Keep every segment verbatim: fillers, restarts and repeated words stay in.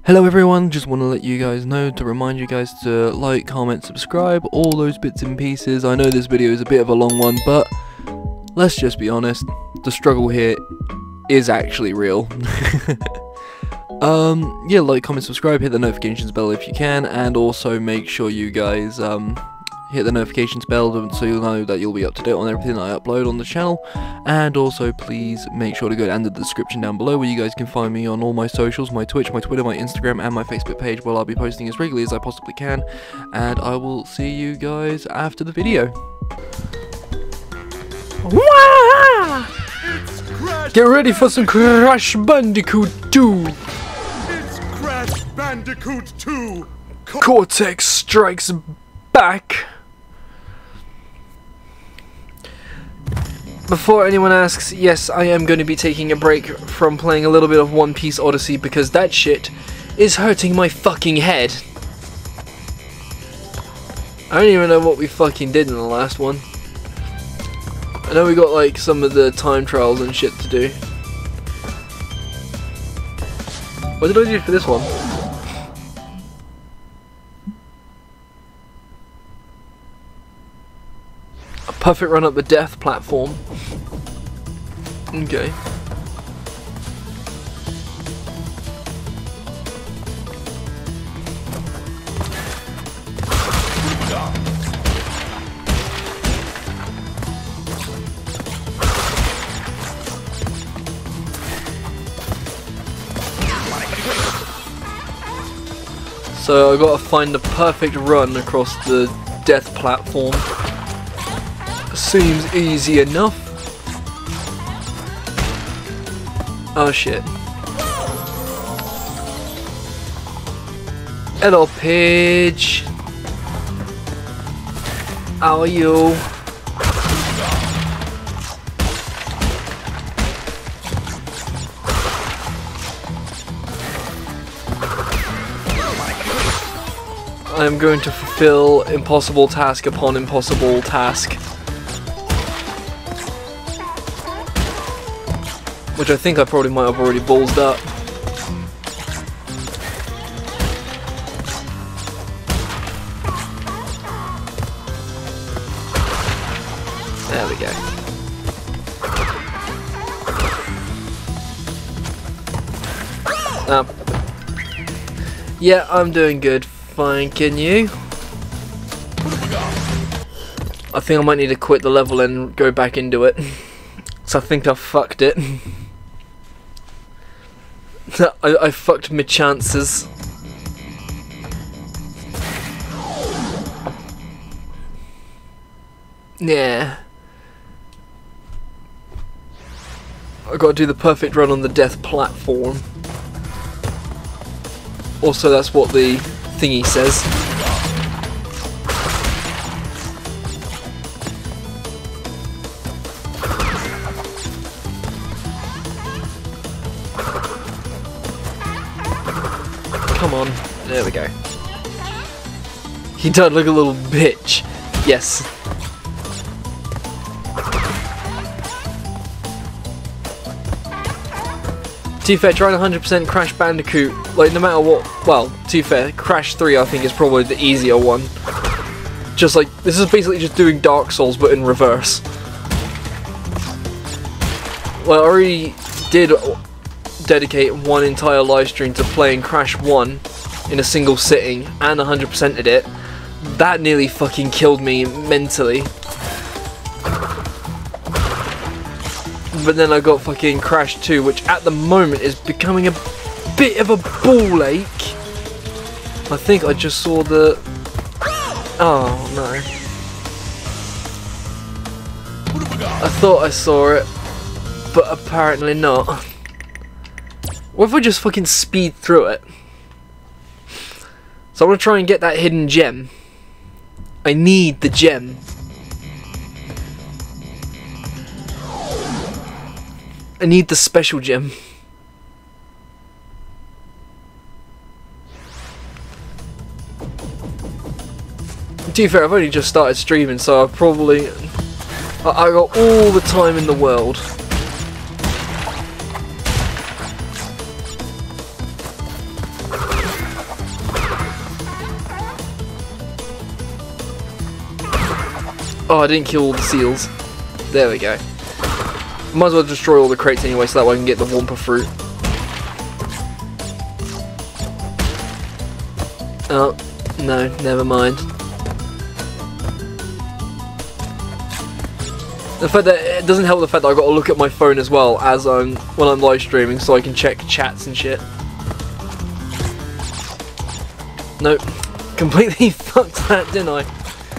Hello everyone, just want to let you guys know to remind you guys to like, comment, subscribe, all those bits and pieces. I know this video is a bit of a long one, but let's just be honest, the struggle here is actually real. um, yeah, like, comment, subscribe, hit the notifications bell if you can, and also make sure you guys um, hit the notifications bell so you'll know that you'll be up to date on everything I upload on the channel. And also please make sure to go down to the description down below where you guys can find me on all my socials, my Twitch, my Twitter, my Instagram and my Facebook page, where I'll be posting as regularly as I possibly can. And I will see you guys after the video. Get ready for some Crash Bandicoot two! It's Crash Bandicoot two! Cortex strikes back! Before anyone asks, yes, I am going to be taking a break from playing a little bit of One Piece Odyssey because that shit is hurting my fucking head. I don't even know what we fucking did in the last one. I know we got like some of the time trials and shit to do. What did I do for this one? A perfect run up the death platform. Okay. So I gotta find the perfect run across the death platform. Seems easy enough. Oh shit. Hello, Pidge. How are you? I'm going to fulfill impossible task upon impossible task. Which I think I probably might have already ballsed up. There we go. Um, yeah, I'm doing good. Thanking you. I think I might need to quit the level and go back into it. So I think I fucked it. I, I fucked my chances. Yeah. I gotta do the perfect run on the death platform. Also, that's what the thingy says. Come on, there we go. He does look a little bitch. Yes. To be fair, trying one hundred percent Crash Bandicoot, like no matter what, well, to be fair, Crash three I think is probably the easier one. Just like, this is basically just doing Dark Souls but in reverse. Well, I already did dedicate one entire live stream to playing Crash one in a single sitting and one hundred percented it. That nearly fucking killed me mentally. But then I got fucking Crash two, which at the moment is becoming a bit of a ball ache. I think I just saw the... Oh no. I thought I saw it, but apparently not. What if I just fucking speed through it? So I'm gonna try and get that hidden gem. I need the gem. I need the special gem. To be fair, I've only just started streaming, so I've probably... I, I got all the time in the world. Oh, I didn't kill all the seals. There we go. Might as well destroy all the crates anyway, so that way I can get the Wumpa fruit. Oh, no, never mind. The fact that it doesn't help the fact that I've got to look at my phone as well as I'm when I'm live streaming, so I can check chats and shit. Nope, completely fucked that, didn't I?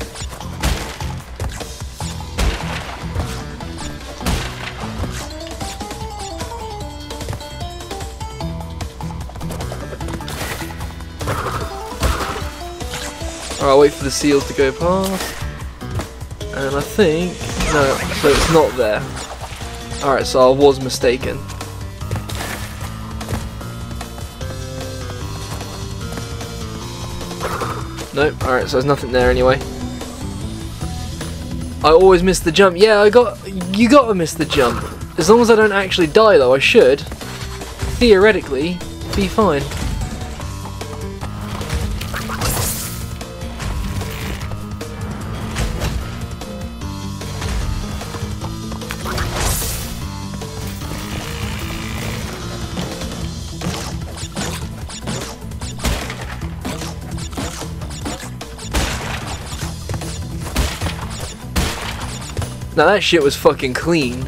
Alright, I'll wait for the seals to go past. And I think... no, so it's not there. Alright, so I was mistaken. Nope, alright, so there's nothing there anyway. I always miss the jump. Yeah, I got... you gotta miss the jump. As long as I don't actually die though, I should, theoretically, be fine. Now that shit was fucking clean.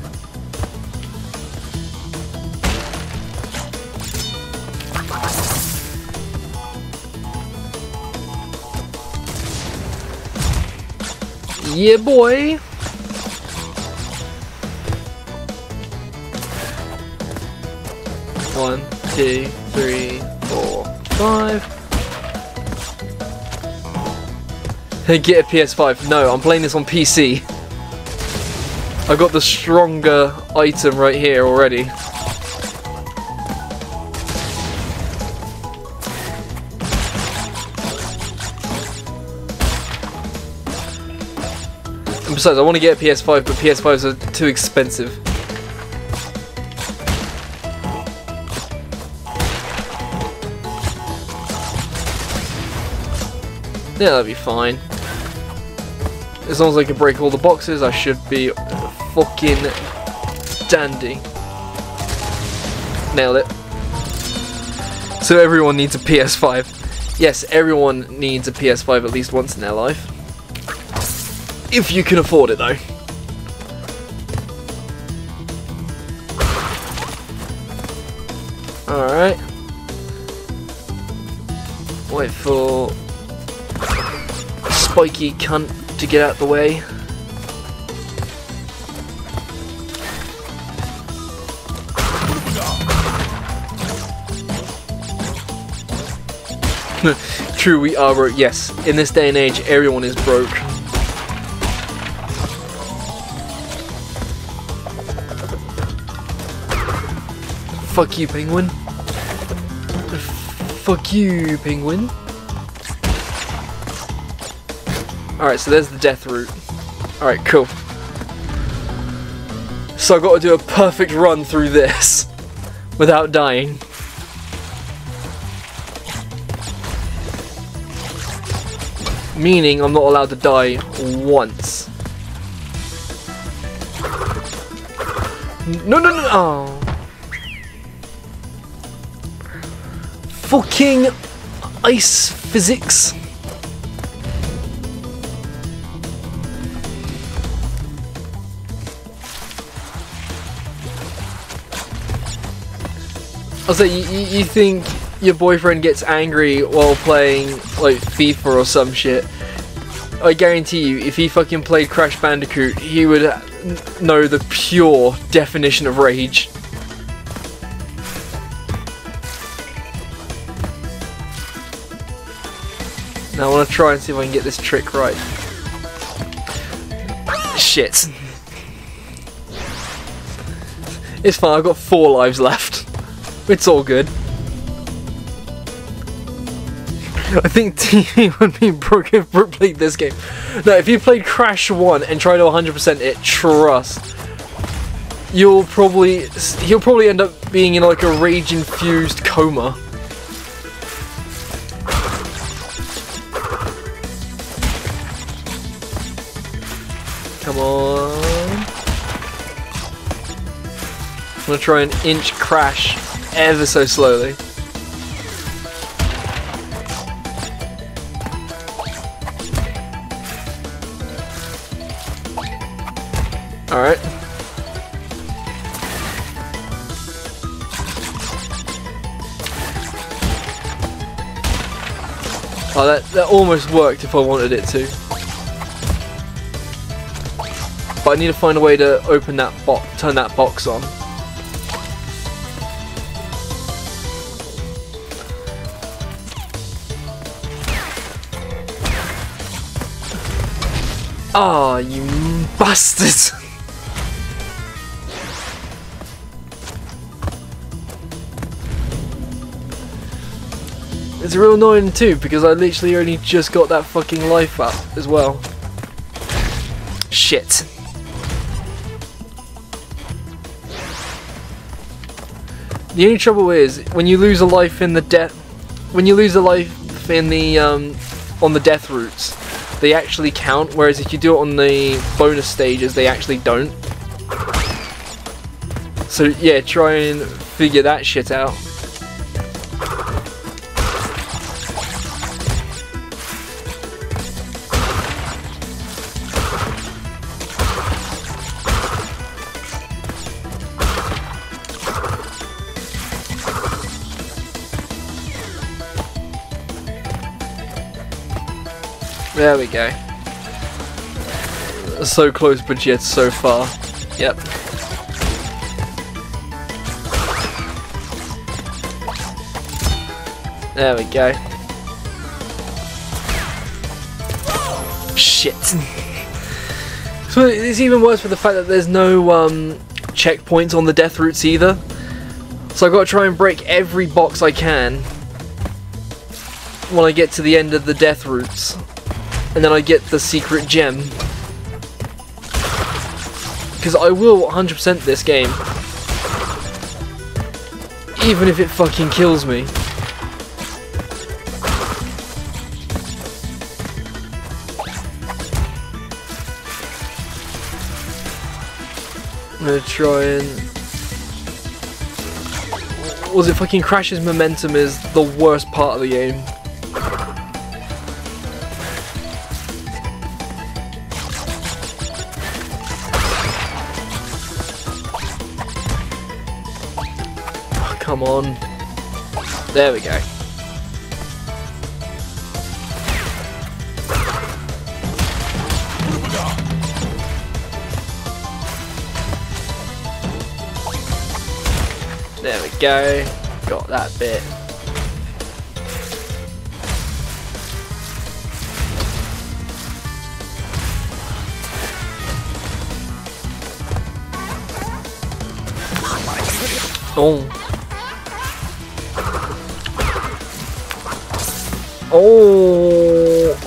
Yeah, boy. One, two, three, four, five. Get a P S five. No, I'm playing this on P C. I got the stronger item right here already. And besides, I want to get a P S five, but P S fives are too expensive. Yeah, that'll be fine. As long as I can break all the boxes, I should be fucking dandy. Nailed it. So everyone needs a P S five. Yes, everyone needs a P S five at least once in their life. If you can afford it though. Alright. Wait for spiky cunt to get out the way. True, we are broke. Yes, in this day and age, everyone is broke. Fuck you, penguin. Fuck you, penguin. Alright, so there's the death route. Alright, cool. So I've got to do a perfect run through this without dying. Meaning I'm not allowed to die once. No, no, no, oh. Fucking ice physics. I was like, you, you think your boyfriend gets angry while playing like FIFA or some shit? I guarantee you, if he fucking played Crash Bandicoot, he would know the pure definition of rage. Now I want to try and see if I can get this trick right. Shit. It's fine, I've got four lives left. It's all good. I think T V would be broke if Brooke played this game. No, if you played Crash one and tried to one hundred percent it, trust, you'll probably, he'll probably end up being in like a rage-infused coma. Come on. I'm gonna try and inch crash ever so slowly. Alright. Oh, that, that almost worked if I wanted it to. But I need to find a way to open that box, turn that box on. Ah, oh, you bastards! It's real annoying too because I literally only just got that fucking life up as well. Shit. The only trouble is when you lose a life in the death, when you lose a life in the um, on the death routes, they actually count. Whereas if you do it on the bonus stages, they actually don't. So yeah, try and figure that shit out. There we go. So close, but yet so far. Yep. There we go. Shit. So it's even worse for the fact that there's no um, checkpoints on the death routes either. So I've got to try and break every box I can when I get to the end of the death routes. And then I get the secret gem. Because I will one hundred percent this game. Even if it fucking kills me. I'm gonna try and... Was it fucking Crash's momentum is the worst part of the game. Come on. There we go. There we go. Got that bit. Oh. Oh.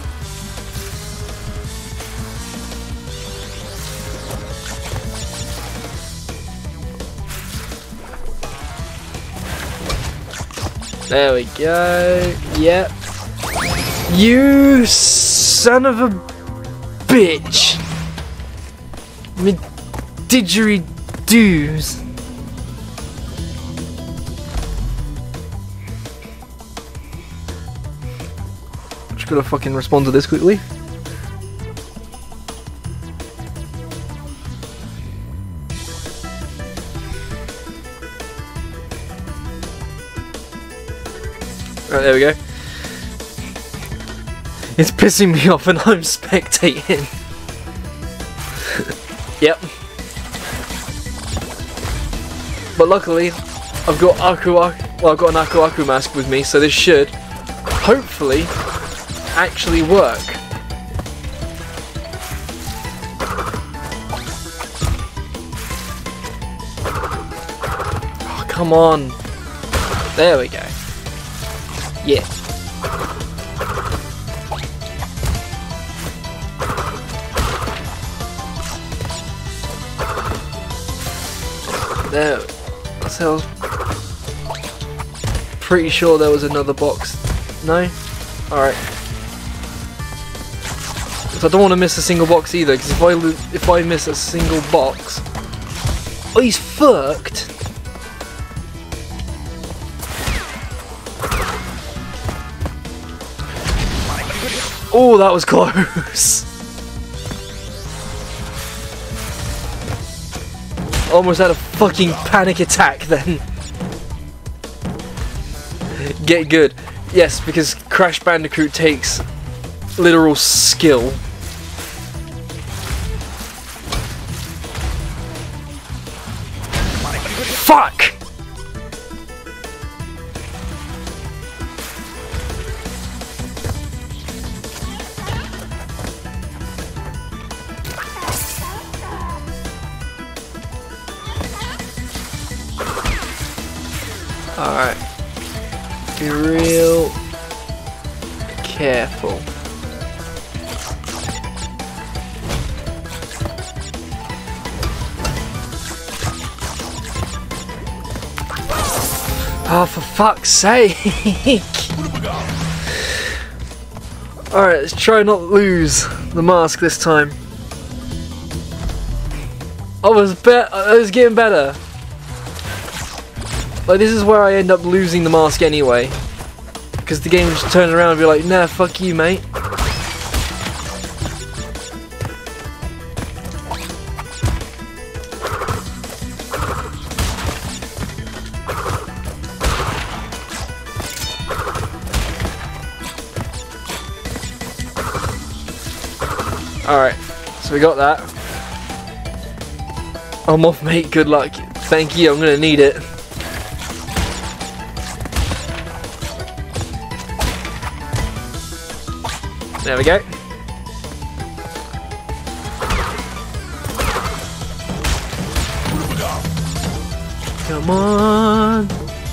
There we go. Yep. You son of a bitch. Me didgeridoos. Gotta fucking respond to this quickly. Right, there we go. It's pissing me off and I'm spectating. Yep. But luckily, I've got Aku Aku, well I've got an Aku Aku mask with me, so this should, hopefully, actually work. Oh, come on. There we go. Yeah. There. So I was pretty sure there was another box. No? Alright. So I don't want to miss a single box either, because if I lo if I miss a single box, oh, he's fucked. Oh, that was close. Almost had a fucking panic attack then. Get good. Yes, because Crash Bandicoot takes literal skill. Fuck! Alright. Be real careful. Oh, for fuck's sake! Alright, let's try not lose the mask this time. I was be I was getting better. Like, this is where I end up losing the mask anyway. Because the game just turns around and be like, nah, fuck you, mate. Alright, so we got that. I'm off, mate, good luck. Thank you, I'm gonna need it. There we go. Come on.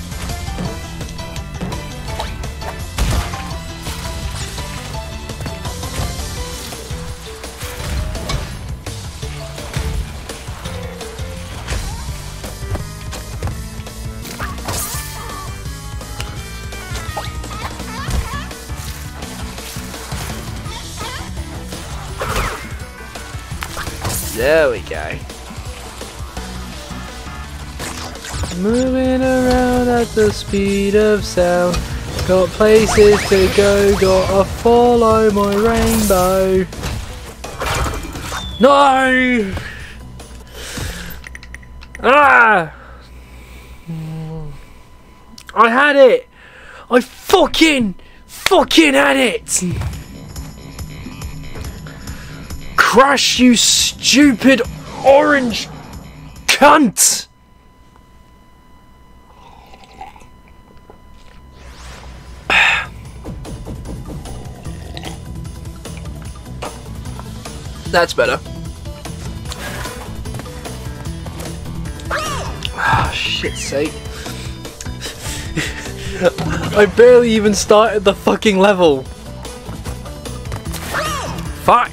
There we go. Moving around at the speed of sound. Got places to go, gotta follow my rainbow. No! Ah! I had it! I fucking, fucking had it! Crash, you stupid orange cunt! That's better. Ah, shit's sake. I barely even started the fucking level. Fuck!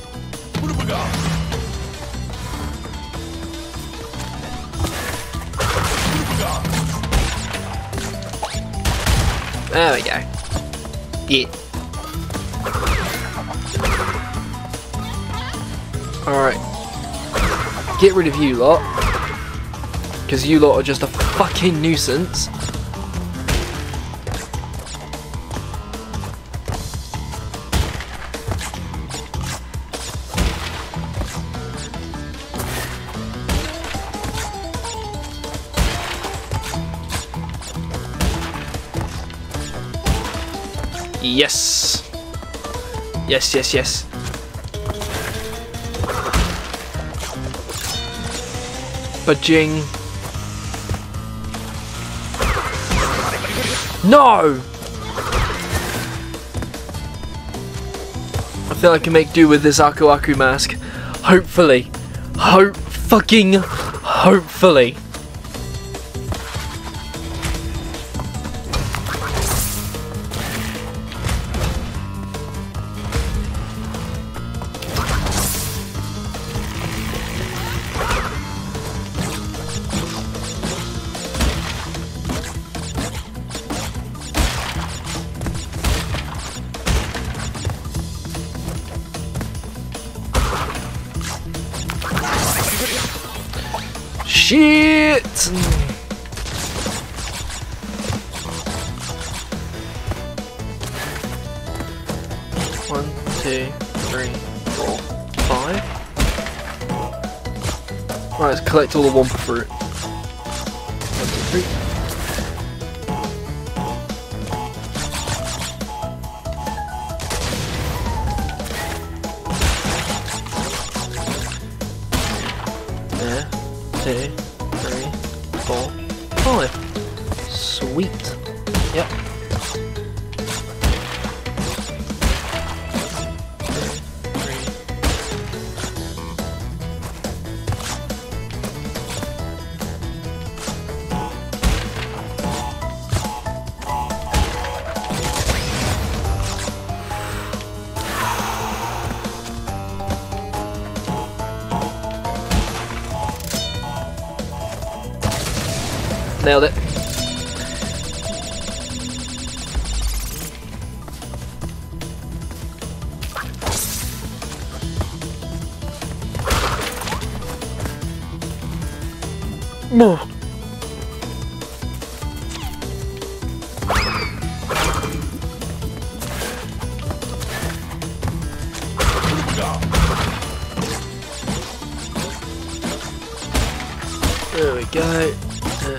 There we go. Yeah. Alright. Get rid of you lot. Because you lot are just a fucking nuisance. Yes. Yes, yes, yes. Bajing. No! I feel I can make do with this Aku Aku mask. Hopefully. Hope fucking hopefully. shit! One, two, three, four, five. Right, let's collect all the Wumpa fruit. One, two, three. There, two, three, four, five. Sweet. Yep. Nailed it. More. There we go. Uh,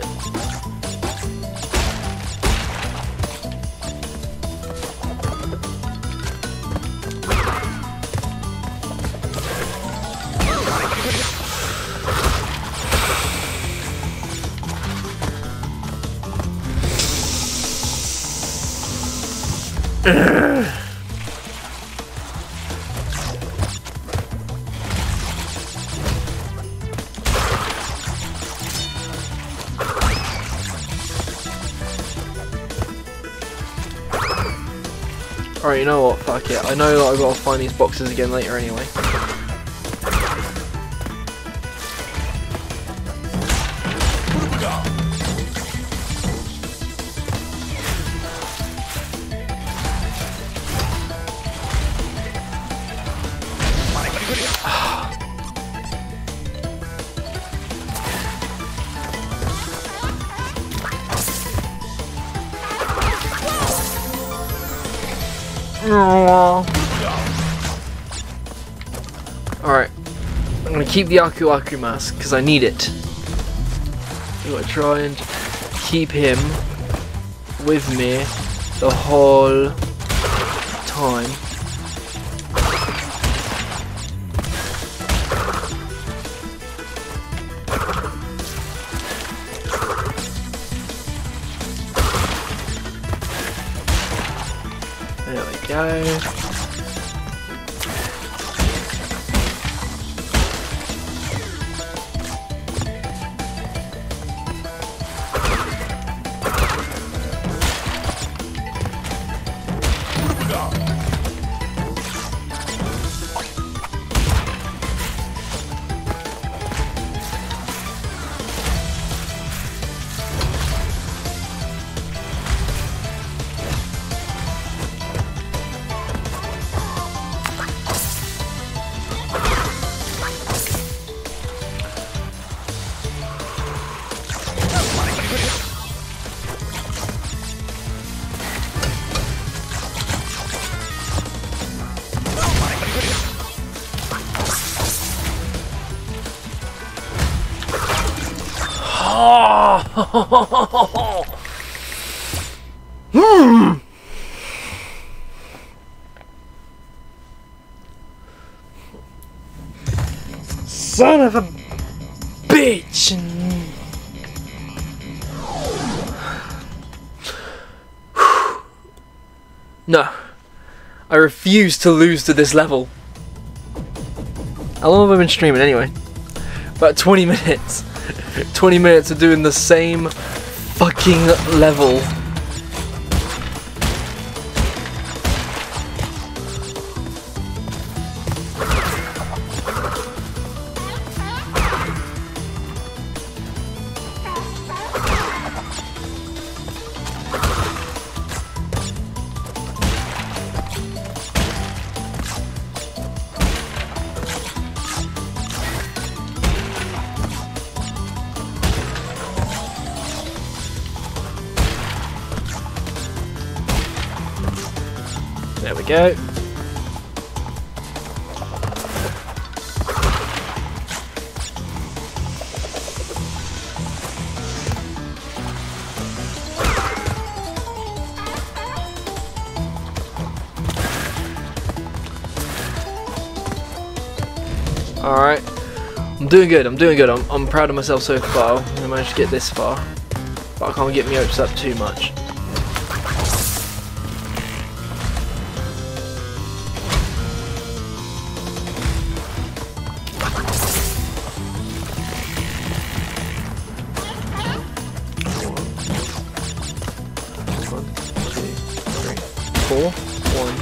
Alright, you know what, fuck it. I know that I've got to find these boxes again later anyway. Alright, I'm gonna keep the Aku Aku mask because I need it. I'm gonna try and keep him with me the whole time. There we go. Hmm. Son of a bitch. No, I refuse to lose to this level. How long have I been streaming anyway? About twenty minutes. twenty minutes of doing the same fucking level. There we go. Alright, I'm doing good, I'm doing good, I'm, I'm proud of myself so far. I managed to get this far, but I can't get my hopes up too much. One, two, three, four, one.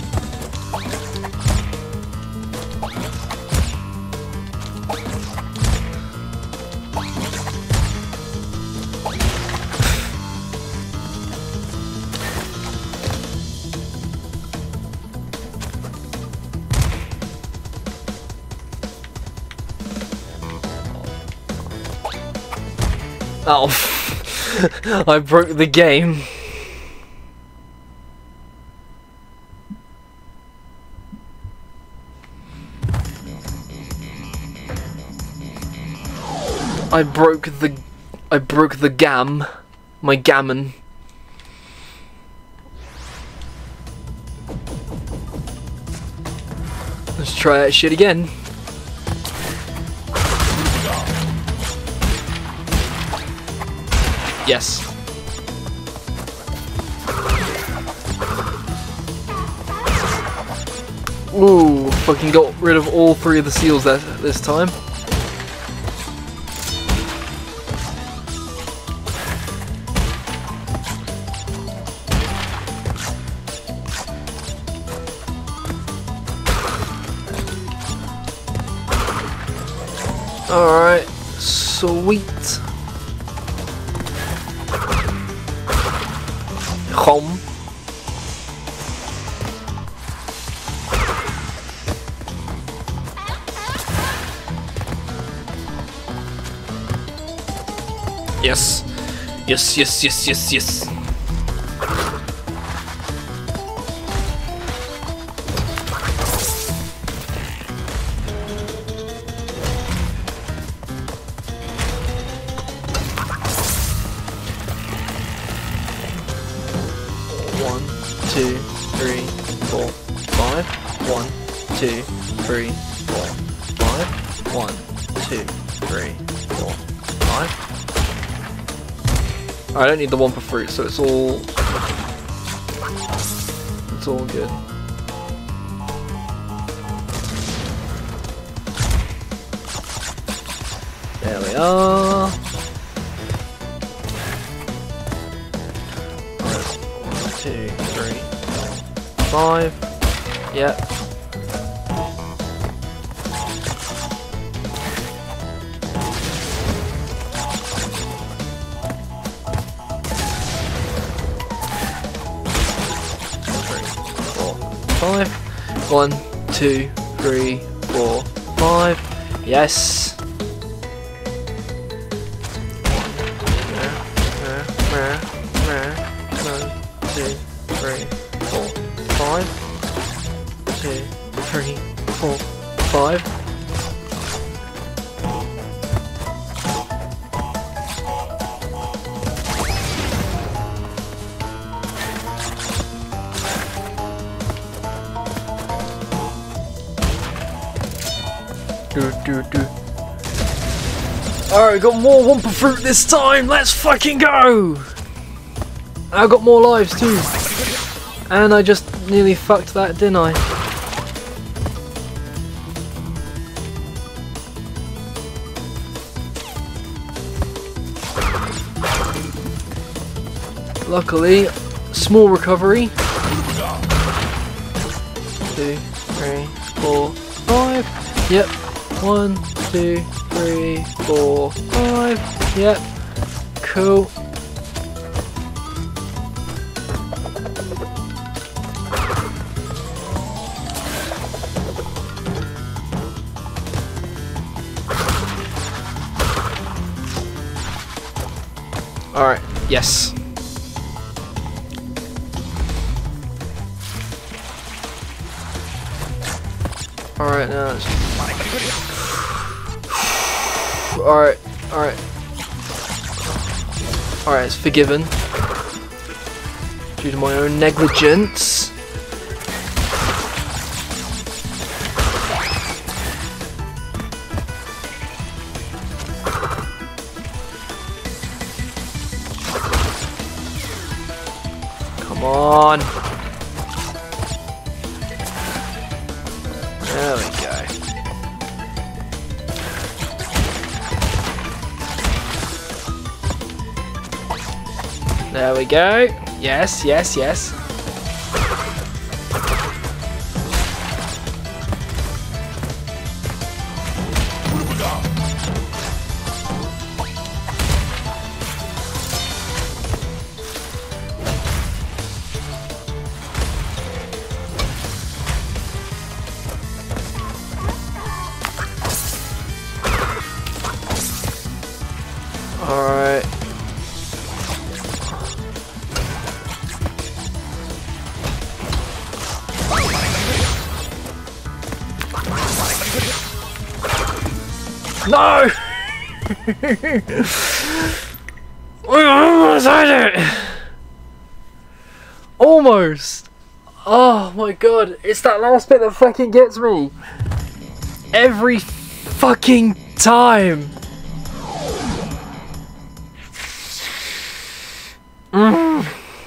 Oh, I broke the game. I broke the, I broke the gam, my gammon. Let's try that shit again. Yes. Ooh, fucking got rid of all three of the seals that this time. Alright, sweet. Home. Yes. Yes, yes, yes, yes, yes. One, two, three, four, five. One, two, three, four, five. One, two, three, four, five. I don't need the one per fruit, so it's all it's all good. There we are. One, two, three, four, five. Yep. Five. One, two, three, four, five. Yes. One, two, three, four, five. Two, three, four, five. Do, do, do. Alright, got more Wumpa fruit this time! Let's fucking go! I got more lives too. And I just nearly fucked that, didn't I? Luckily, small recovery. Two, three, four, five. Yep. One, two, three, four, five. Yep. Cool. Alright, yes. Alright, now it's... Alright, alright. Alright, it's forgiven. Due to my own negligence. Come on. There we go. There we go. Yes, yes, yes. Alright. No! We almost had it! Almost! Oh my god, it's that last bit that fucking gets me! Every fucking time! Mm.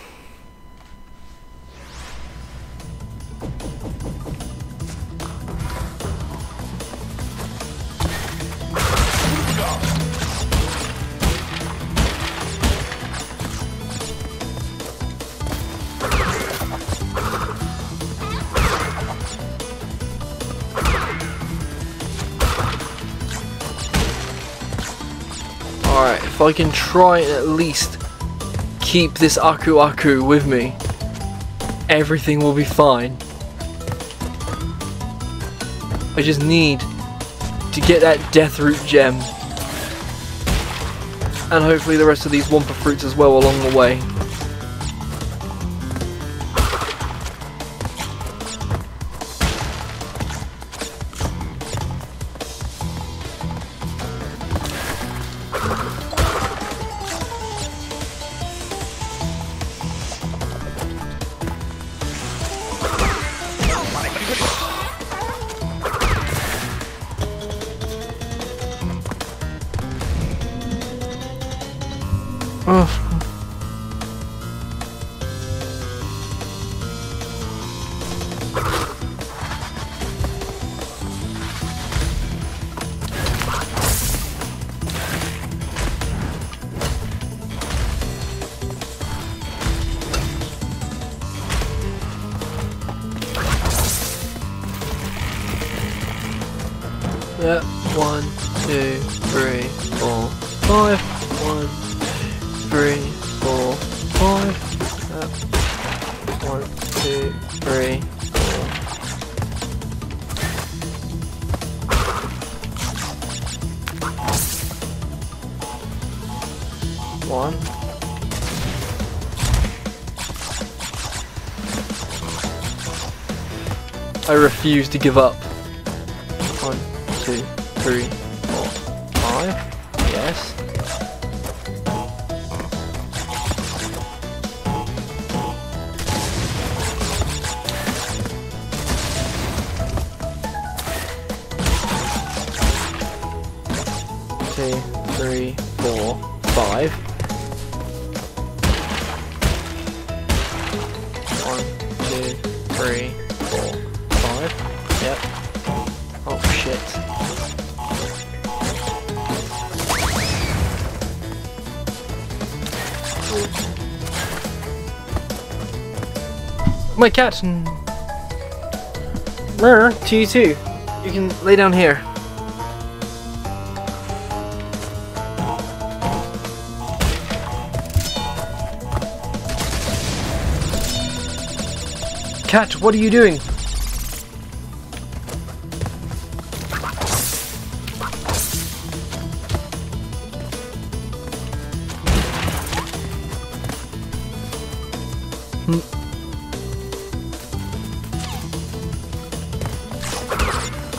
Alright, if I can try and at least keep this Aku Aku with me, everything will be fine. I just need to get that Deathroot gem. And hopefully the rest of these Wumpa fruits as well along the way. Oh. Yeah, one, two, three, four, five. One, three, four, five. Yep. One, two, three, four. One. I refuse to give up. One, two, three, four, five. Yes. Two, three, four, five. One, two, three, four, five. Yep. Oh shit. My cat. Rare to you too. You can lay down here. Cat, what are you doing? Hmm.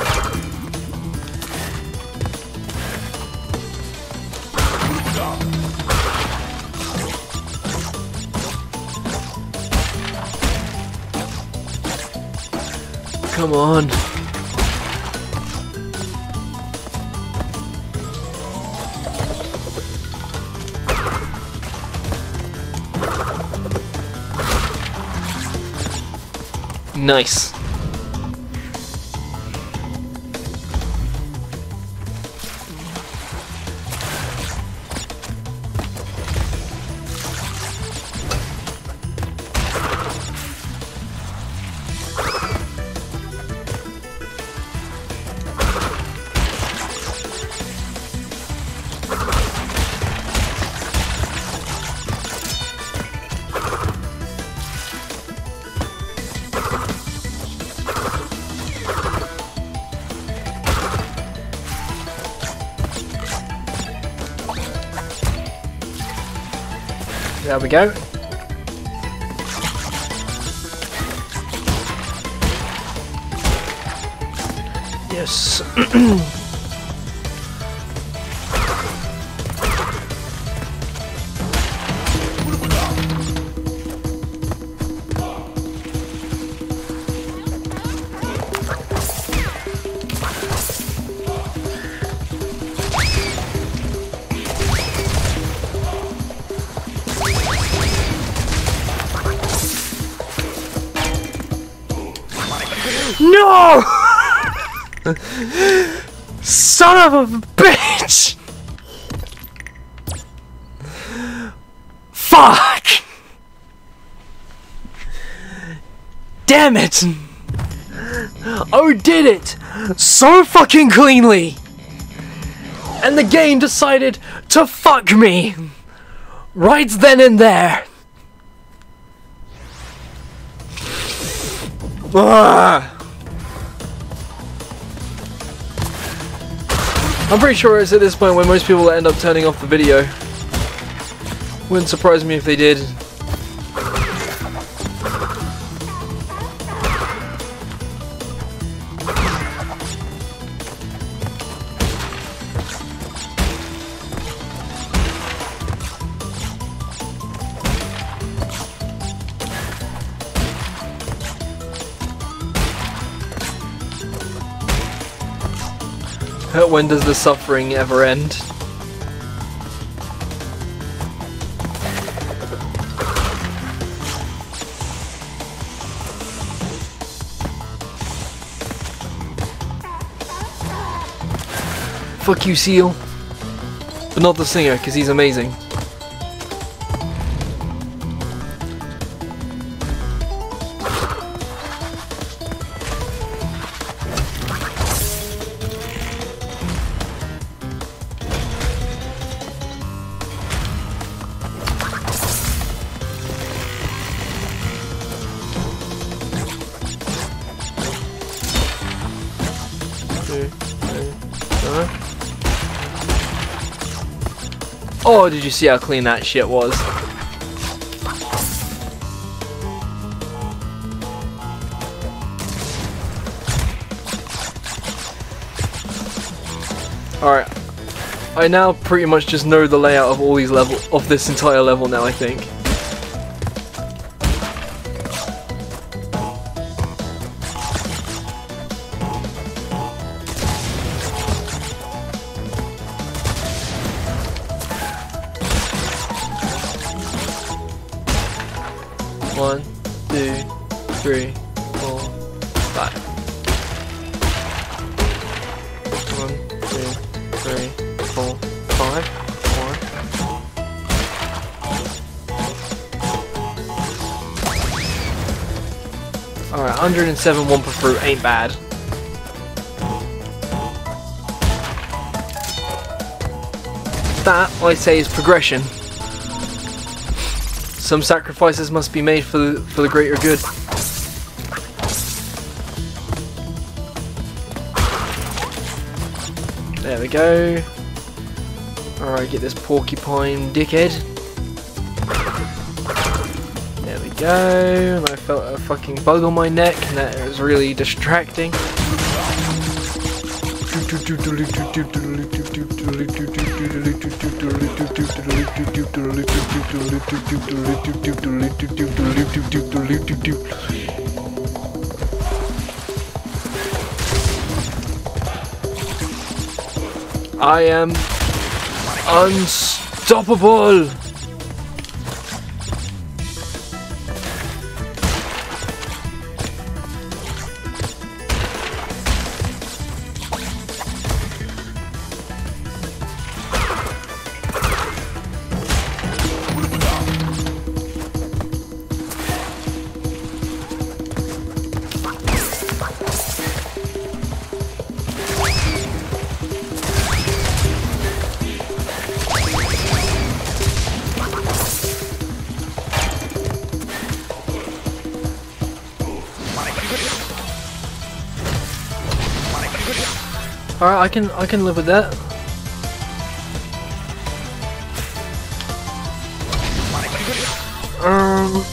Come on. Nice. There we go. Yes. No! Son of a bitch! Fuck! Damn it! Oh, did it so fucking cleanly! And the game decided to fuck me right then and there. Ah. I'm pretty sure it's at this point where most people end up turning off the video. Wouldn't surprise me if they did. When does the suffering ever end? Fuck you, Seal. But not the singer, because he's amazing. Oh, did you see how clean that shit was? Alright. I now pretty much just know the layout of all these level of this entire level now, I think. One, two, three, four, five. One, two, three, four, five. One. Alright, one hundred and seven Wumpa Fruit ain't bad. That, I say, is progression. Some sacrifices must be made for the, for the greater good. There we go. Alright, get this porcupine dickhead. There we go. And I felt a fucking bug on my neck, and that was really distracting. I am unstoppable. Alright, I can I can live with that. Um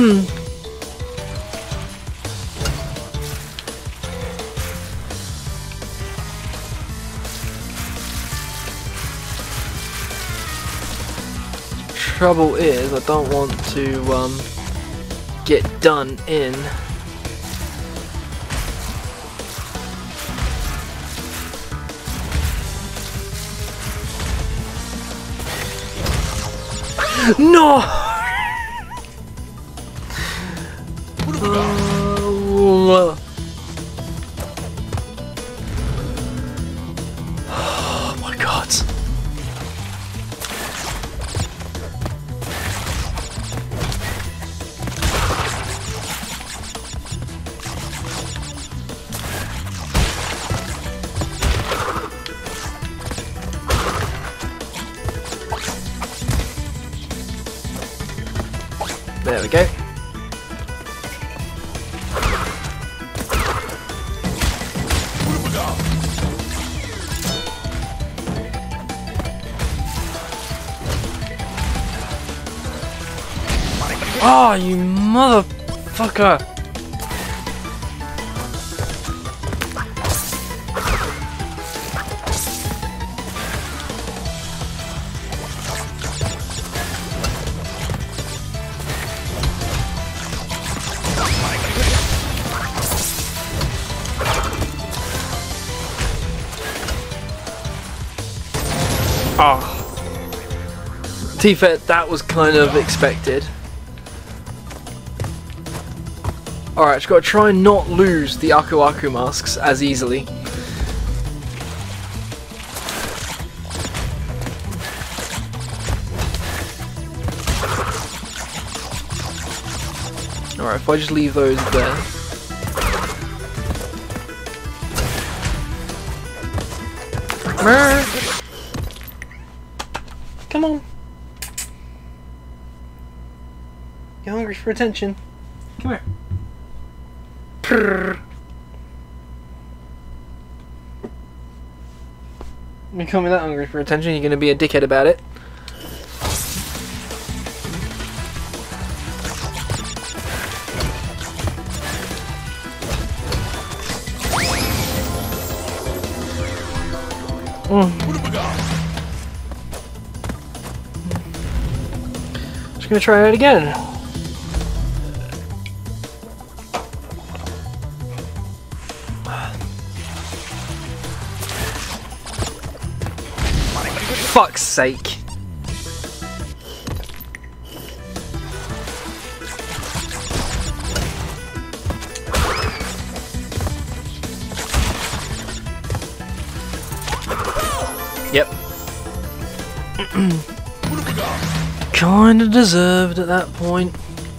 Trouble is, I don't want to um get done in. No! Uh, oh my god. There we go. Oh, you motherfucker! Oh. To be fair, that was kind of expected. Alright, just gotta try and not lose the Aku Aku masks as easily. Alright, if I just leave those there. Come on. You're hungry for attention. Come here. Prrr. You call me that hungry for attention, you're gonna be a dickhead about it. Mm. Just gonna try it again. Fuck's sake. Yep. Kinda deserved at that point.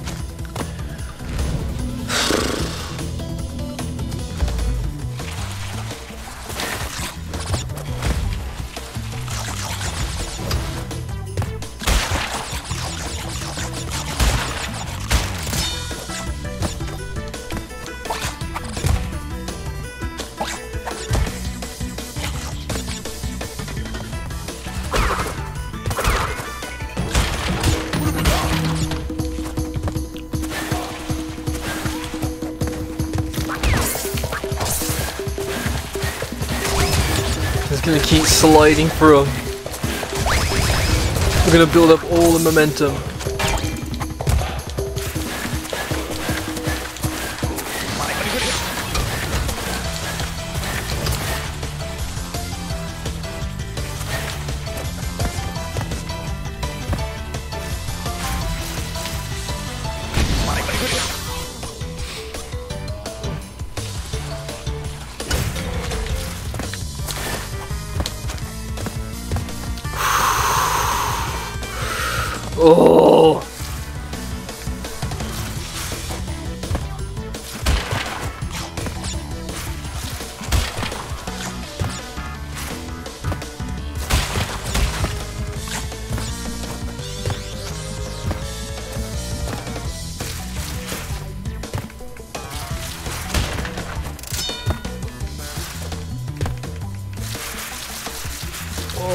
It's gonna keep sliding through them. We're gonna build up all the momentum.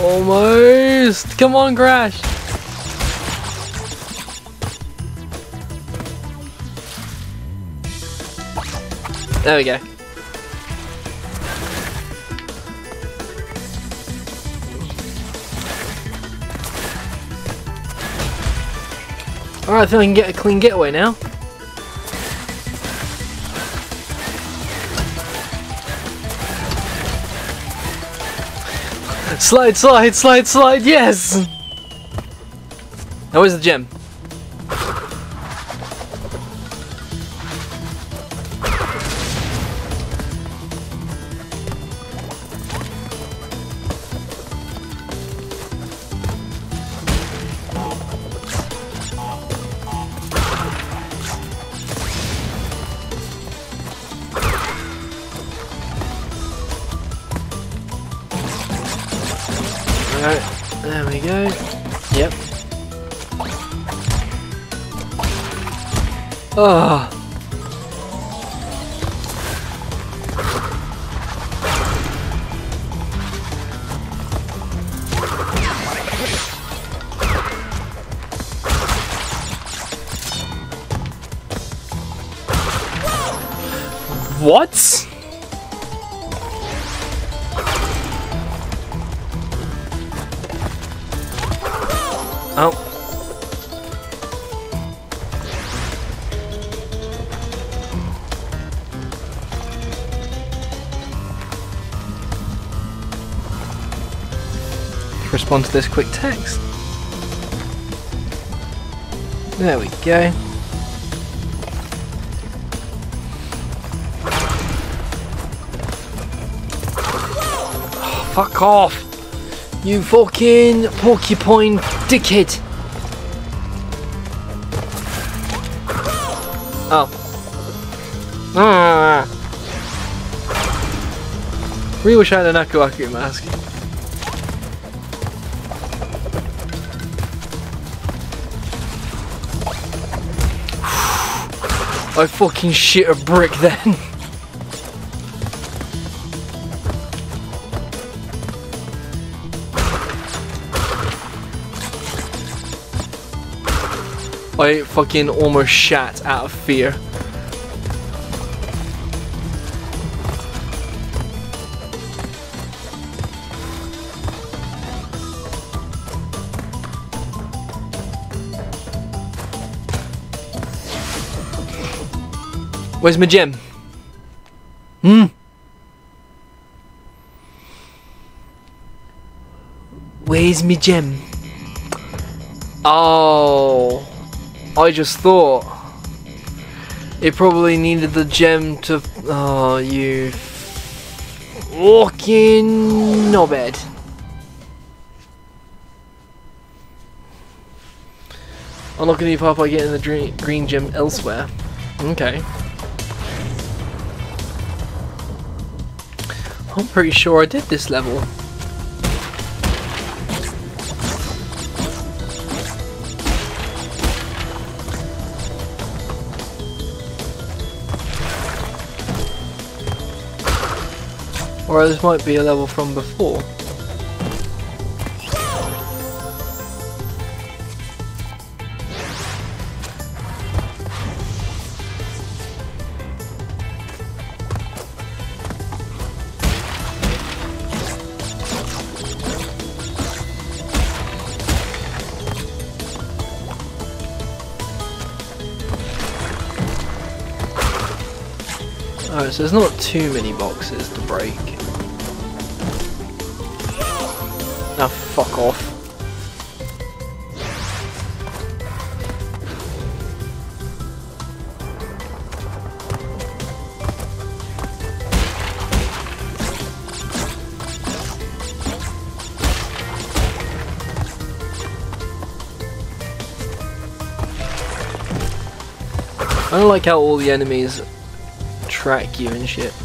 Almost! Come on, Crash! There we go. Alright, I think I can get a clean getaway now. Slide, slide, slide, slide, yes! Now where's the gem? Alright, there we go. Yep. Oh. What? Oh. Respond to this quick text. There we go. Oh, fuck off! You fucking porcupine dickhead! Oh. Ah. Really wish I had an Aku Aku mask. I fucking shit a brick then. I fucking almost shat out of fear. Where's my gem? Hmm? Where's my gem? Oh, I just thought it probably needed the gem to. Oh, you fucking knobhead. Unlock a new path by getting the dream, green gem elsewhere. Okay. I'm pretty sure I did this level. Or this might be a level from before. Alright, so there's not too many boxes to break. Now fuck off. I don't like how all the enemies track you and shit.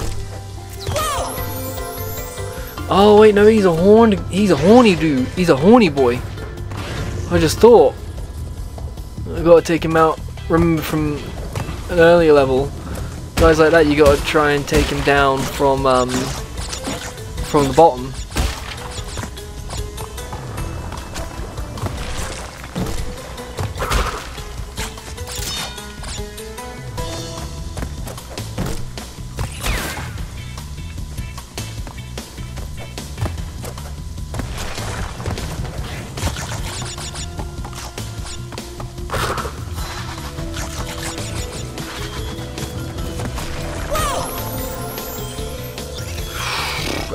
Oh wait, no, he's a horn. He's a horny dude. He's a horny boy. I just thought I gotta take him out. Remember from an earlier level, guys like that, you gotta try and take him down from um from the bottom.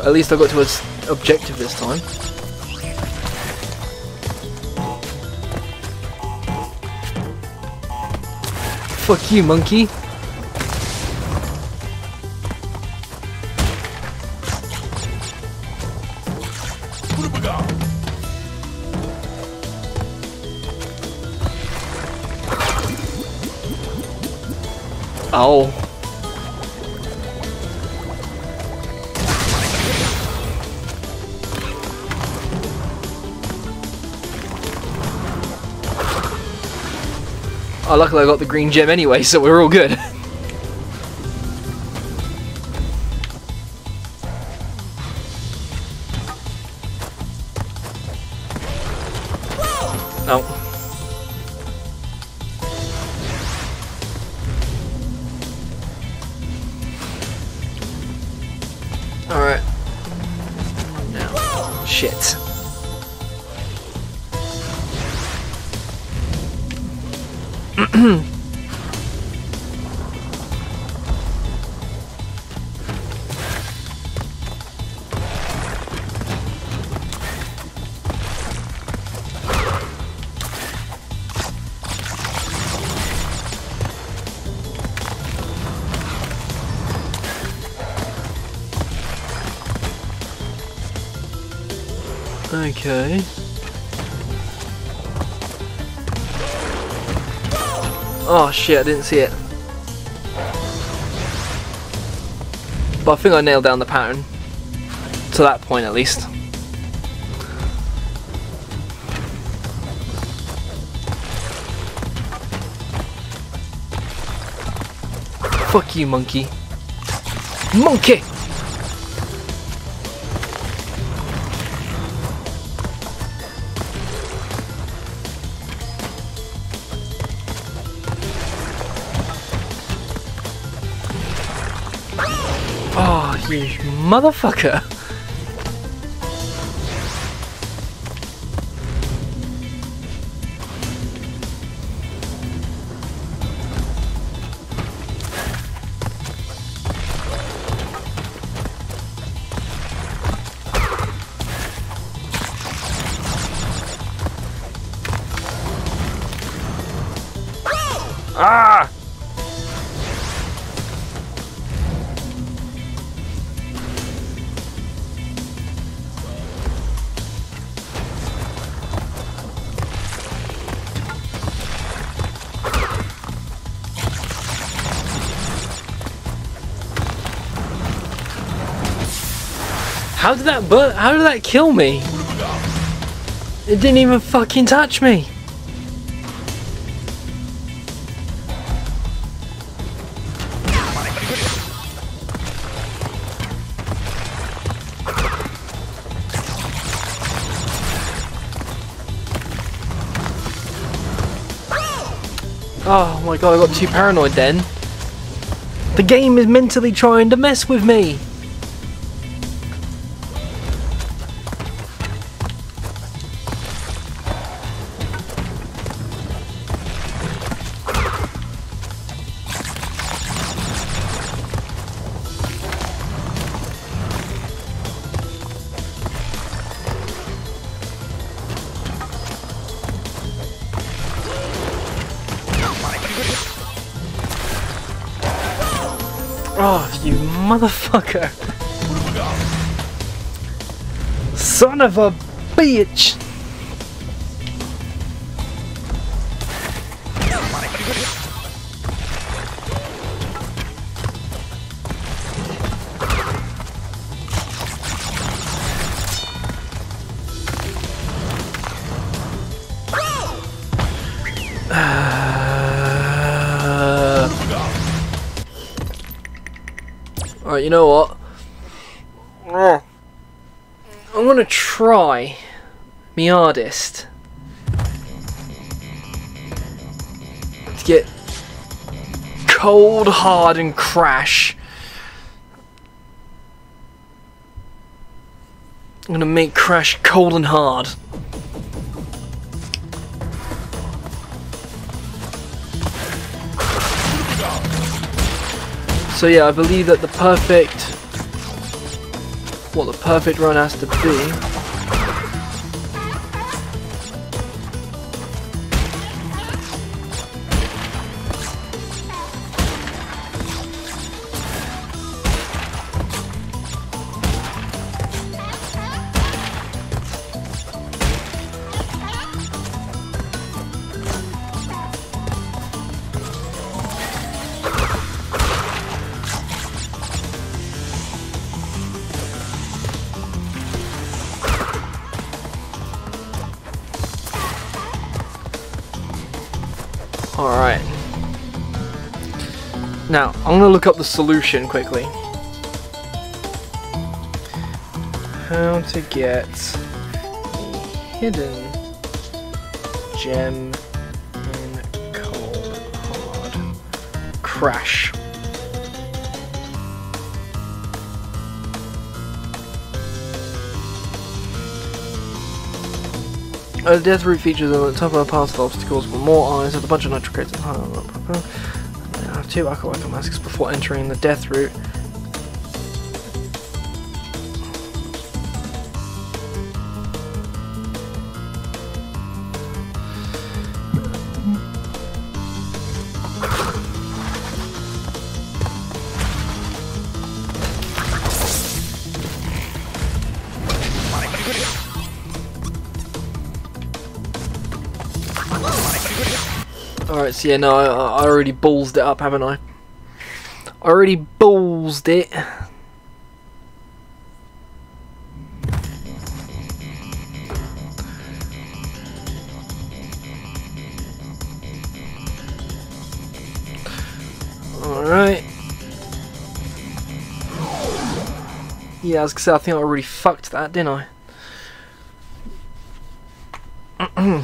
at least I got to its objective this time. Fuck you, monkey. Oh. Oh, luckily I got the green gem anyway, so we're all good. Oh. Alright. Now. Shit. Okay. Oh shit, I didn't see it. But I think I nailed down the pattern. To that point at least. Fuck you, monkey. Monkey! Oh, you motherfucker! Ah! How did that but how did that kill me? It didn't even fucking touch me. Oh my god, I got too paranoid then. The game is mentally trying to mess with me. Oh, you motherfucker. Son of a bitch. Alright, you know what? I'm gonna try my hardest to get cold, hard, and Crash. I'm gonna make Crash cold and hard. So yeah, I believe that the perfect what the perfect run has to be. Alright. Now, I'm gonna look up the solution quickly. How to get a hidden gem in cold hard crash. Uh, the death route features on the top of a path of obstacles with more eyes with a bunch of nitro crates. I have two Waka Waka masks before entering the death route. Alright, so yeah, no, I, I already ballsed it up, haven't I? I already ballsed it. Alright. Yeah, I was gonna say, I think I already fucked that, didn't I?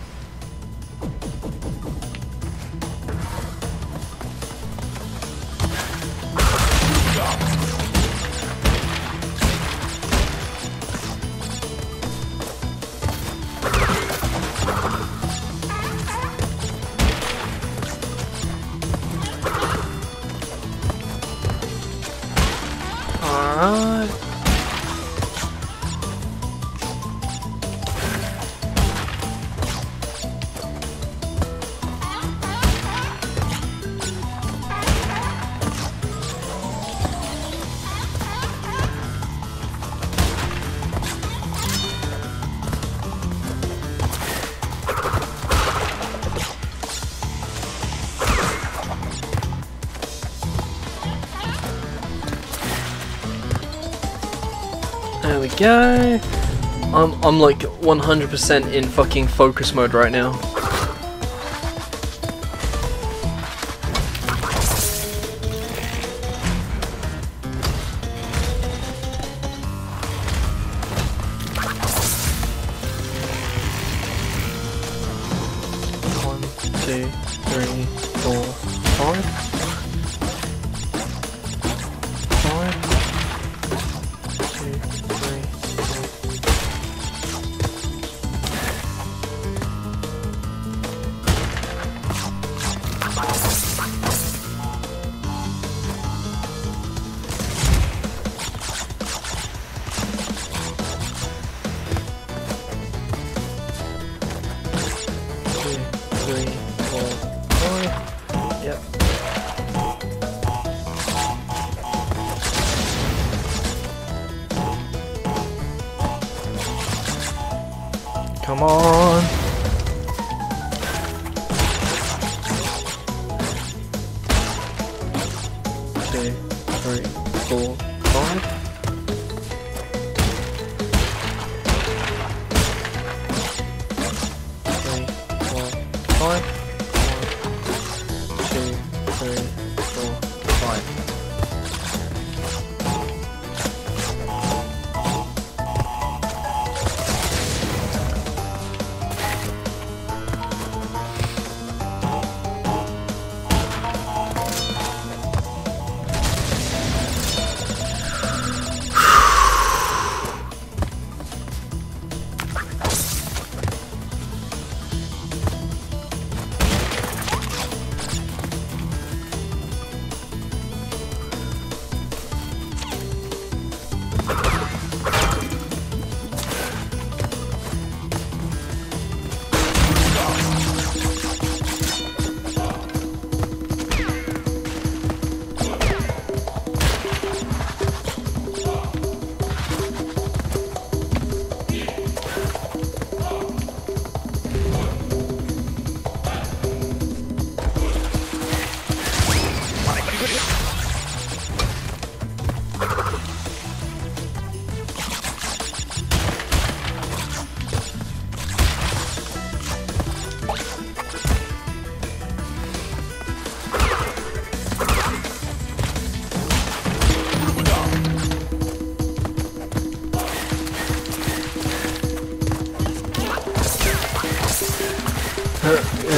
Alright. There we go. I'm I'm like one hundred percent in fucking focus mode right now. One, two, three, four, five. Five. Three, four, five. Yep. Come on. Two, three, four, five. Five. One, two, three, four, five.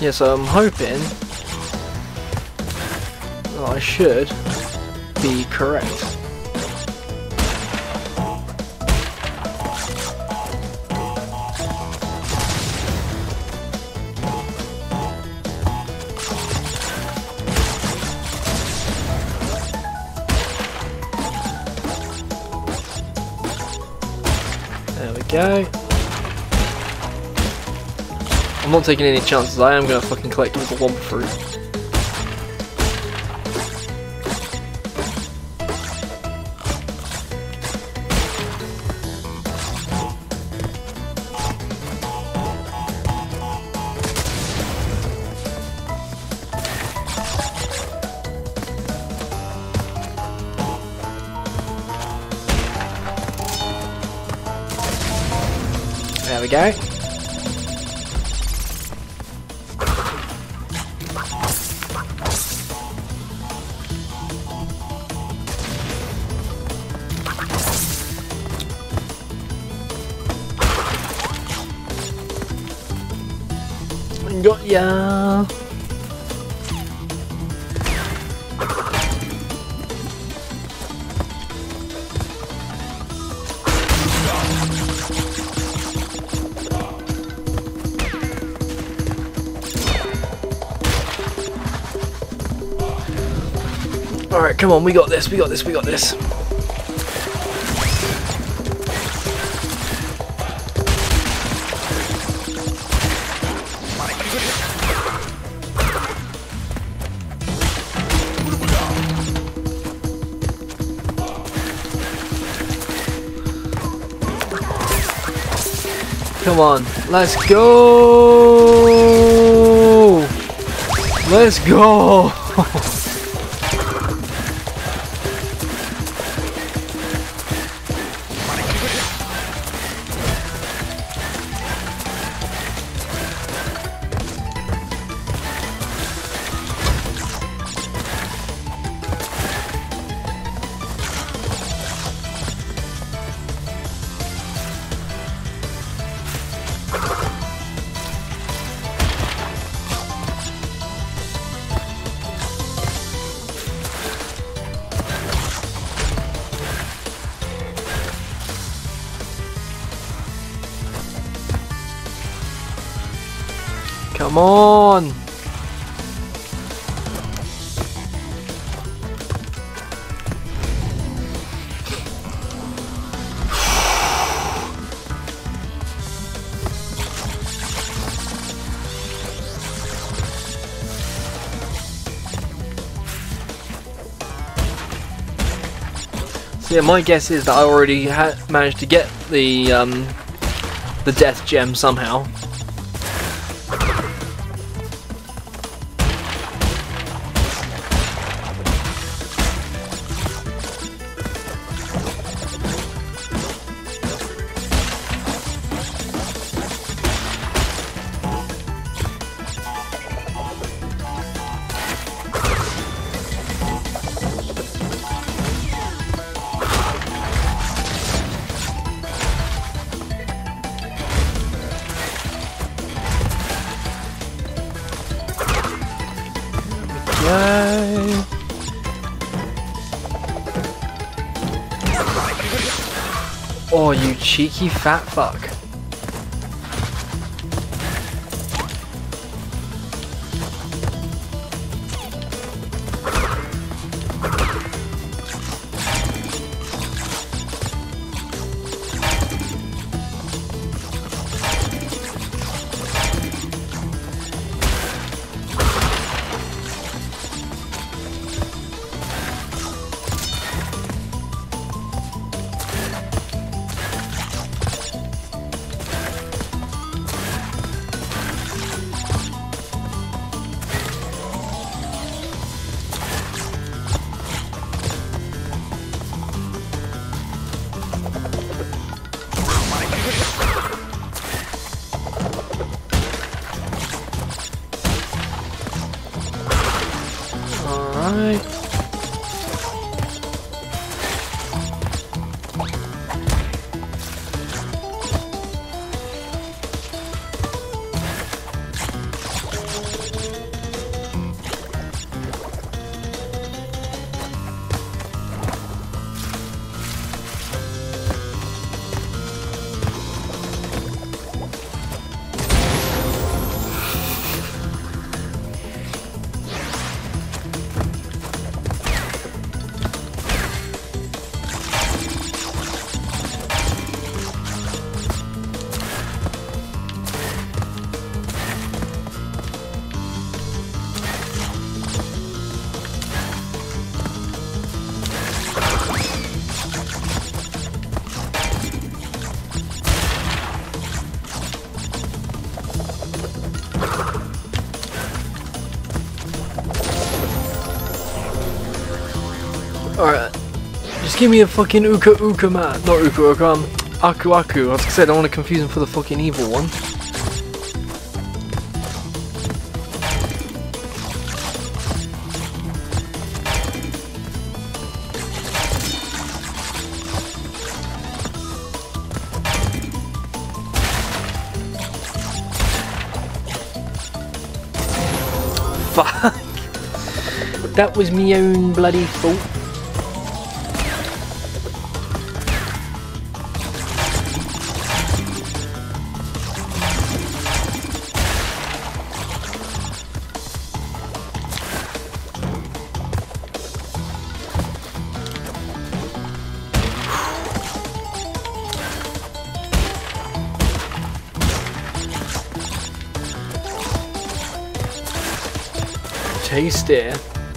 Yeah, so I'm hoping that I should be correct. There we go. I'm not taking any chances, I am going to fucking collect all the Wumpa fruit. There we go. Got ya. Alright, come on, we got this, we got this, we got this. Come on, let's go! Let's go! Come on! So yeah, my guess is that I already had managed to get the um, the death gem somehow. Yay. Oh, you cheeky fat fuck. give me a fucking Uka Uka man. Not Uka Uka, um, Aku Aku. I was gonna say I don't want to confuse him for the fucking evil one. Fuck. That was me own bloody fault. Tasty.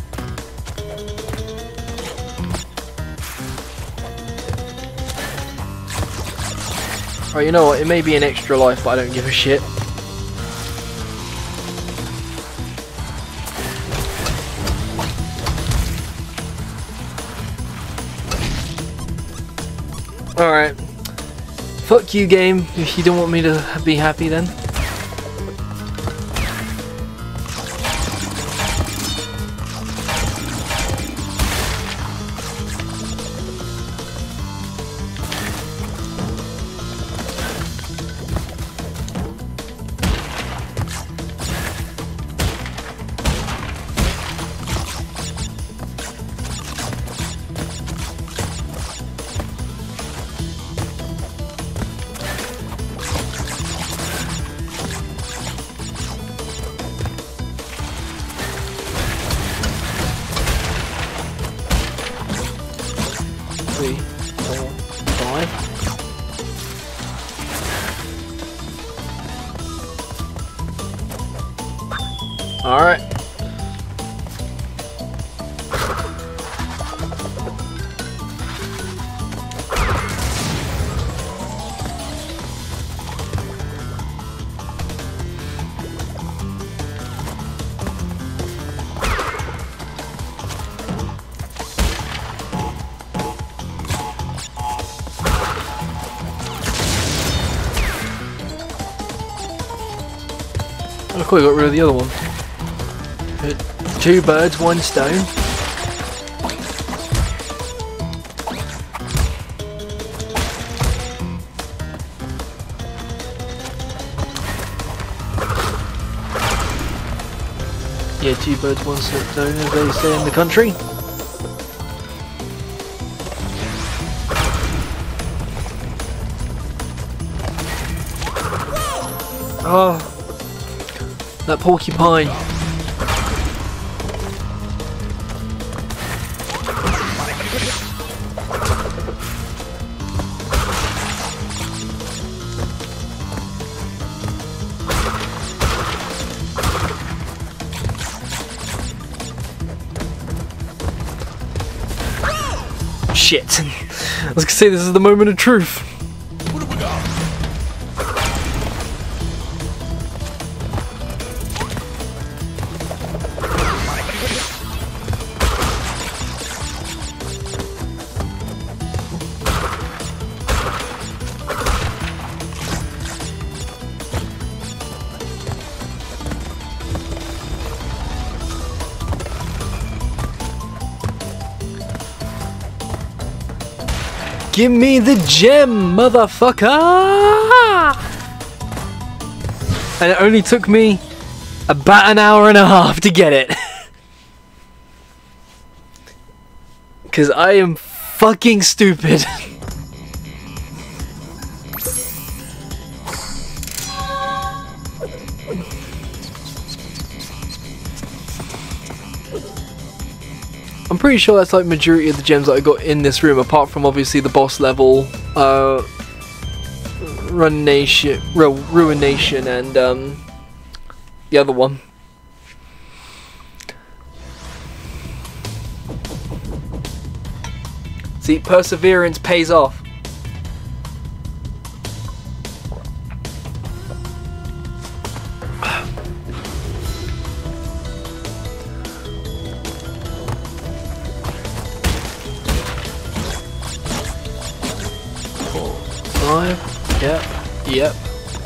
Alright, you know what? It may be an extra life, but I don't give a shit. Alright. Fuck you, game. If you don't want me to be happy, then. Three, four, five. All right. Look, we got rid of the other one. Uh, Two birds, one stone. Yeah, two birds, one stone, as they say in the country. Oh. That porcupine. Shit. I was gonna say this is the moment of truth. Give me the gem, motherfucker! And it only took me about an hour and a half to get it. Because I am fucking stupid. I'm pretty sure that's like majority of the gems that I got in this room, apart from obviously the boss level, uh, Ruination, Ru Ruination, and um, the other one. See, perseverance pays off. four, five. Yep, yep.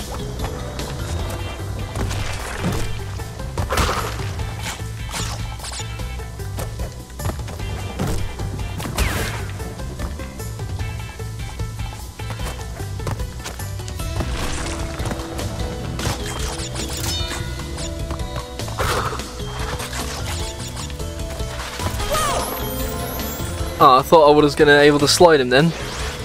Oh, I thought I was gonna able to slide him then.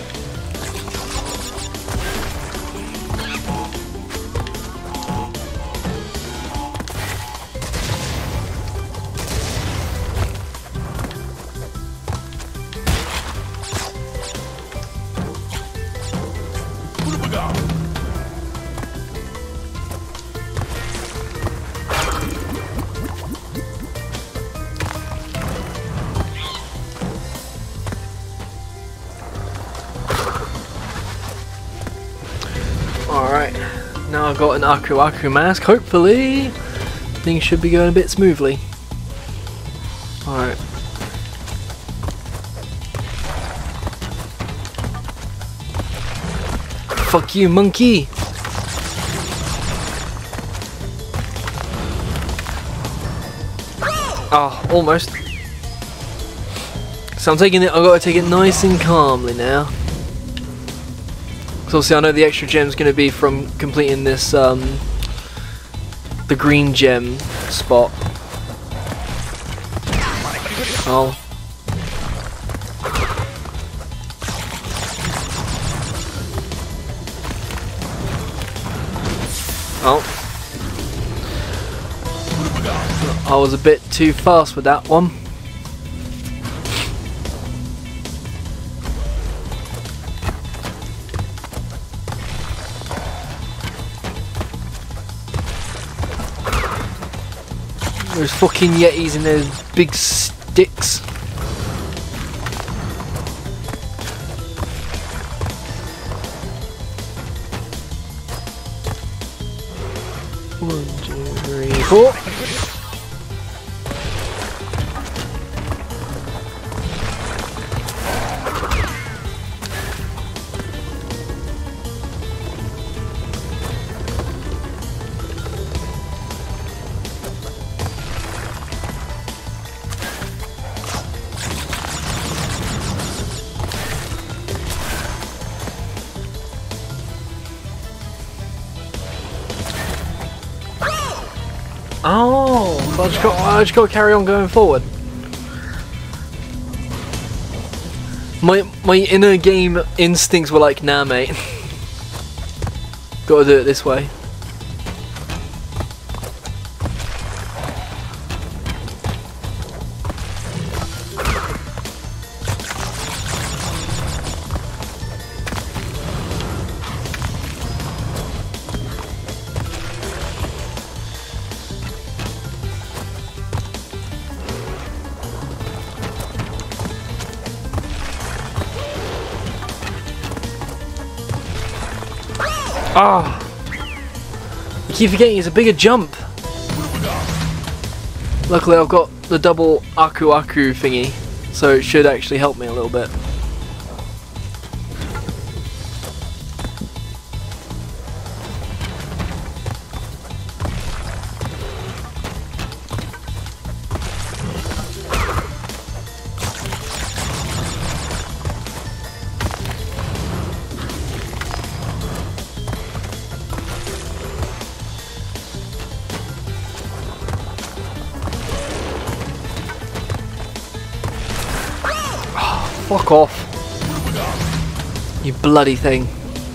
Alright, now I've got an Aku Aku mask, hopefully things should be going a bit smoothly. Alright. Fuck you, monkey! Oh, almost. So I'm taking it, I've got to take it nice and calmly now. So obviously I know the extra gem's going to be from completing this, um, the green gem spot. Oh. Oh. I was a bit too fast with that one. There's fucking yetis and those big sticks. One, two, three, four. Oh, I just got I just got to carry on going forward. My my inner game instincts were like, nah, mate. Got to do it this way. Ah! Oh, you keep forgetting it's a bigger jump. Luckily I've got the double Aku Aku thingy, so it should actually help me a little bit. Fuck off. You bloody thing.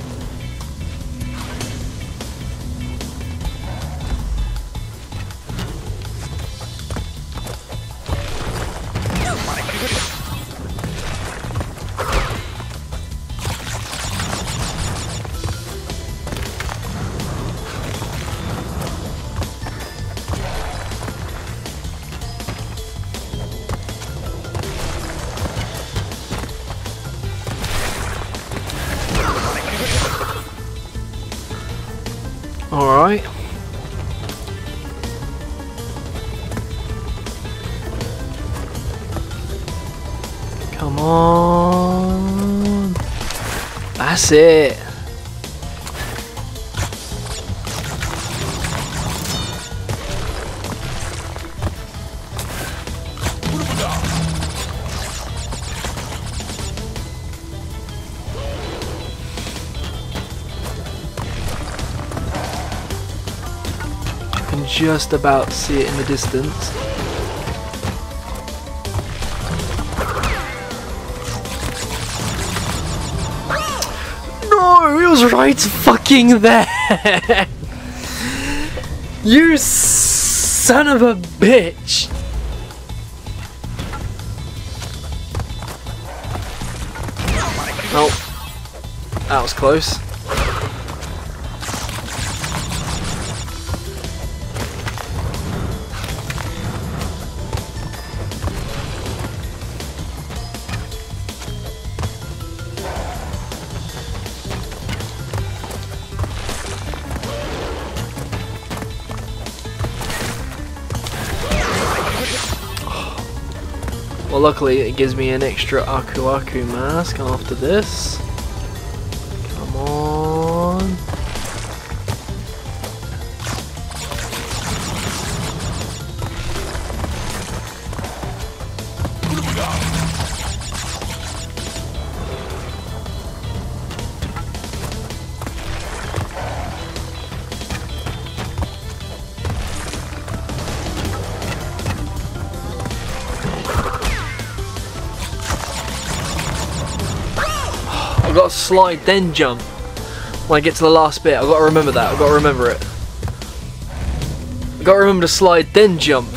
Alright. Come on. That's it. I can just about see it in the distance. No, it was right fucking there. You son of a bitch. Oh, that was close. Well, luckily it gives me an extra Aku Aku mask after this. Come on. I've got to slide then jump when I get to the last bit. I've got to remember that. I've got to remember it. I've got to remember to slide then jump.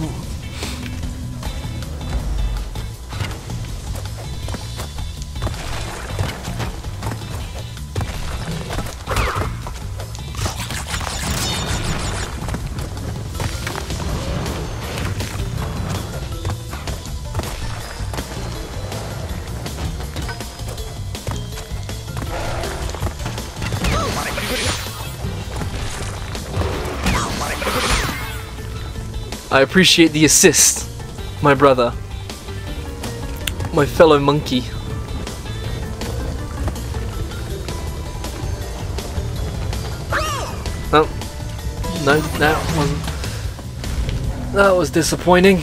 I appreciate the assist, my brother, my fellow monkey. No, no, that wasn't. That was disappointing.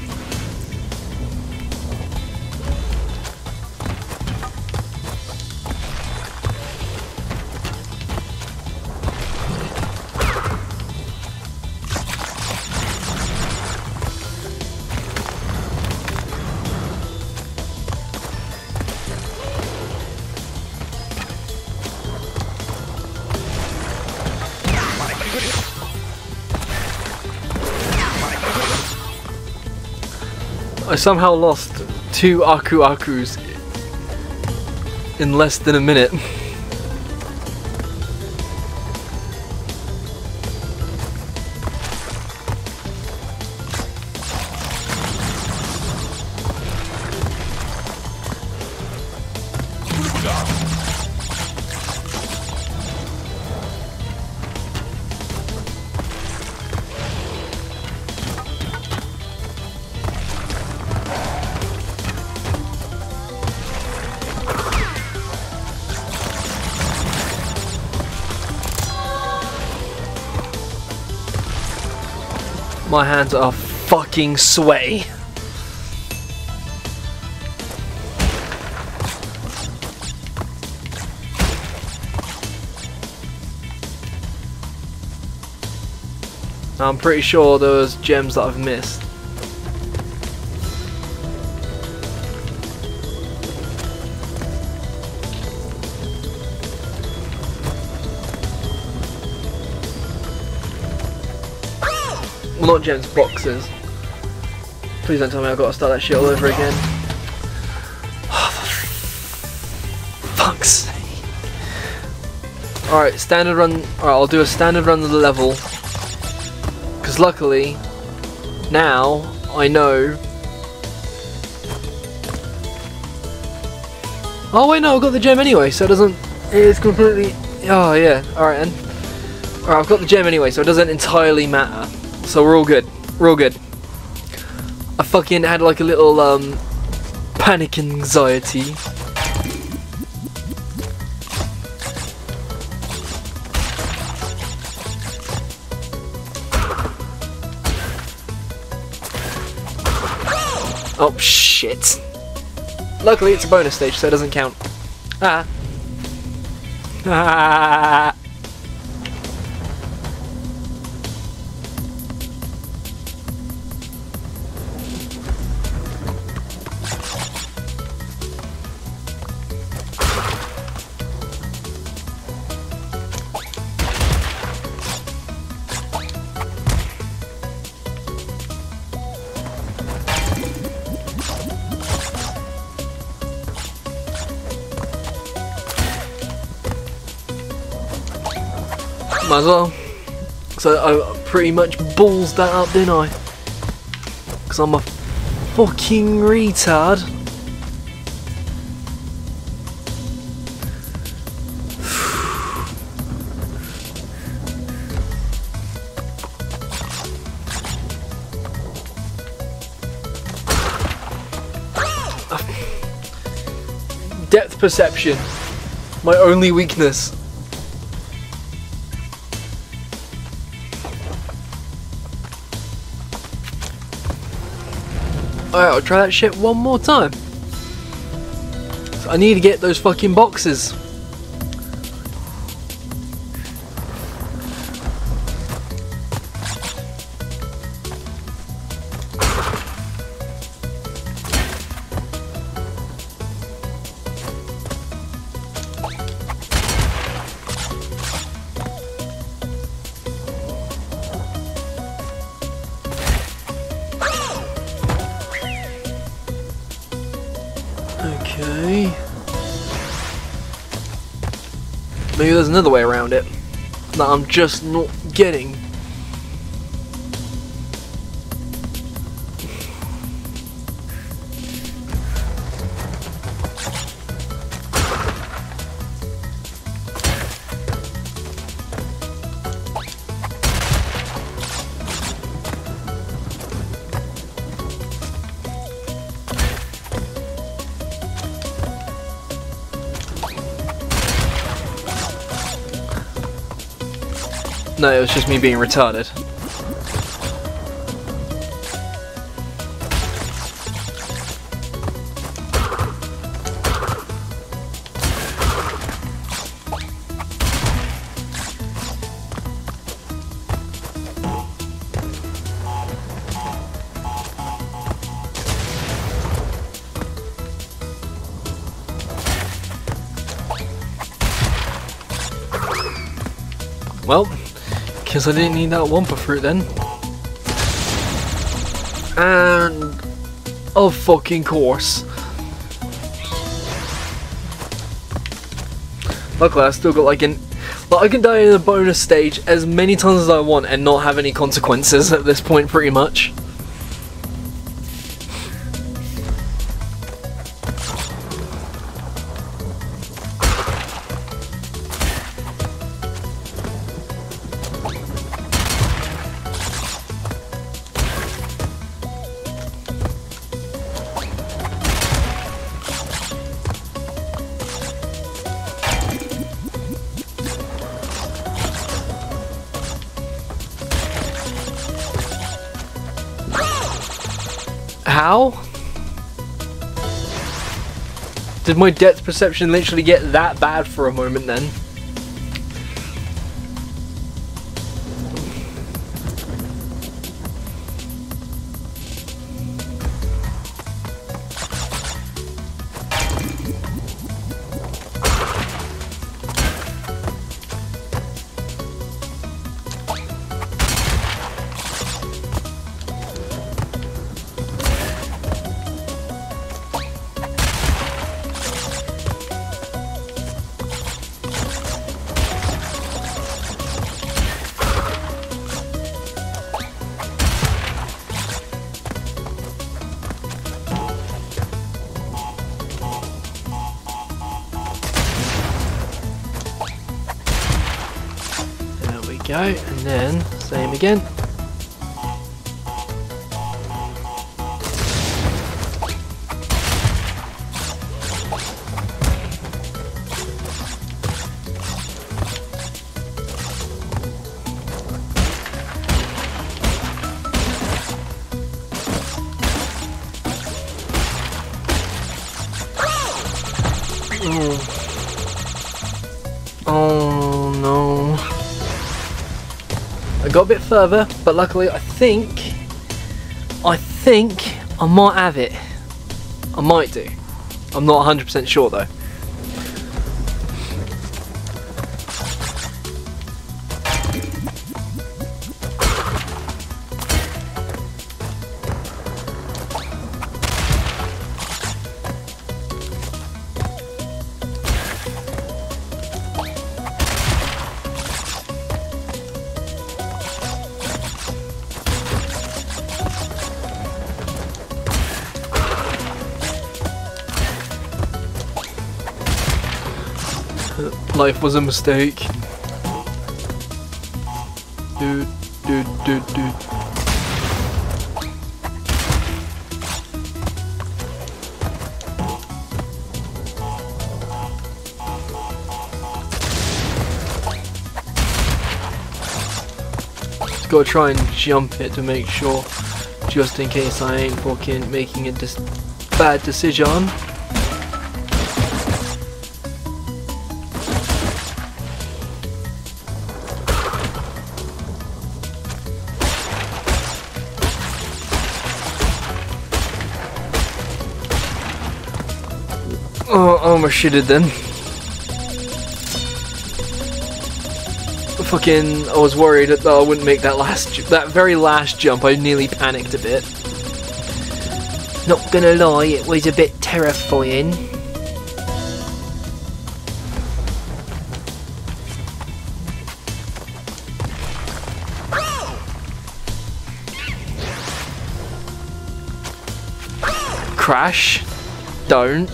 I somehow lost two Aku Akus in less than a minute. My hands are fucking sweaty. I'm pretty sure there was gems that I've missed. Well, not gems, boxes. Please don't tell me I've got to start that shit all over again. Oh, for fuck's sake. Alright, standard run. Alright, I'll do a standard run of the level. Because luckily, now I know. Oh, wait, no, I've got the gem anyway, so it doesn't. It's completely. Oh, yeah. Alright, then. Alright, I've got the gem anyway, so it doesn't entirely matter. So we're all good. We're all good. I fucking had like a little um panic anxiety. Oh shit. Luckily it's a bonus stage, so it doesn't count. Ah. Ah. Might as well. So I pretty much balls that up, didn't I? Because I'm a fucking retard. Depth perception. My only weakness. Alright, I'll try that shit one more time. So I need to get those fucking boxes. Okay. Maybe there's another way around it that I'm just not getting. No, it was just me being retarded. Well, guess I didn't need that Wumpa fruit then. And of fucking course. Luckily I still got like an like I can die in a bonus stage as many times as I want and not have any consequences at this point pretty much. How? Did my depth perception literally get that bad for a moment then? Go, and then same again. got a bit further, but luckily I think, I think I might have it. I might do. I'm not one hundred percent sure though. Life was a mistake. Dude, dude, dude, dude. Just gotta try and jump it to make sure, just in case I ain't fucking making a dis bad decision. Oh, I almost shitted then. Fucking, I was worried that I wouldn't make that last, ju that very last jump. I nearly panicked a bit. Not gonna lie, it was a bit terrifying. Crash. Don't.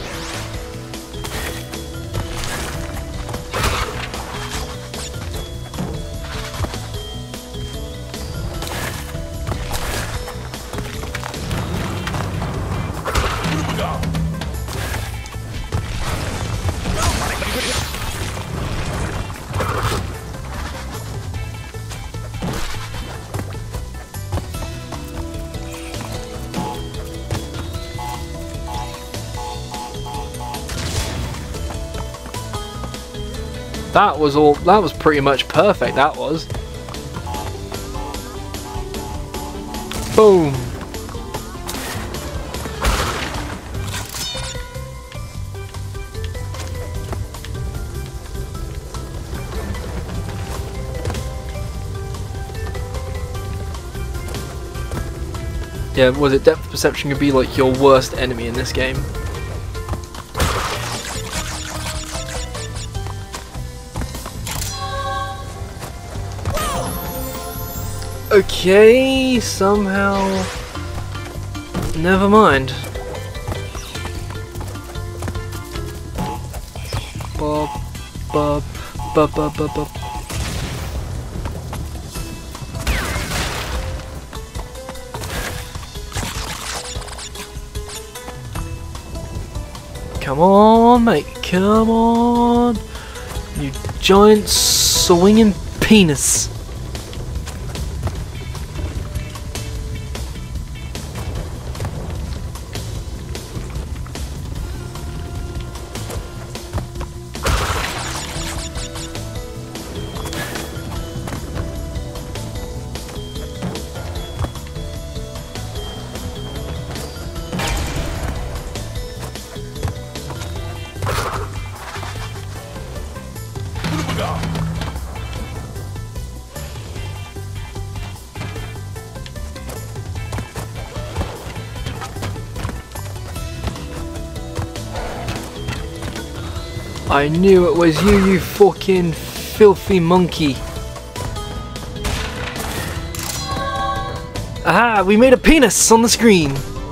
That was all, that was pretty much perfect, that was. Boom. Yeah, was it depth perception could be like your worst enemy in this game? Okay, somehow... Never mind. Bob, bob, bob, bob, bob, bob. Come on, mate, come on. You giant swinging penis. I knew it was you, you fucking filthy monkey. Aha, we made a penis on the screen.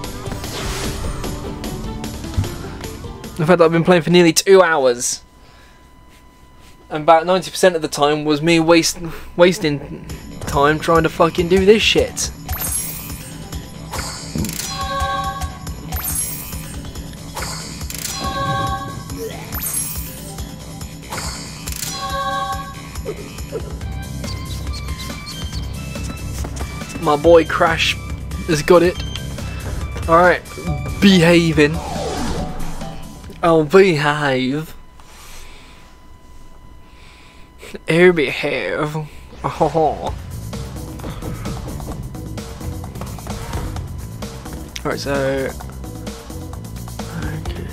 In fact, I've been playing for nearly two hours. And about ninety percent of the time was me waste, wasting time trying to fucking do this shit. My boy Crash has got it. Alright, behaving. I'll behave. Air behave. Oh. Alright, so... Okay.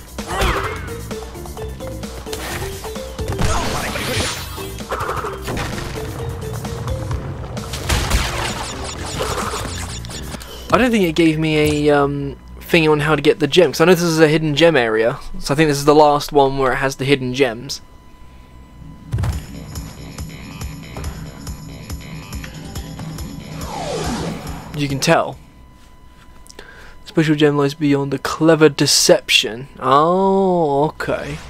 I don't think it gave me a um, thing on how to get the gem, because I know this is a hidden gem area, so I think this is the last one where it has the hidden gems. You can tell. Special gem lies beyond the clever deception. Oh, okay.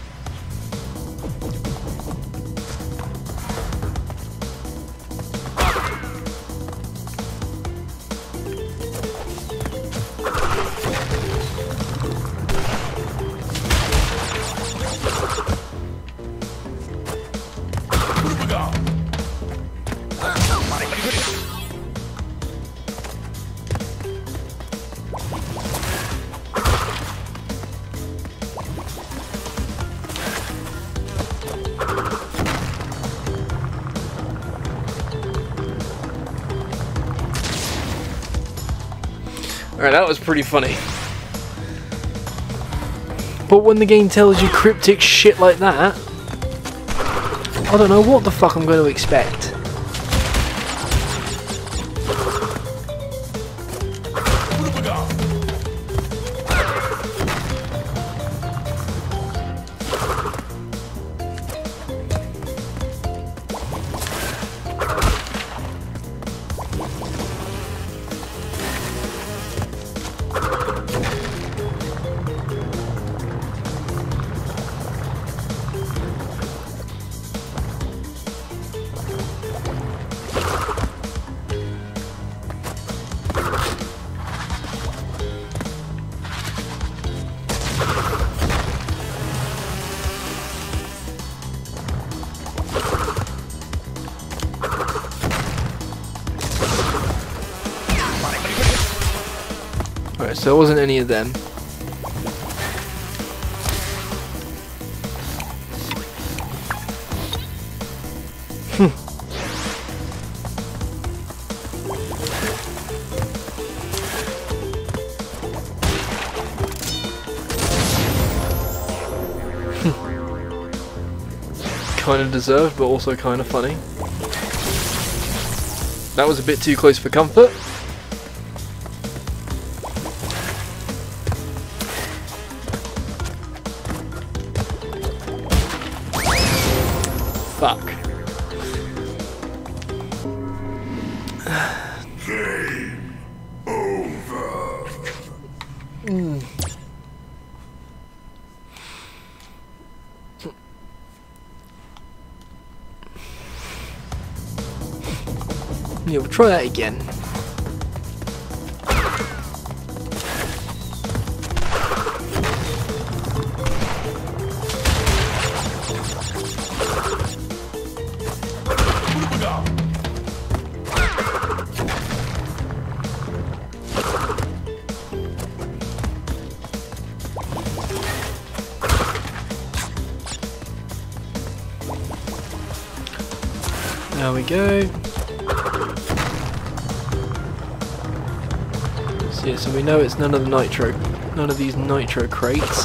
Alright, that was pretty funny. But when the game tells you cryptic shit like that, I don't know what the fuck I'm going to expect. Alright, so it wasn't any of them. Kind of deserved, but also kind of funny. That was a bit too close for comfort. Fuck. Game over. Mm. Yeah, we'll try that again. There we go. So, yeah, so we know it's none of the nitro, none of these nitro crates.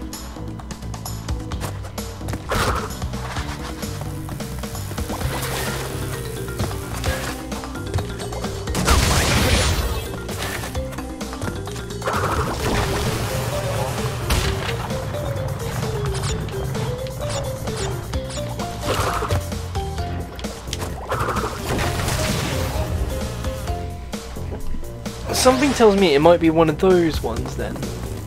Something tells me it might be one of those ones then.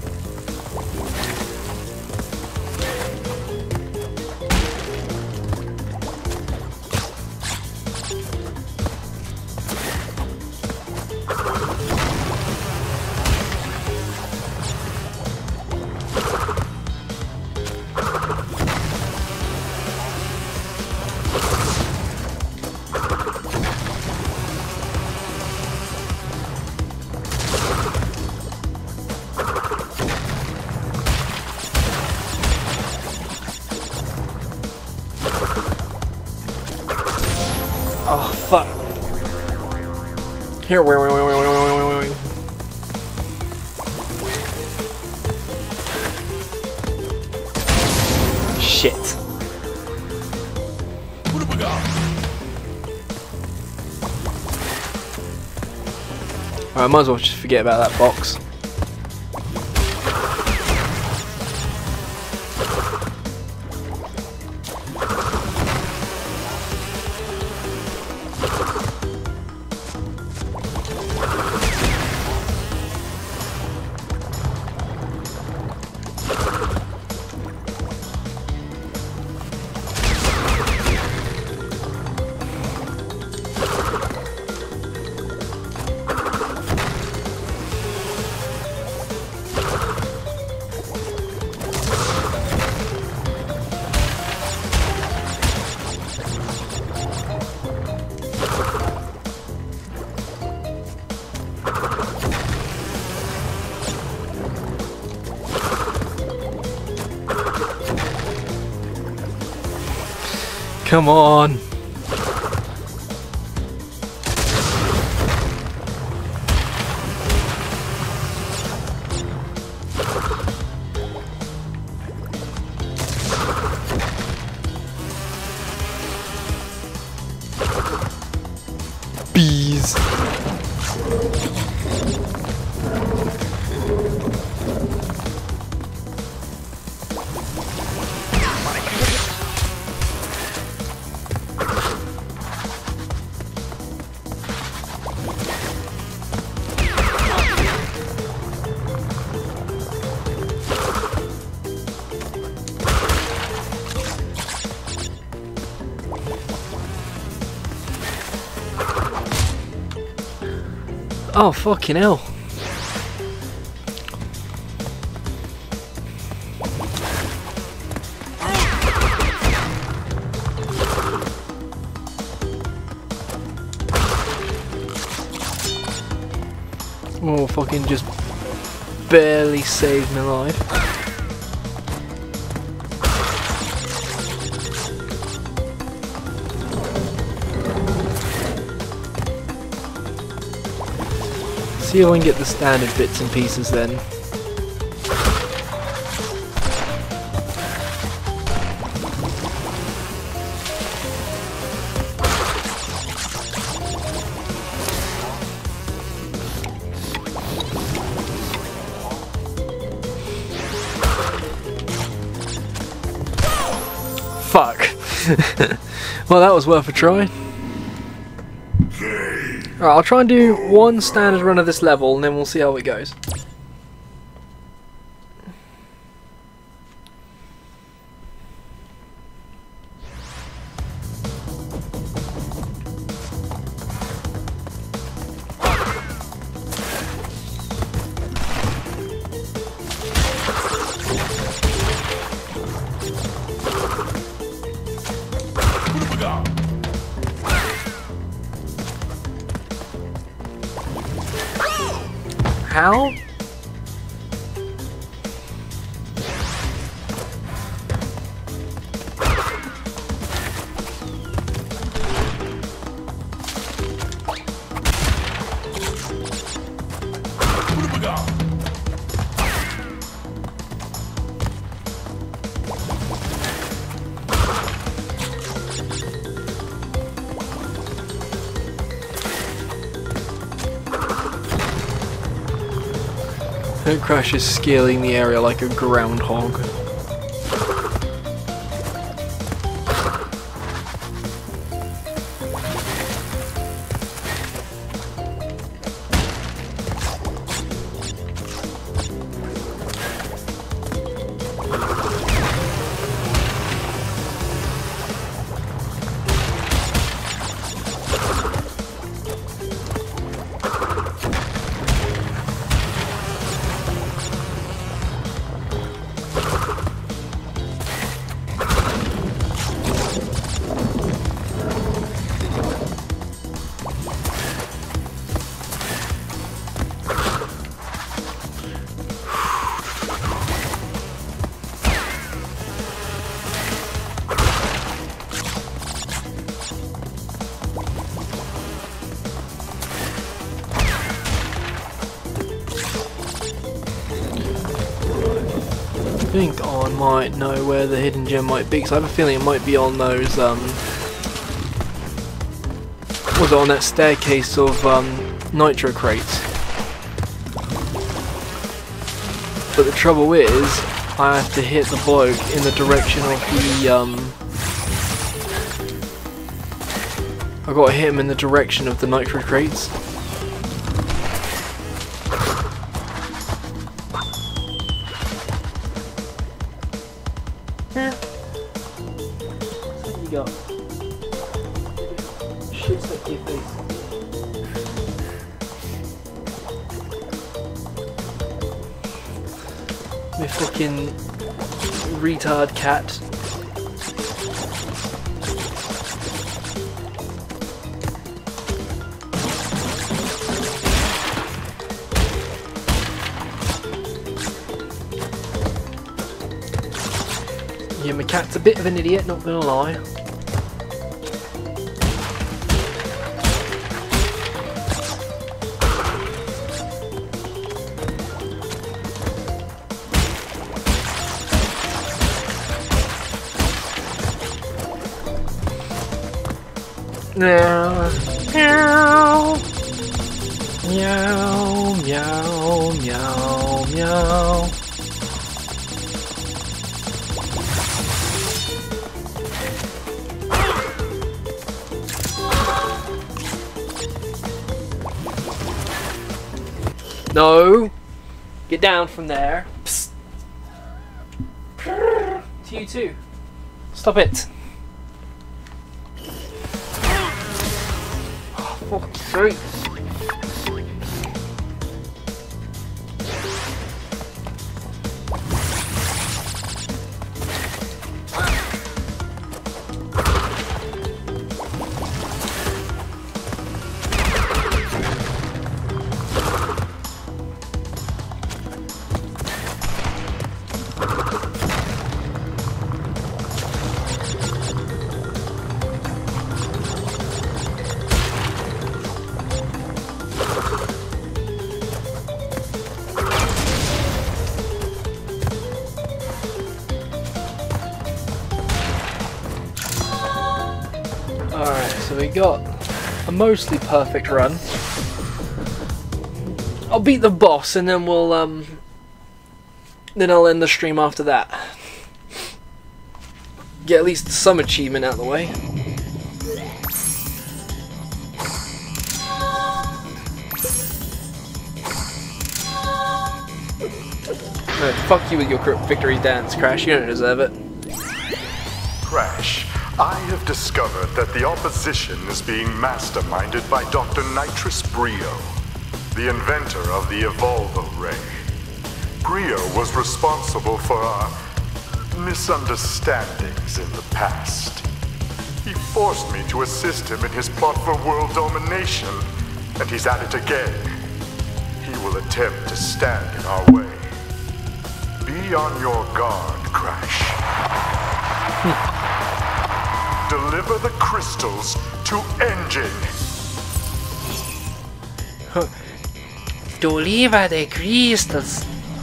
Oh fuck. Here, wait, wait, wait, wait, wait, wait, wait, wait. Shit. What have we got? Alright, I might as well just forget about that box. Come on. Bees. Oh, fucking hell. Oh, fucking just barely saved my life. See if I can get the standard bits and pieces then. Fuck. Well, that was worth a try. Alright, I'll try and do one standard run of this level and then we'll see how it goes. What have we got? How? What have we got? Crash is scaling the area like a groundhog. I think now I might know where the hidden gem might be, because I have a feeling it might be on those, um, was it on that staircase of um, nitro crates. But the trouble is, I have to hit the bloke in the direction of the, um, I've got to hit him in the direction of the nitro crates. Yeah. What you got? Shit stuck to your face. My fucking retard cat. Yeah, my cat's a bit of an idiot, not gonna lie. Meow, meow, meow, meow, meow, meow. No! Get down from there. Psst. To you too. Stop it. Oh, fuck's sake. Alright, so we got a mostly perfect run. I'll beat the boss and then we'll um then I'll end the stream after that. Get at least some achievement out of the way. No, fuck you with your victory dance, Crash. You don't deserve it. Crash, I have discovered that the opposition is being masterminded by Doctor Nitrous Brio, the inventor of the Evolvo Ray. Brio was responsible for our misunderstandings in the past. He forced me to assist him in his plot for world domination, and he's at it again. He will attempt to stand in our way. Be on your guard, Crash. Deliver the crystals to Engine. Deliver the crystals.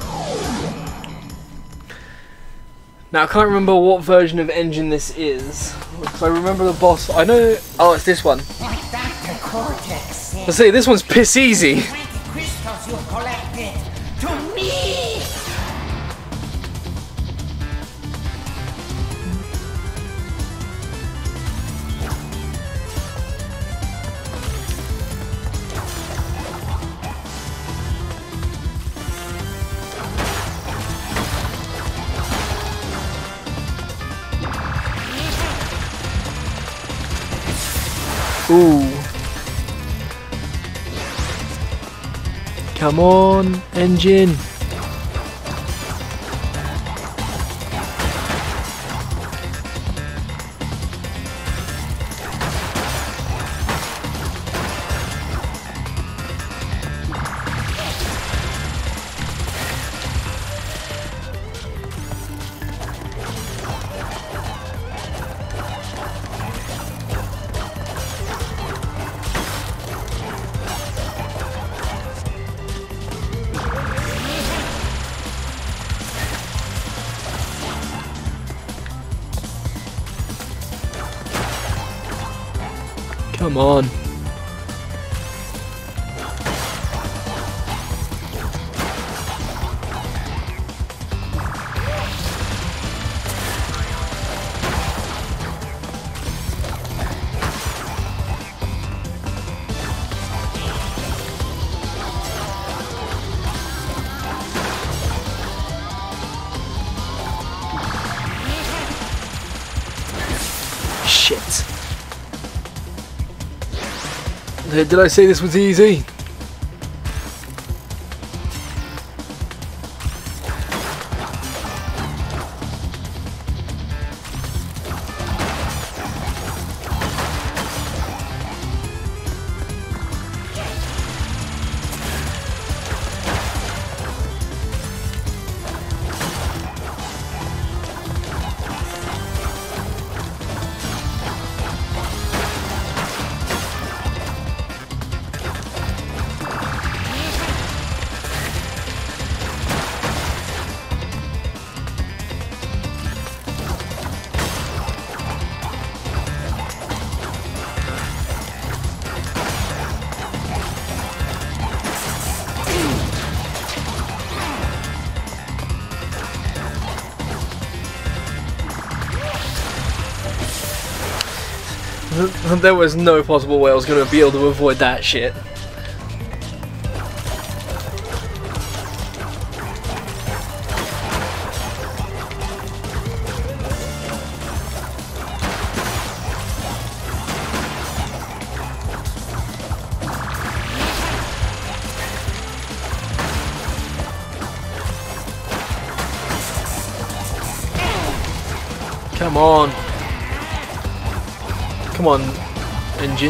Now I can't remember what version of Engine this is. Because I remember the boss. I know. Oh, it's this one. Doctor Cortex. Let's see. This one's piss easy. Crystals you collected to me. Ooh. Come on, Engine. Come on. Shit. Did I say this was easy? There was no possible way I was going to be able to avoid that shit. Come on. Come on, engine.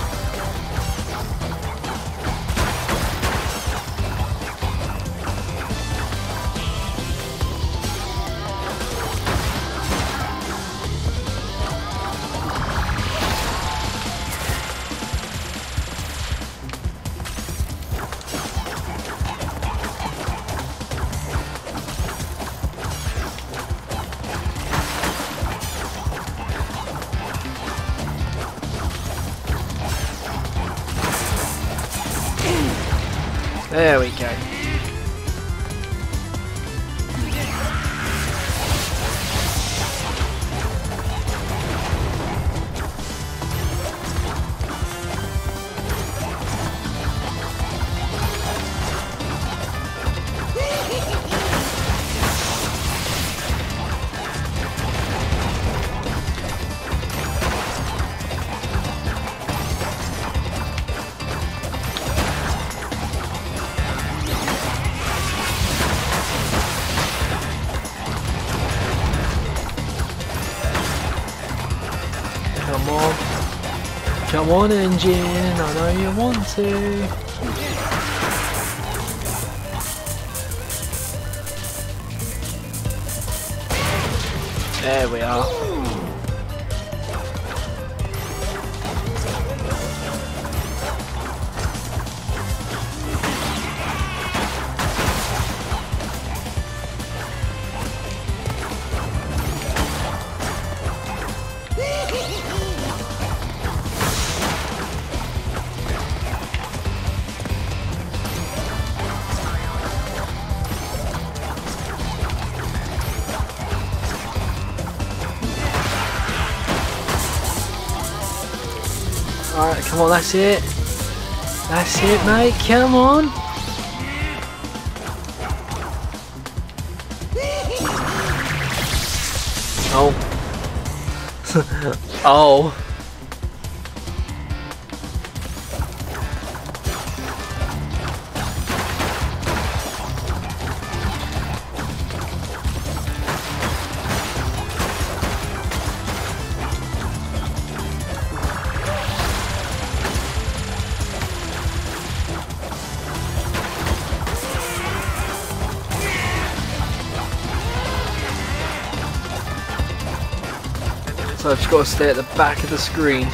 There we go. Come on. Come on, engine. I know you want to. There we are. Alright, come on, that's it. That's it, mate, come on. Oh. Oh. So I've just got to stay at the back of the screen.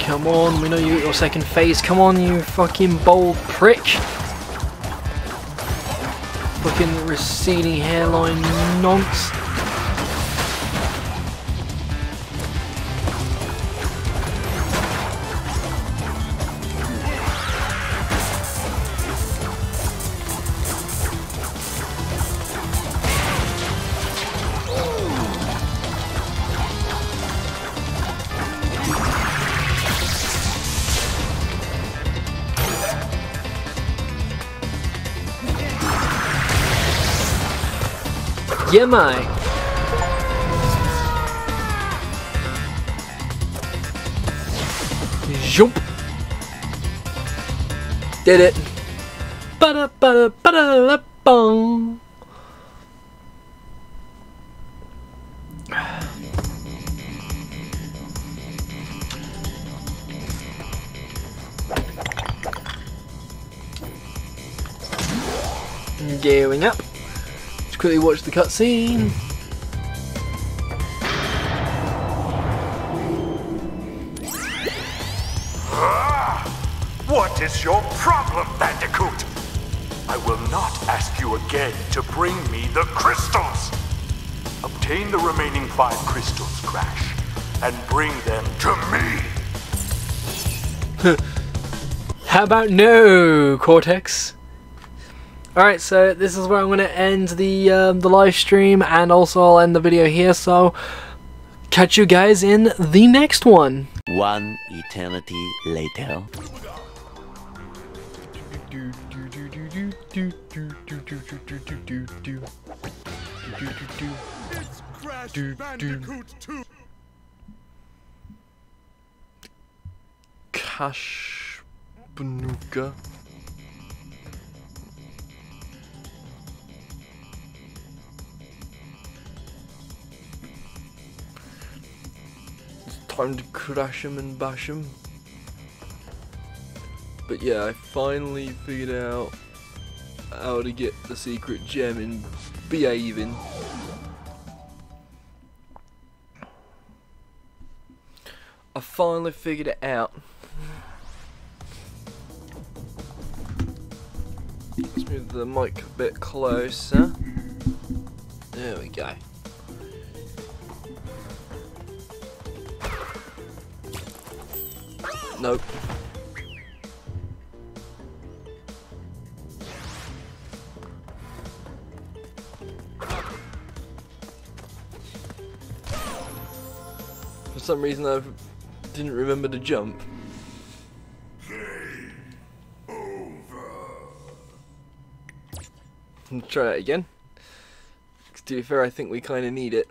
Come on, we know you got your second phase. Come on, you fucking bold prick. Fucking receding hairline nonce. Yeah, mate. Jump. Did it. Ba-da, ba-da, ba-da, bong. Gearing up. Let's quickly watch the cutscene. What is your problem, Bandicoot? I will not ask you again to bring me the crystals. Obtain the remaining five crystals, Crash, and bring them to me. How about no, Cortex? Alright, so this is where I'm going to end the um, the live stream, and also I'll end the video here, so catch you guys in the next one. One eternity later. It's Crash Bandicoot two. Cash Banuka. It's time to crash him and bash him. But yeah, I finally figured out how to get the secret gem in Behaving. I finally figured it out. Let's move the mic a bit closer. There we go. Nope. For some reason I didn't remember to jump. Game over. Let's try it again. 'Cause to be fair, I think we kind of need it.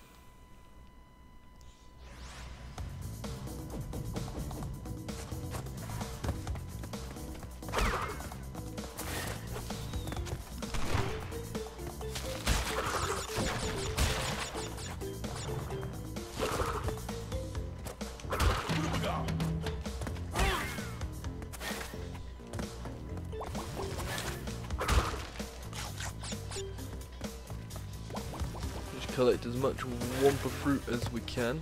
Collect as much Wumpa fruit as we can.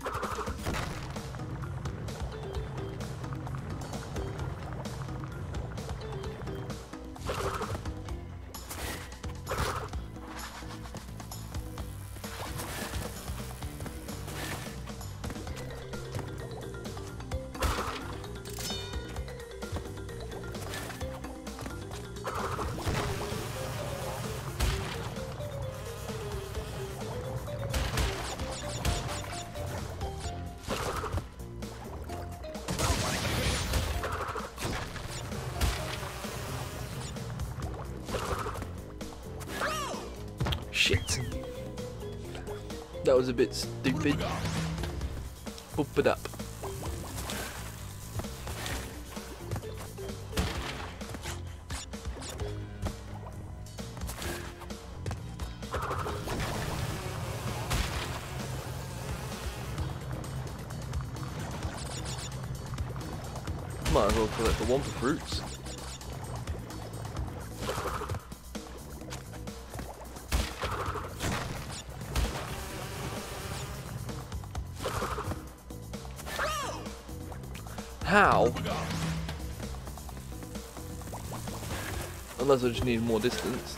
Shit. That was a bit stupid. Bump it up. Might as well collect the Wumpa fruits. How? Unless I just need more distance.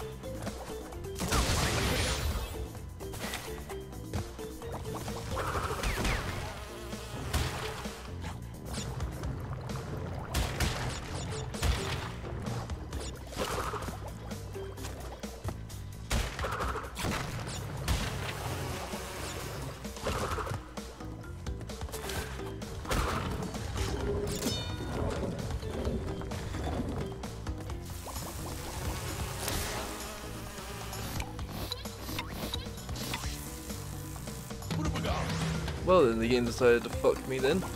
Well then, the game decided to fuck me then.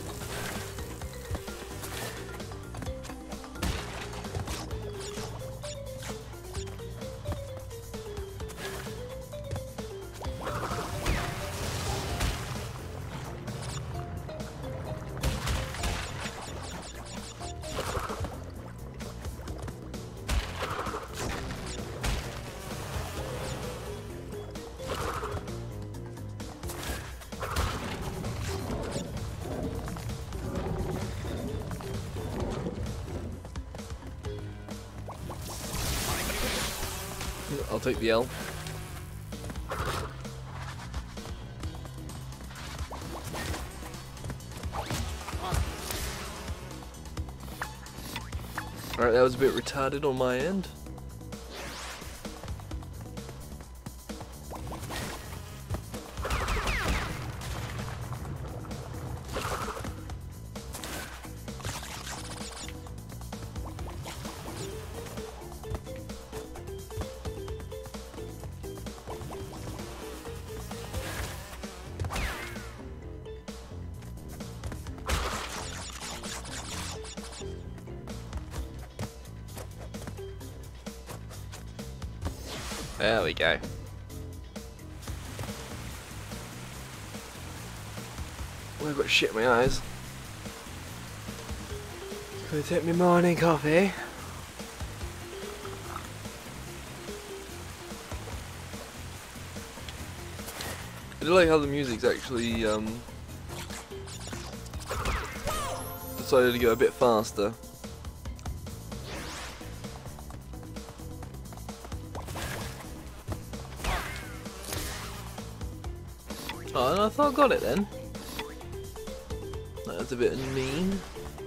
I'll take the L. Alright, that was a bit retarded on my end. There we go. Well, I've got shit in my eyes. Gonna take me morning coffee. I do like how the music's actually um, decided to go a bit faster. Oh, I thought I got it then. That's a bit mean.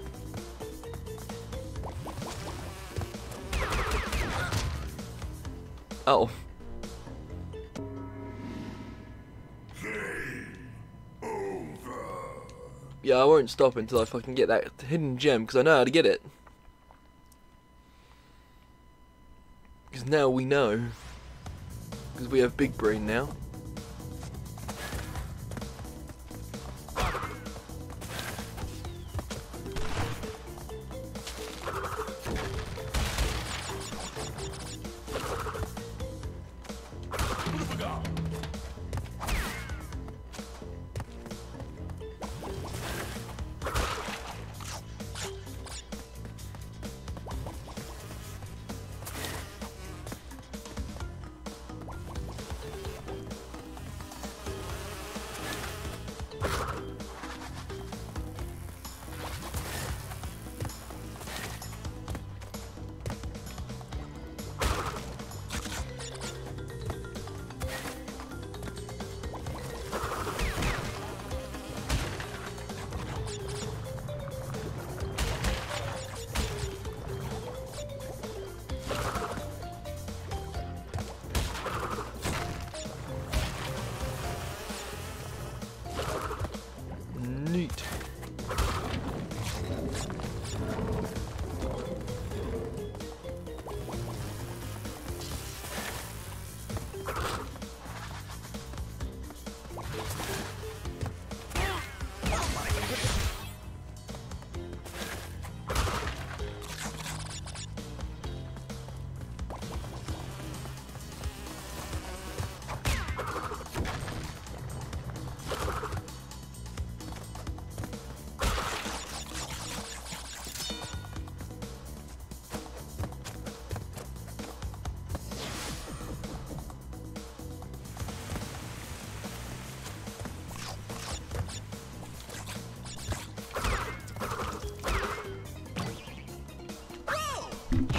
Oh. Yeah, I won't stop until I fucking get that hidden gem, because I know how to get it. Because now we know. Because we have big brain now.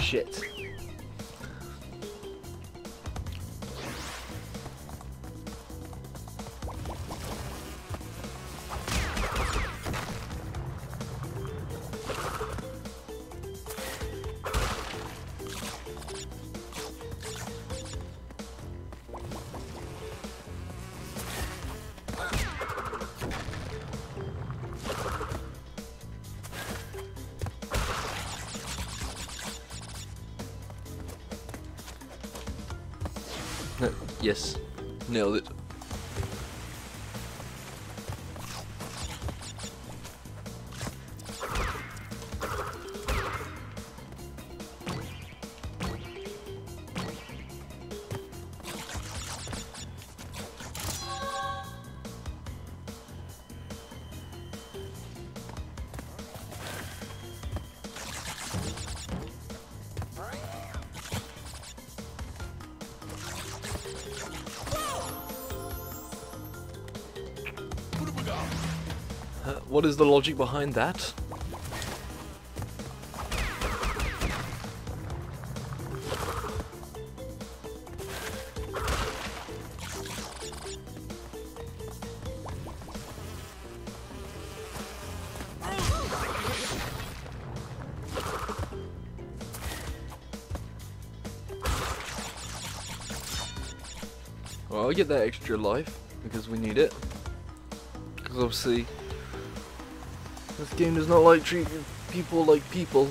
shit. Yes, nailed it. Uh, what is the logic behind that? Well, I'll get that extra life because we need it. Because obviously this game does not like treating people like people.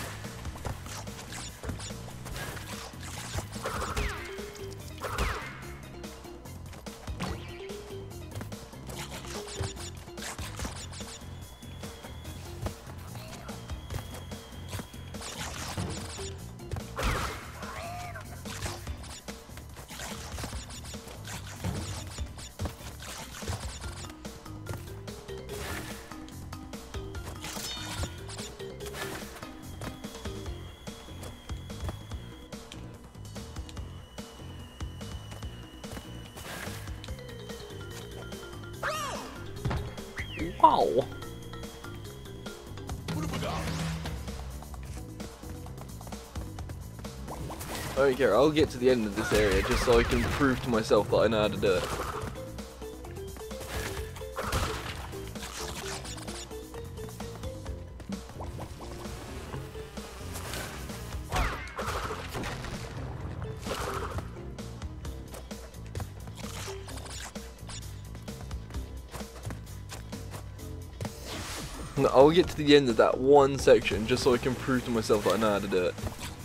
Wow. I don't care, I'll get to the end of this area just so I can prove to myself that I know how to do it. No, I'll get to the end of that one section just so I can prove to myself that I know how to do it.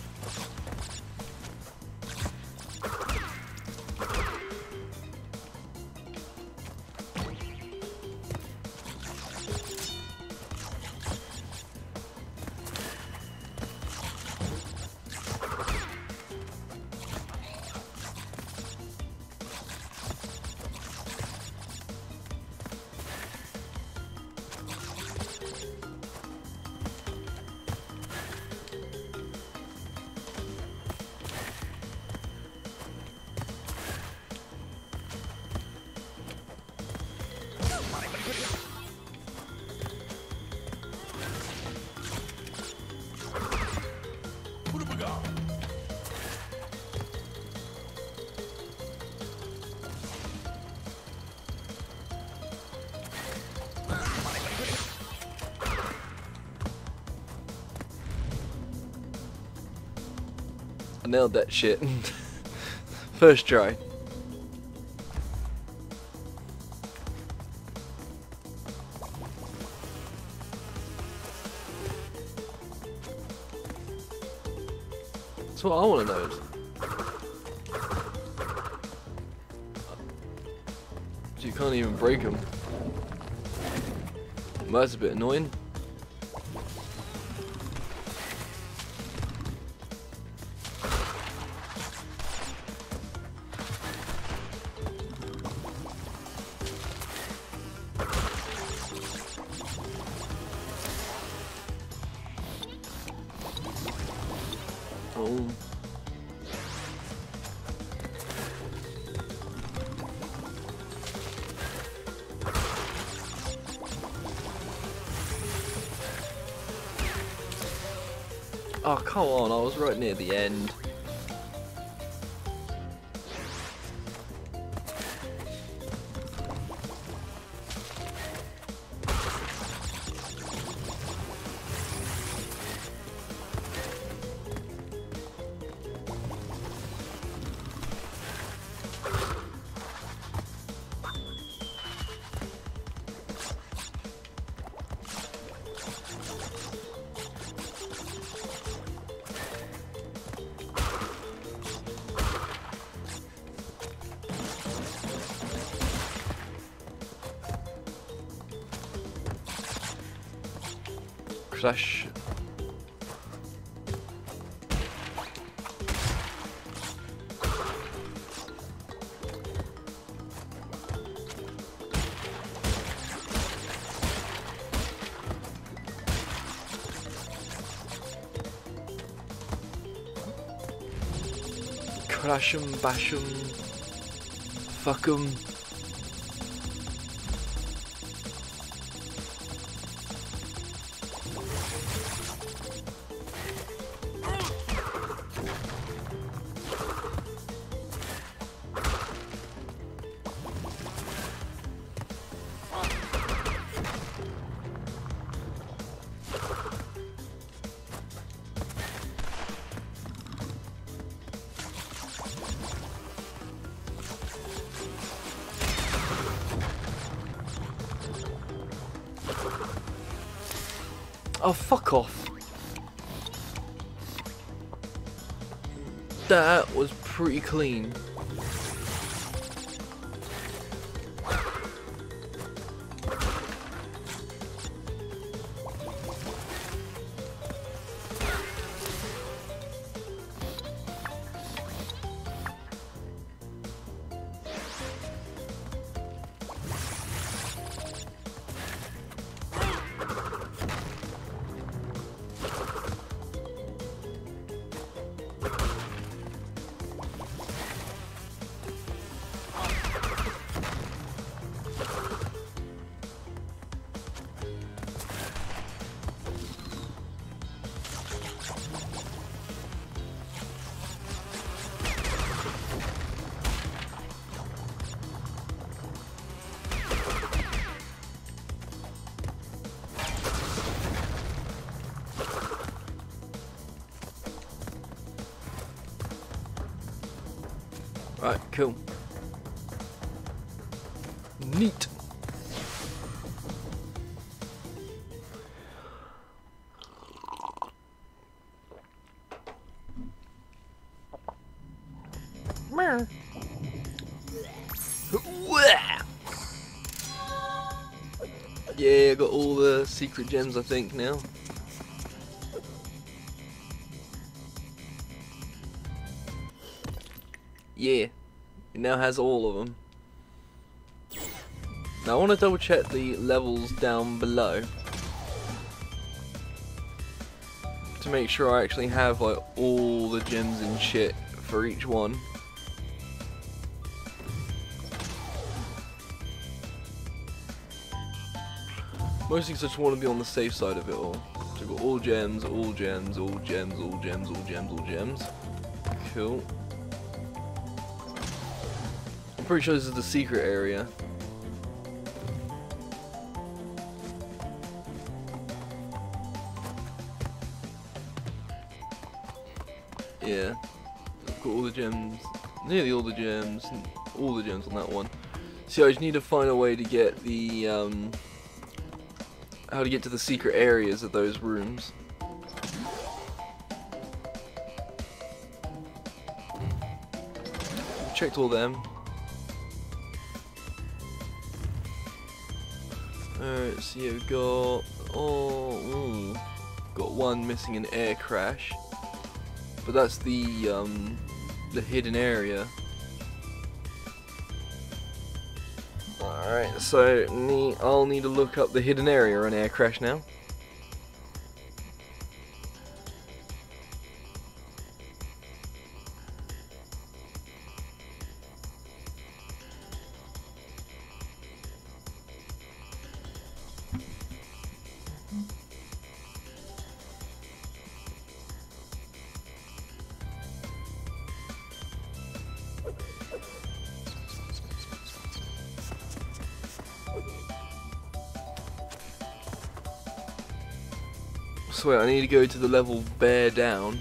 I nailed that shit. First try. That's what I want to know. So you can't even break them. That's a bit annoying. Oh. Oh, come on, I was right near the end. Crash. Crash 'em, bash 'em, fuck 'em. Oh, fuck off. That was pretty clean. Right, cool. Neat. Yeah, I got all the secret gems, I think, now. Yeah, it now has all of them. Now I want to double check the levels down below to make sure I actually have like all the gems and shit for each one. Mostly because I just want to be on the safe side of it all. So I've got all gems, all gems, all gems, all gems, all gems, all gems. Cool. I'm pretty sure this is the secret area. Yeah. I've got all the gems, nearly all the gems, all the gems on that one. So I just need to find a way to get the, um, how to get to the secret areas of those rooms. Checked all them. Alright, so you've got, oh, ooh, got one missing an air crash, but that's the um, the hidden area. Alright, so need, I'll need to look up the hidden area on air crash now. So wait, I need to go to the level Bear Down.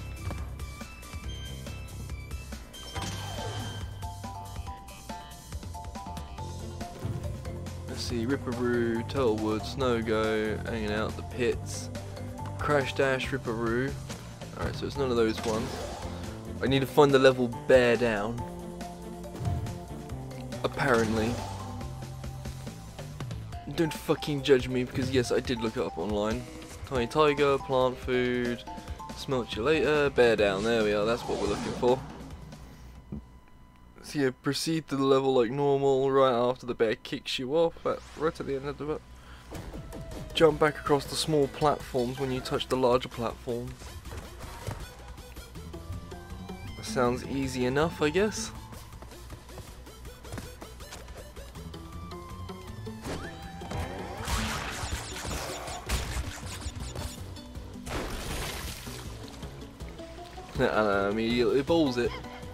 Let's see, Ripperoo, Turtlewood, Snow-Go, hanging out the pits, Crash Dash, Ripperoo. Alright, so it's none of those ones. I need to find the level Bear Down. Apparently. Don't fucking judge me, because yes, I did look it up online. Tiny Tiger, Plant Food, Smelt You Later, Bear Down, there we are, that's what we're looking for. So yeah, proceed to the level like normal, right after the bear kicks you off, but right at the end of it. Jump back across the small platforms when you touch the larger platform. Sounds easy enough, I guess. And I immediately balls it.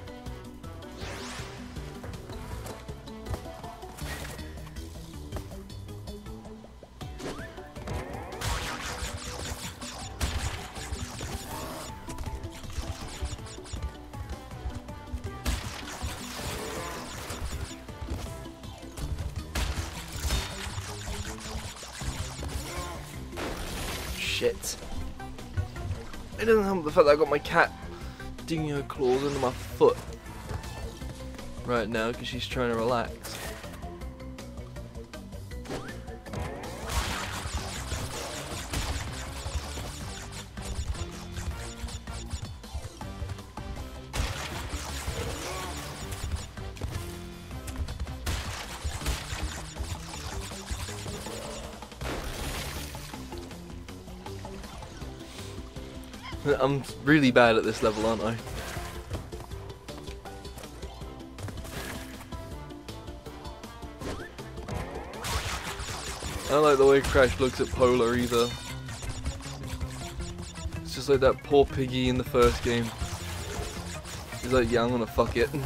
Shit. It doesn't help the fact that I got my cat digging her claws under my foot right now because she's trying to relax. I'm really bad at this level, aren't I? I don't like the way Crash looks at Polar either. It's just like that poor piggy in the first game. He's like, yeah, I'm gonna fuck it.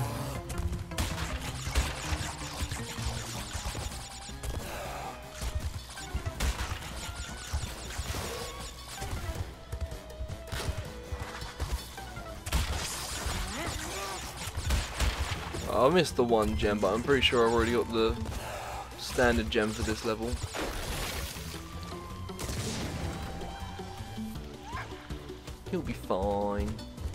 I missed the one gem, but I'm pretty sure I've already got the standard gem for this level. He'll be fine.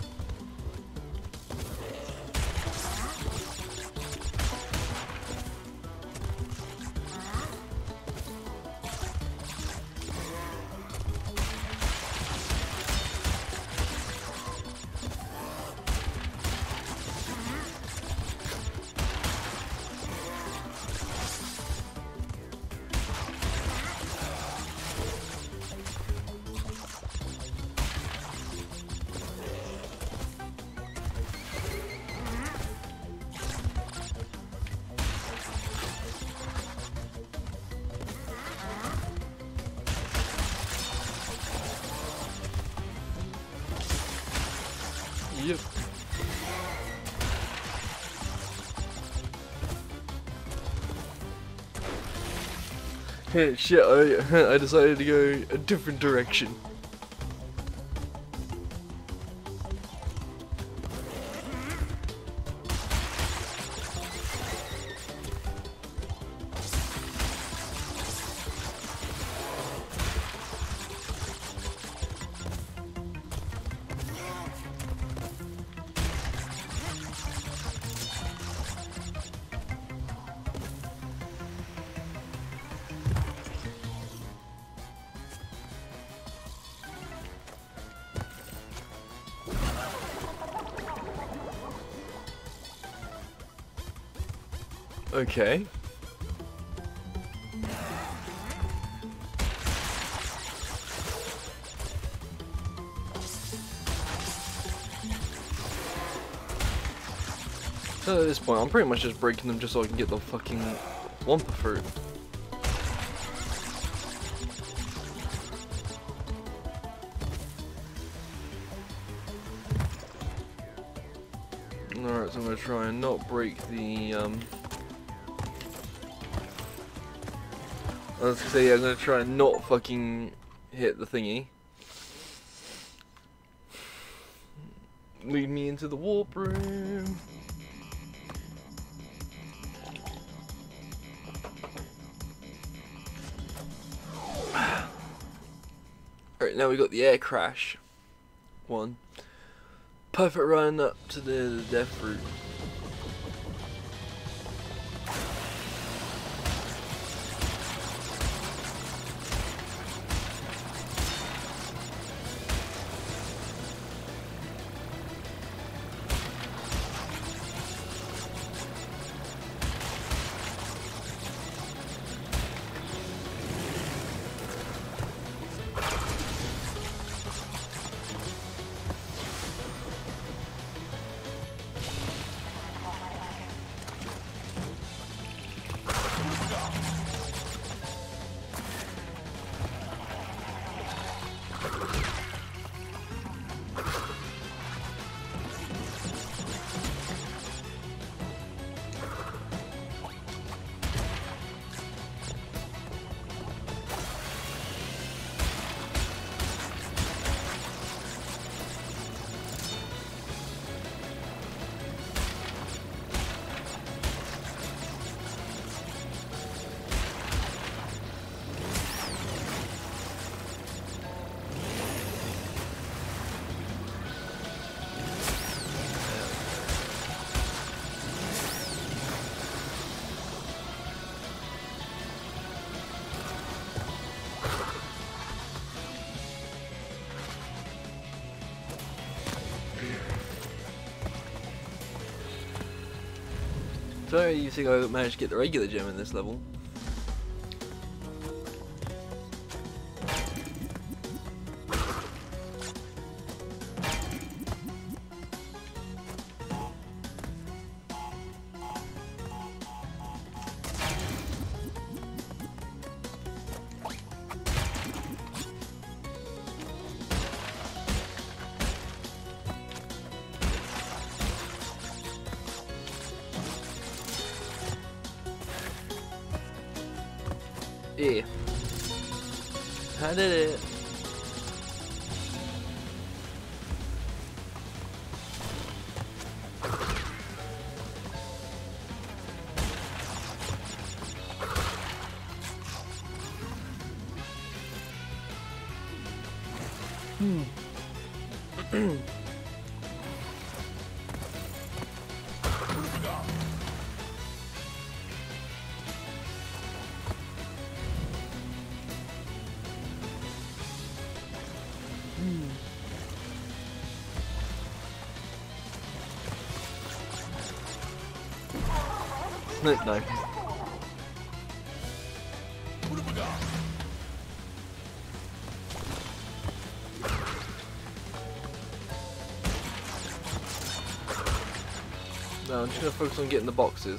Yep. Hey, shit, I, I decided to go a different direction. Okay. So at this point, I'm pretty much just breaking them just so I can get the fucking Wumpa fruit. Alright, so I'm going to try and not break the, um... I was going to say, yeah, I'm going to try and not fucking hit the thingy. lead me into the warp room. Alright, now we got the air crash one. Perfect run up to the, the death route. So you think I managed to get the regular gem in this level? Yeah. I did it. Hmm. No, no. No, I'm just gonna focus on getting the boxes.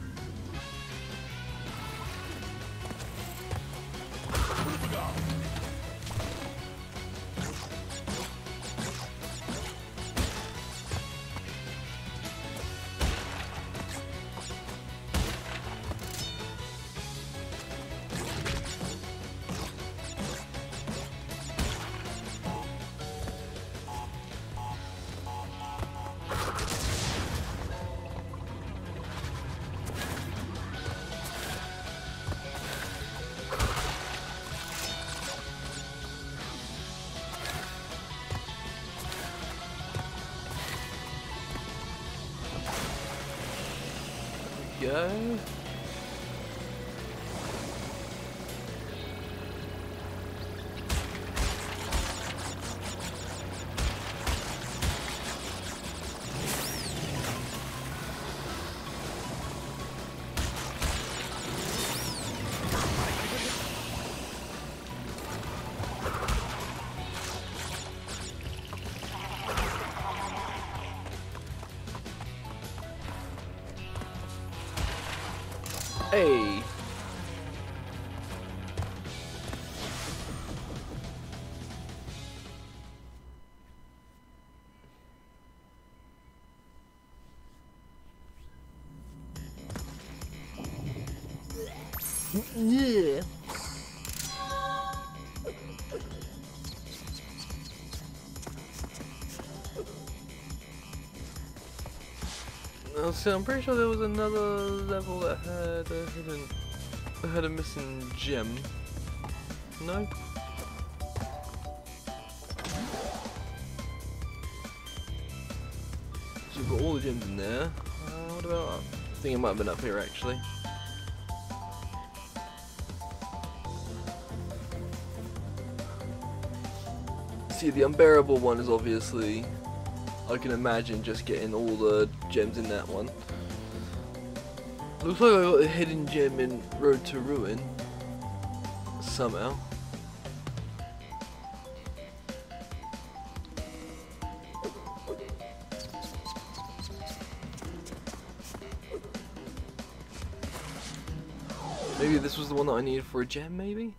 Go. Hey. Yeah. Uh, see, I'm pretty sure there was another level that had a hidden, that had a missing gem. No? So we've got all the gems in there. Uh, what about? I think it might have been up here actually. See, the unbearable one is obviously, I can imagine just getting all the gems in that one. Looks like I got a hidden gem in Road to Ruin somehow. Maybe this was the one that I needed for a gem, maybe?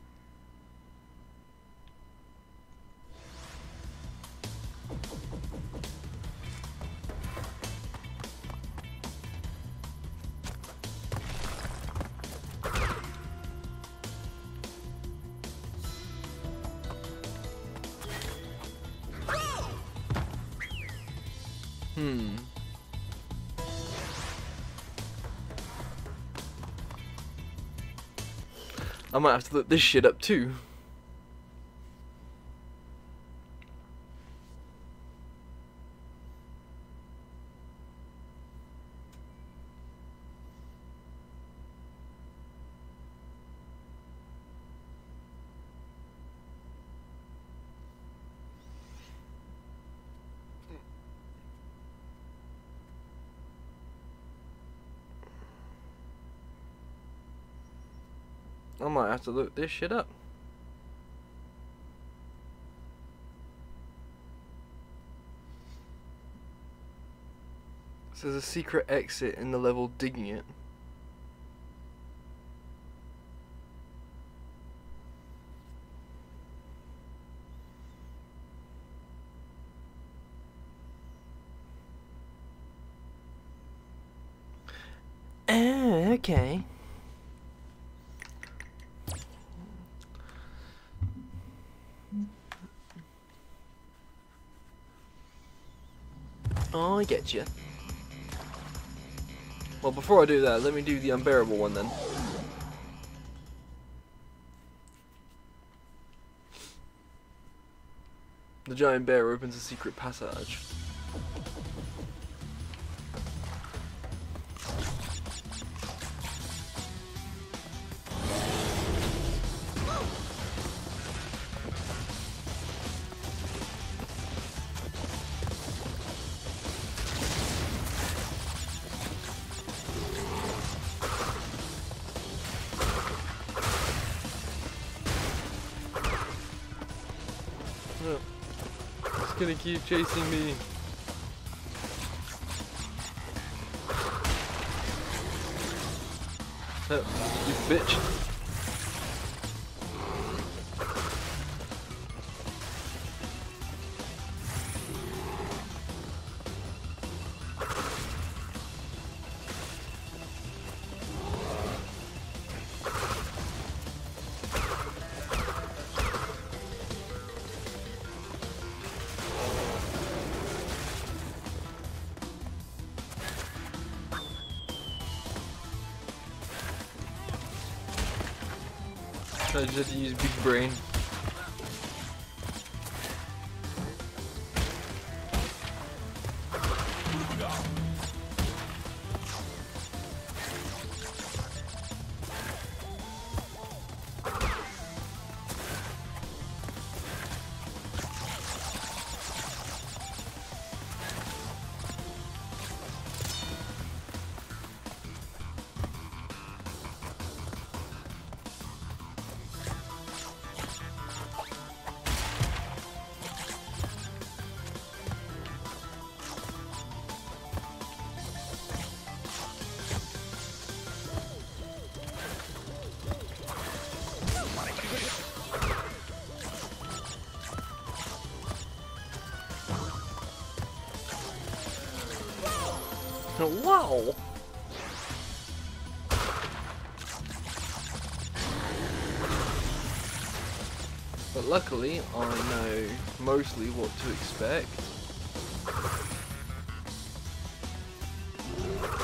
Hmm. I might have to look this shit up too. I might have to look this shit up. So there's a secret exit in the level Digging It. Oh, okay. Oh, I get you. Well, before I do that, let me do the unbearable one then. The giant bear opens a secret passage. It's gonna keep chasing me. Oh, you bitch. I just have to use big brain. Wow! But luckily, I know mostly what to expect.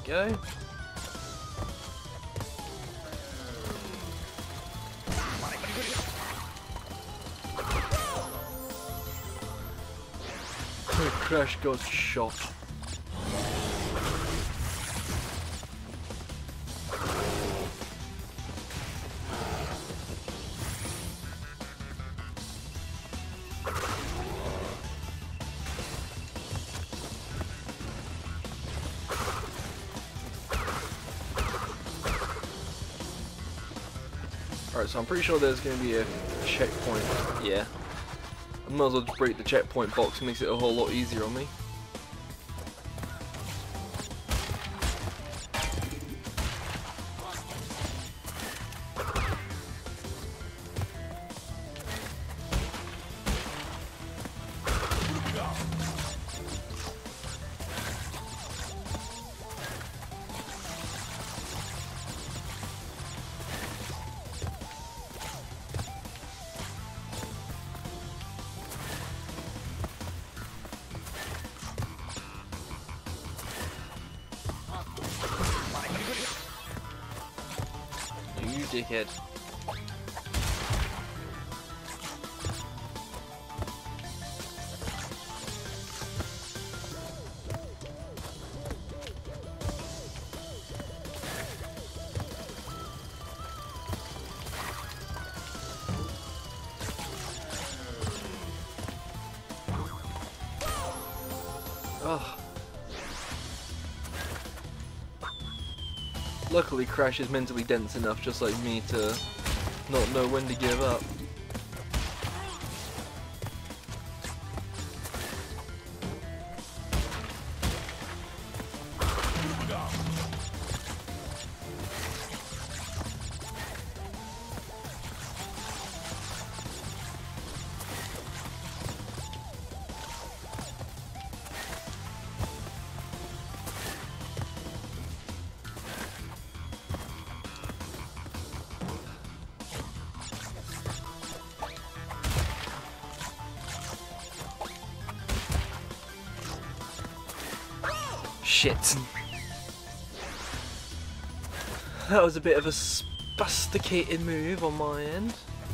go. Crash got shot. Alright, so I'm pretty sure there's going to be a checkpoint. Yeah. I might as well just break the checkpoint box, it makes it a whole lot easier on me. You dickhead. Ugh. Luckily, Crash is mentally dense enough, just like me, to not know when to give up. Shit. That was a bit of a spasticated move on my end.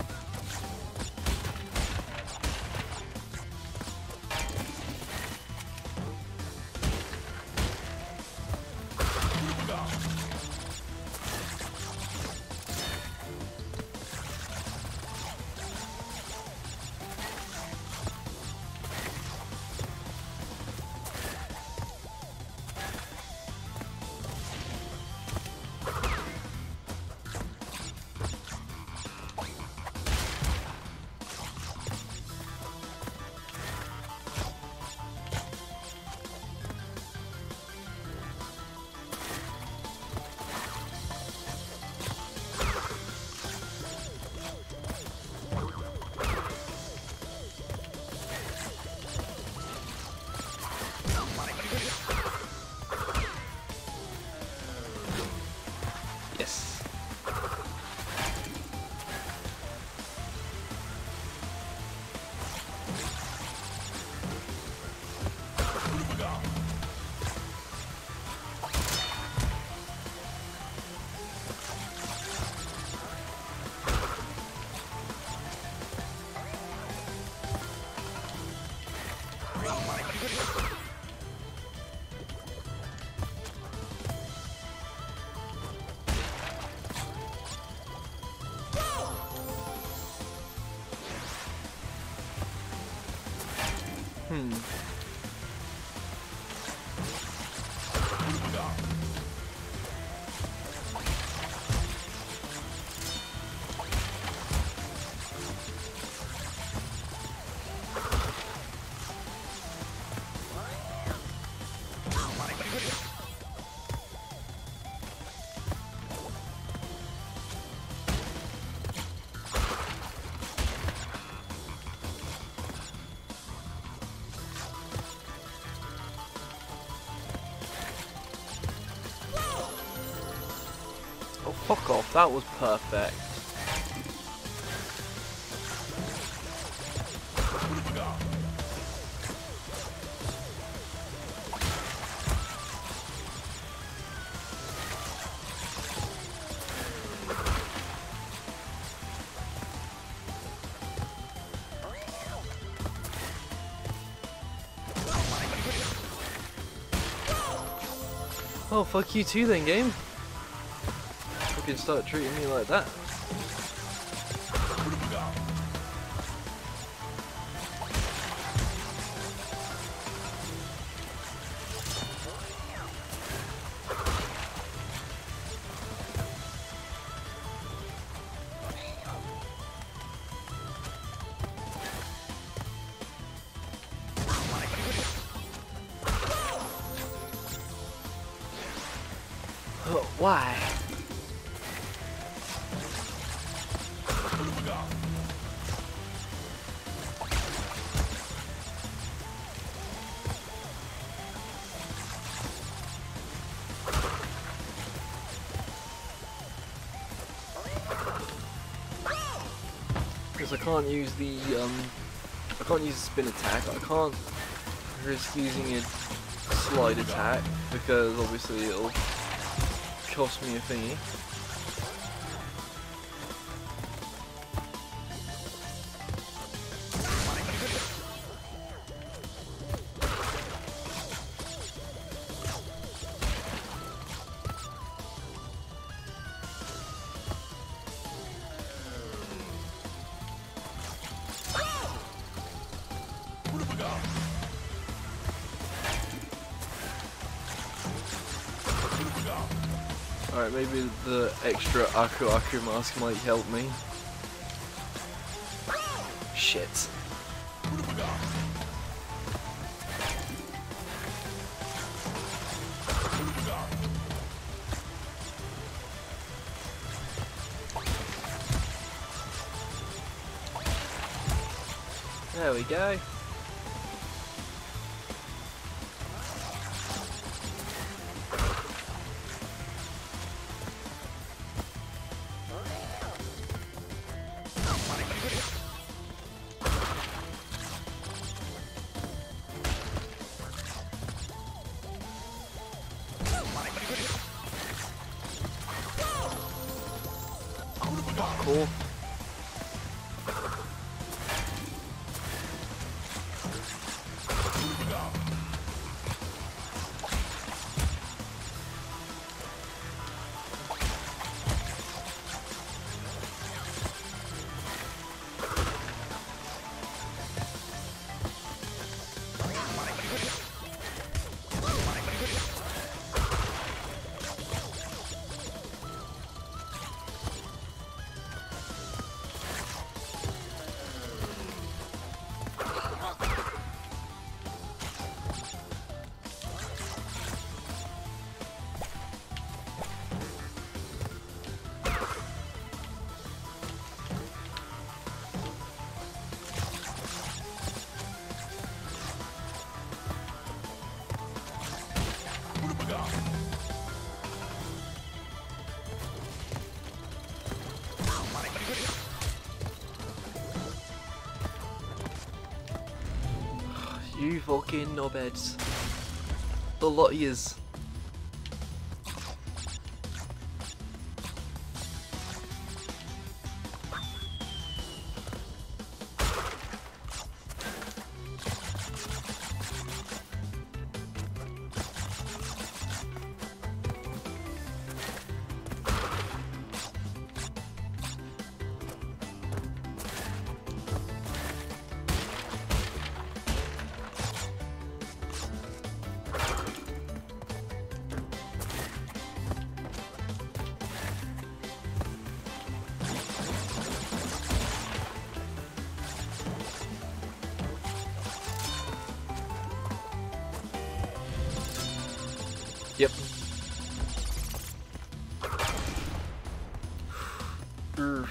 Yes. Hmm. Oh, fuck off, that was perfect. Oh, fuck you too then, game. You can start treating me like that. Oh, why? Because I can't use the um, I can't use the spin attack. I can't risk using a slide attack because obviously it'll cost me a thingy. Alright, maybe the extra Aku Aku mask might help me. Shit. There we go. Cool. You fucking knobheads. The lot of yous. Yep. Urgh.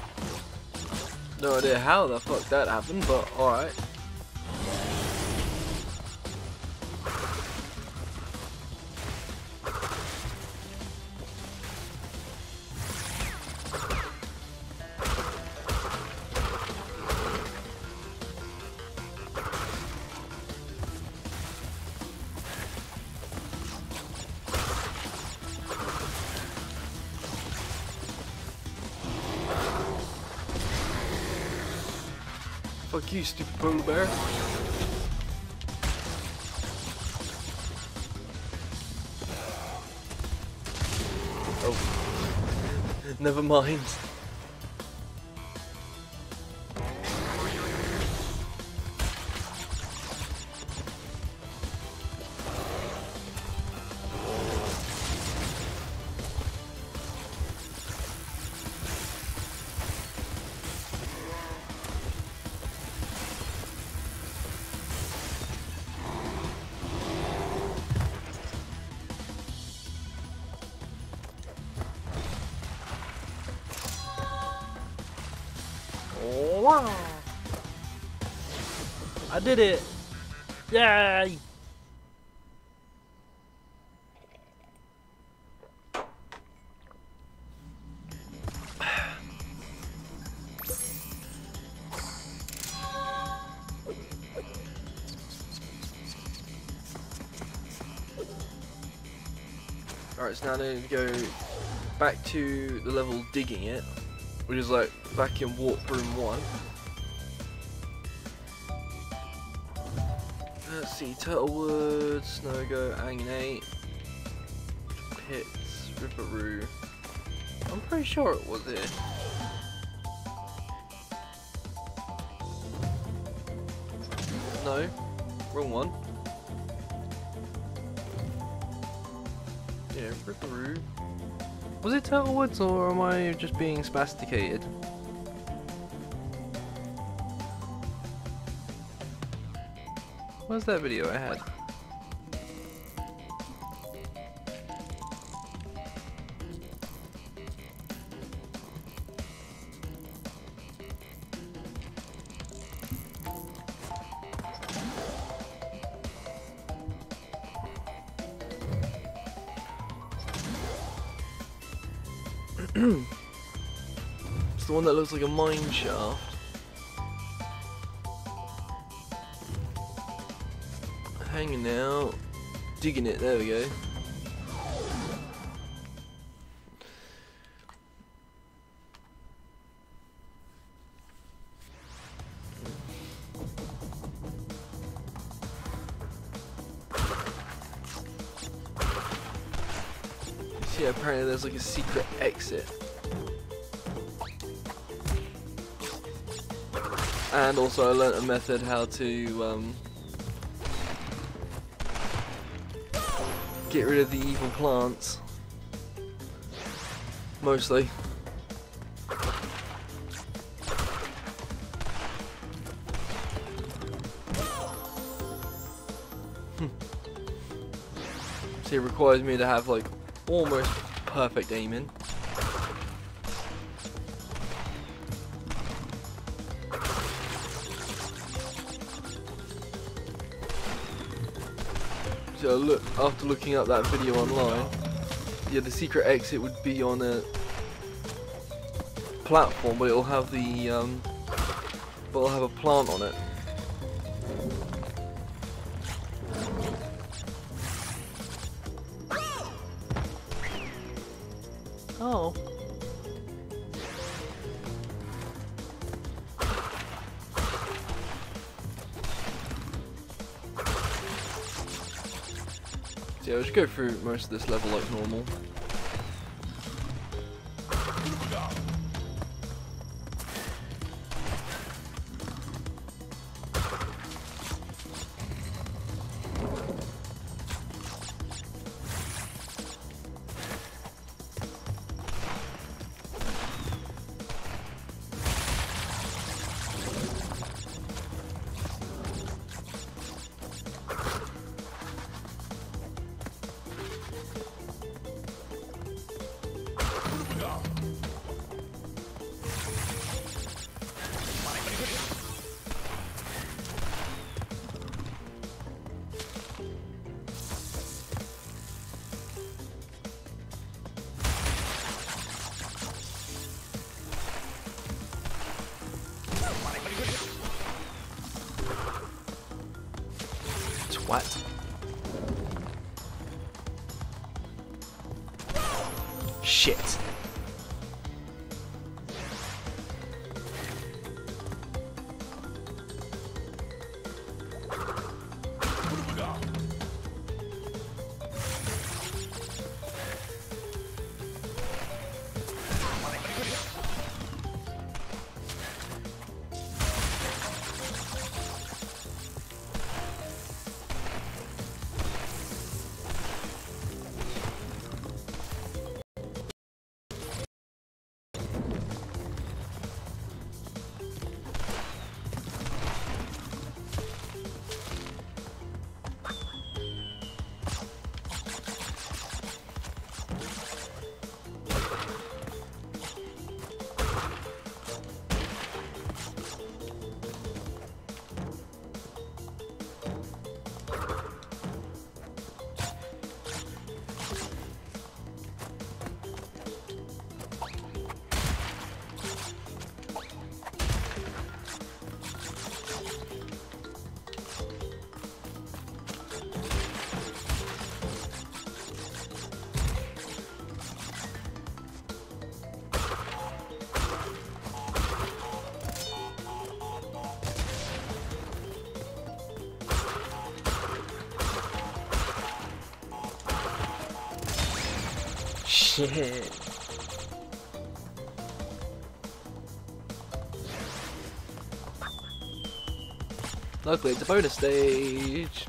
No idea how the fuck that happened, but alright. Fuck you, stupid polar bear. Oh. Never mind. Wow. I did it! Yay! Alright, so now I need to go back to the level digging it, which is like back in Warp Room one. Let's see, Turtlewood, Snowgo, Anginate, Pits, Ripperoo. I'm pretty sure it was here. No, wrong one. Yeah, Ripperoo. Was it Turtlewoods or am I just being spasticated? Where's that video I had? It's the one that looks like a mine shaft. Hanging out, digging it, there we go. See, apparently there's like a secret exit. And also I learnt a method how to um, get rid of the evil plants. Mostly. See, it requires me to have like almost perfect aiming. So look, after looking up that video online, yeah, the secret exit would be on a platform, but it'll have the um, but it'll have a plant on it. Oh. So yeah, I'll just go through most of this level like normal. Twat. Shit. shit. Luckily, it's a bonus stage.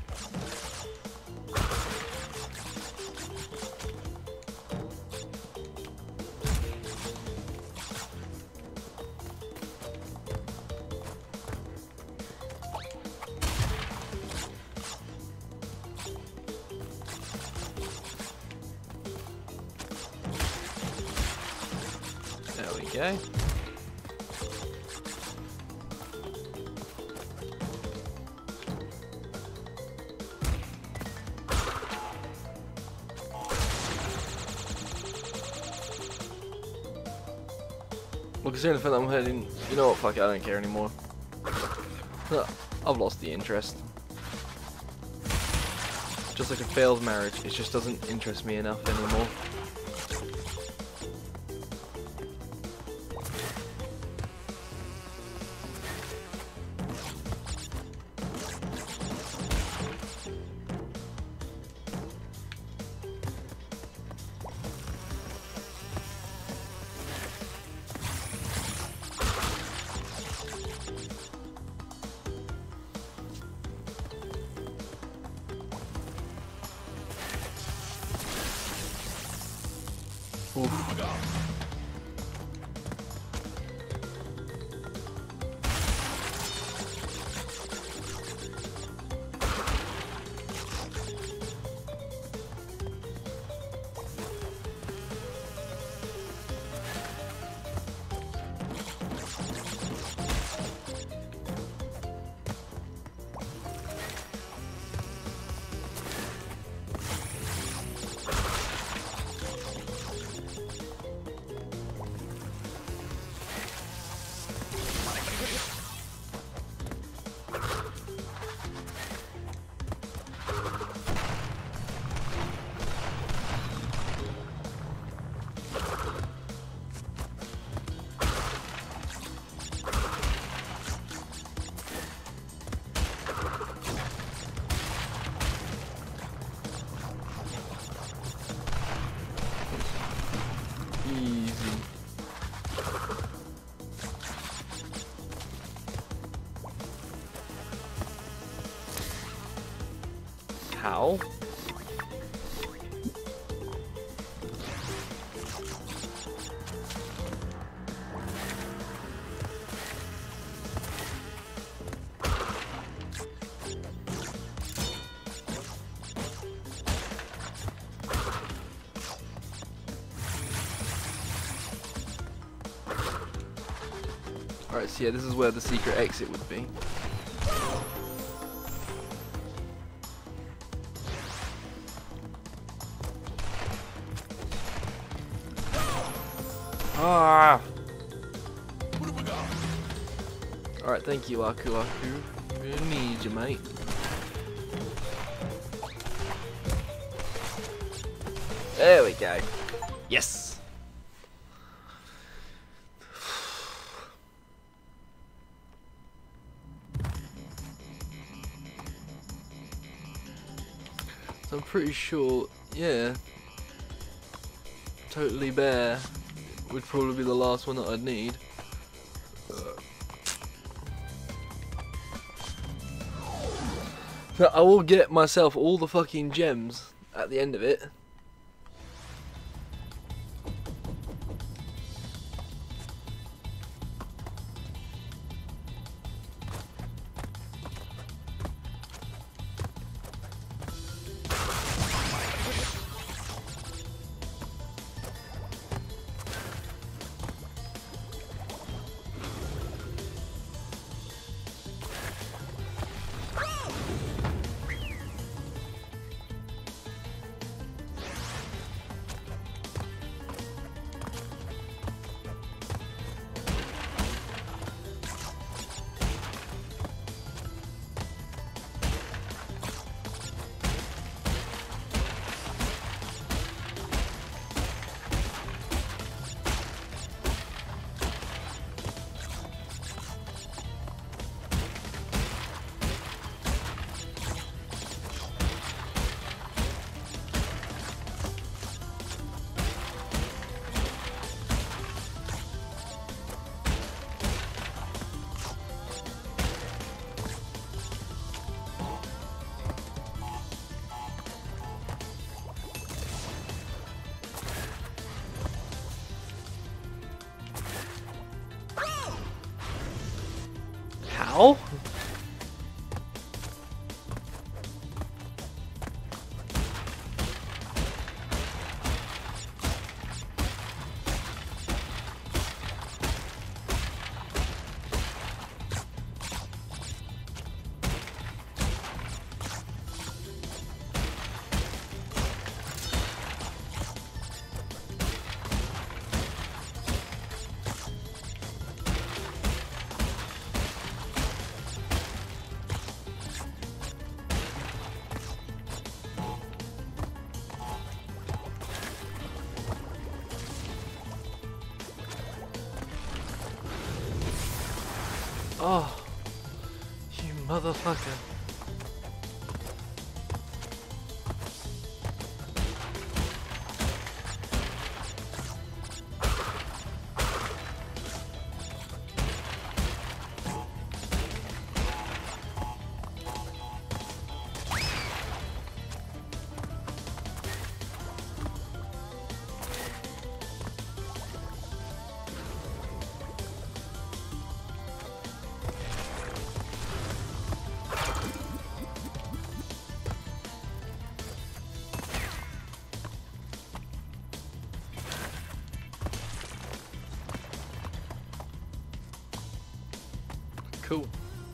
There we go. Well, considering the fact that I'm heading, you know what, fuck it, I don't care anymore. I've lost the interest. Just like a failed marriage, it just doesn't interest me enough anymore. Oof. Easy. How? Alright, so yeah, this is where the secret exit would be. Ah! Alright, thank you, Aku Aku. Really need you, mate. There we go. Yes! So I'm pretty sure, yeah, Totally Bare would probably be the last one that I'd need. So I will get myself all the fucking gems at the end of it. Ow! Oh, you motherfucker. Cool.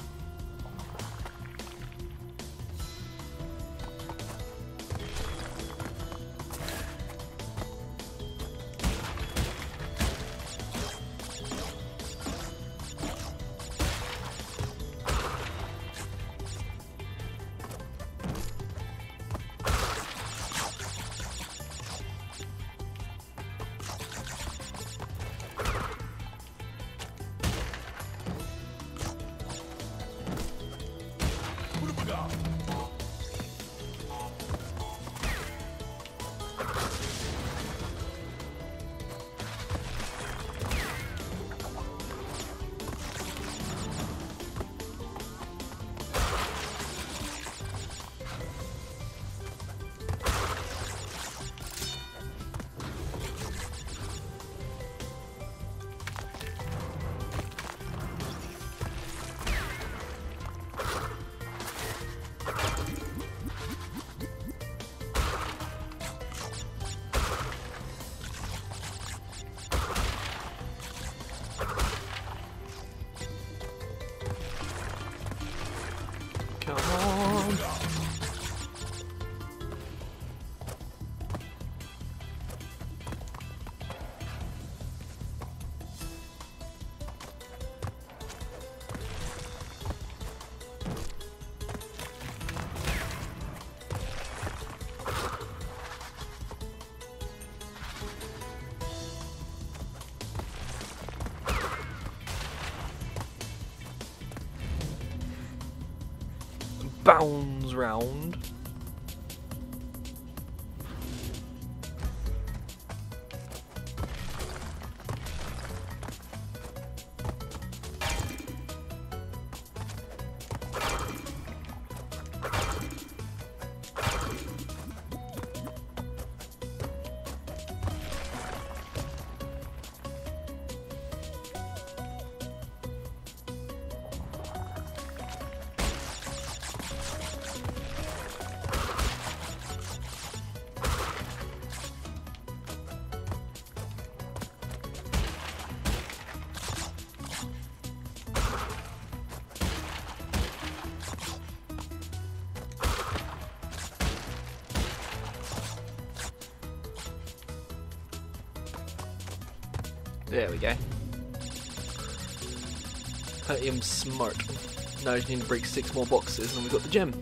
Come on. Bounds round. There we go. Platinum smart. Now I just need to break six more boxes and we've got the gem.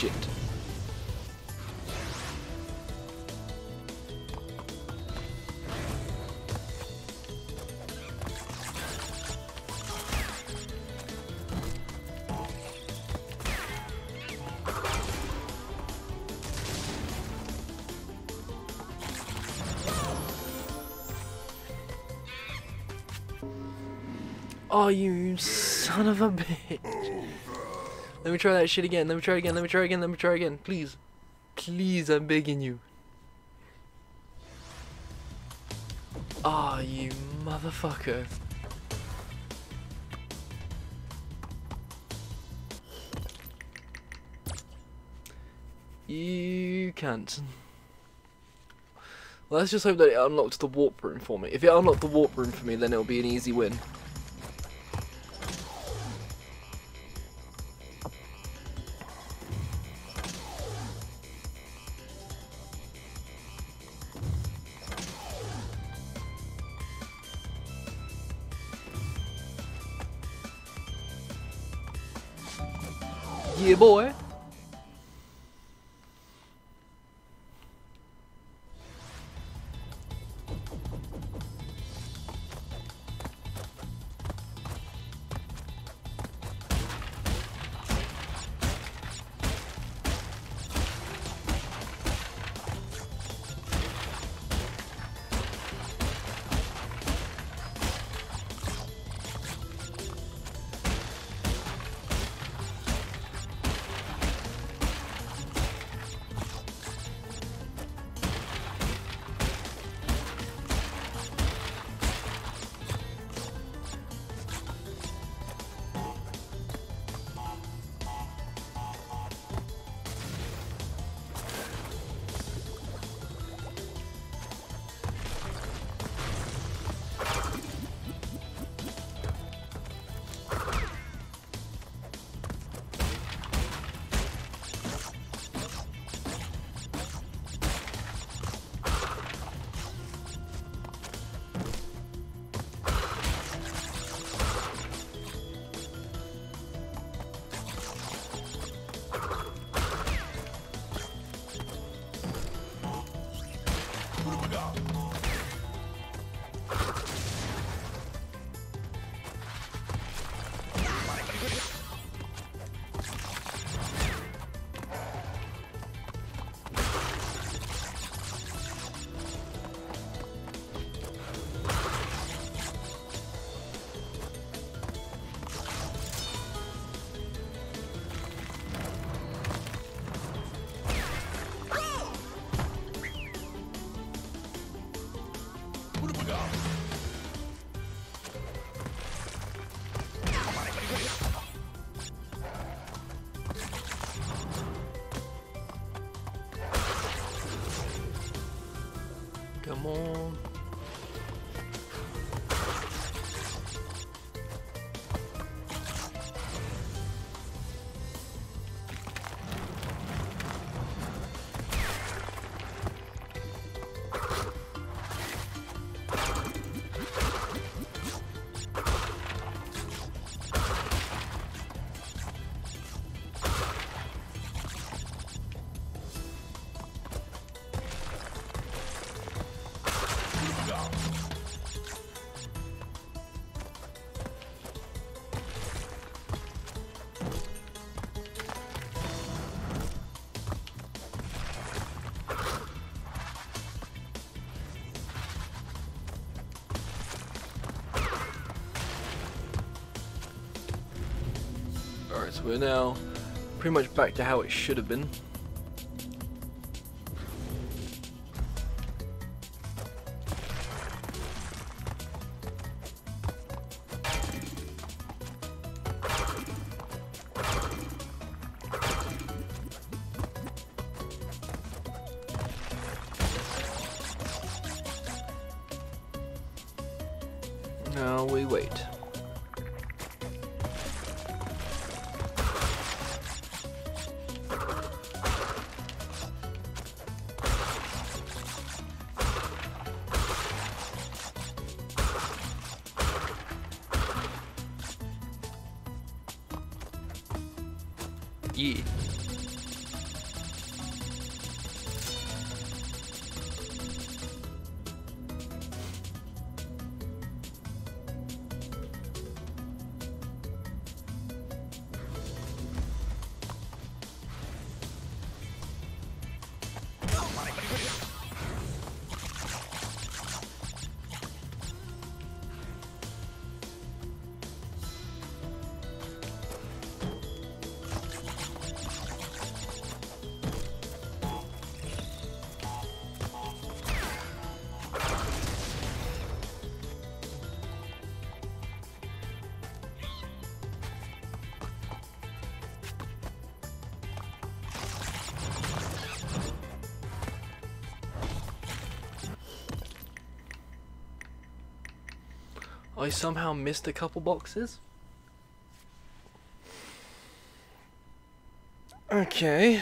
shit. Oh, you son of a bitch. Let me try that shit again. Let me try again. Let me try again. Let me try again. Please. Please, I'm begging you. Ah, oh, you motherfucker. You can't. Well, let's just hope that it unlocks the warp room for me. If it unlocked the warp room for me, then it'll be an easy win. Yeah, boy. Come on. Alright, so we're now pretty much back to how it should have been. Now we wait. Yeah. I somehow missed a couple boxes. Okay.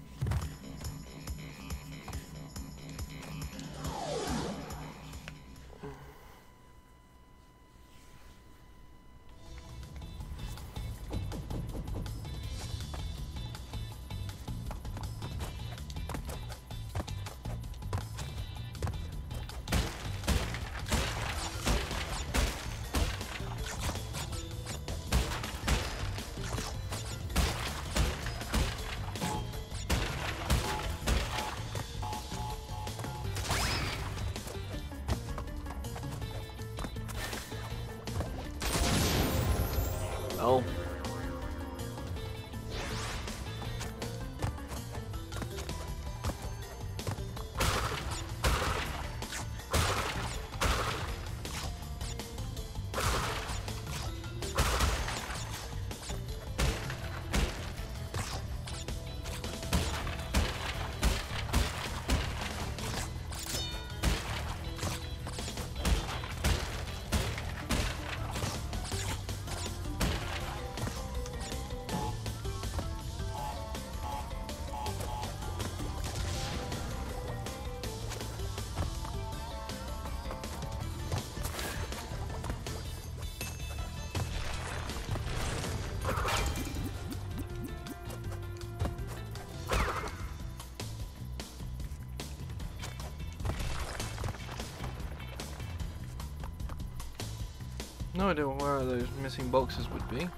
Oh. No idea where those missing boxes would be.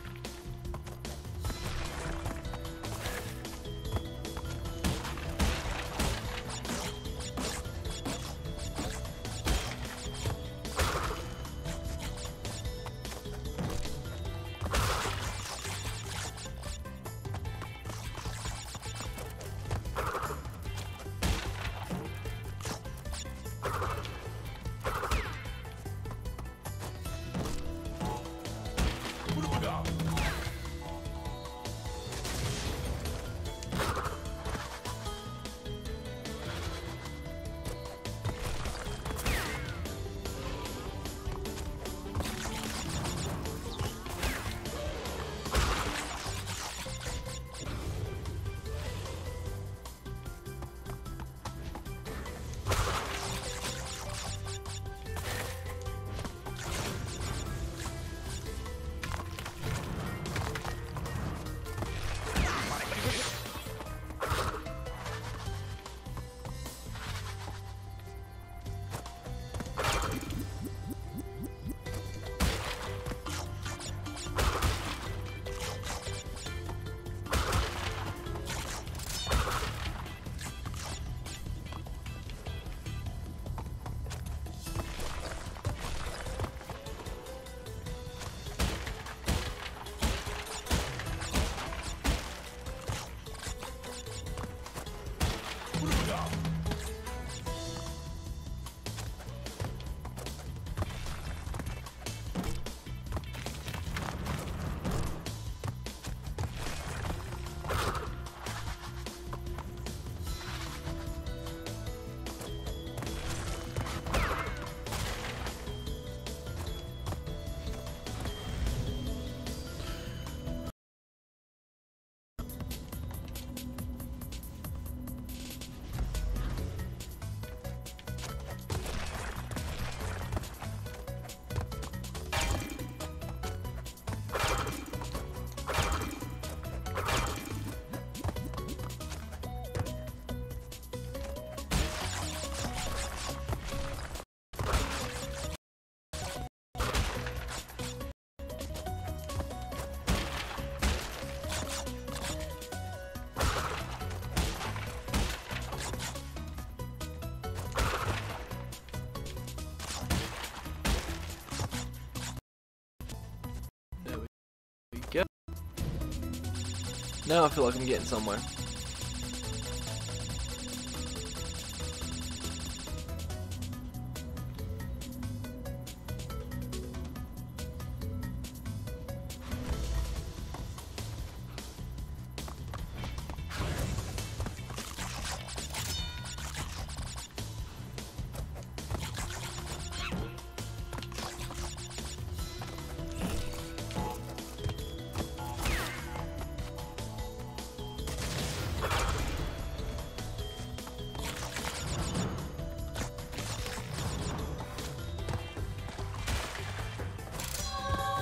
Now I feel like I'm getting somewhere.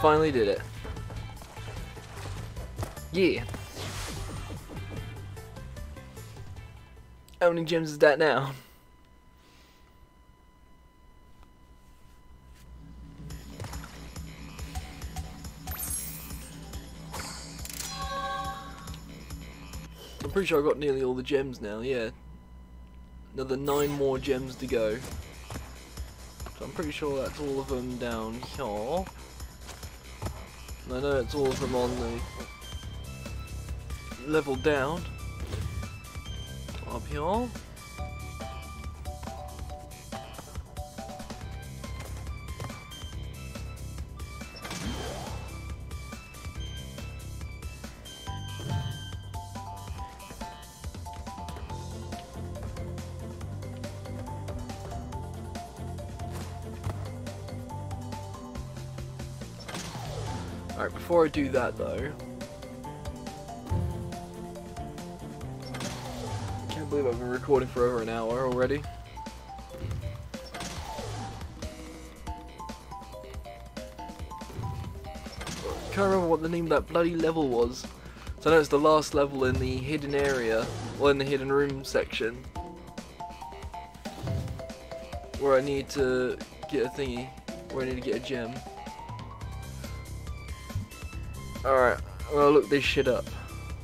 finally did it. Yeah. How many gems is that now? I'm pretty sure I got nearly all the gems now, yeah. Another nine more gems to go. So I'm pretty sure that's all of them down here. And I know it's all of them on the level down. Up here. Alright, before I do that though, I can't believe I've been recording for over an hour already. Can't remember what the name of that bloody level was. So I know it's the last level in the hidden area, or in the hidden room section, where I need to get a thingy, where I need to get a gem. Alright, I'm gonna look this shit up.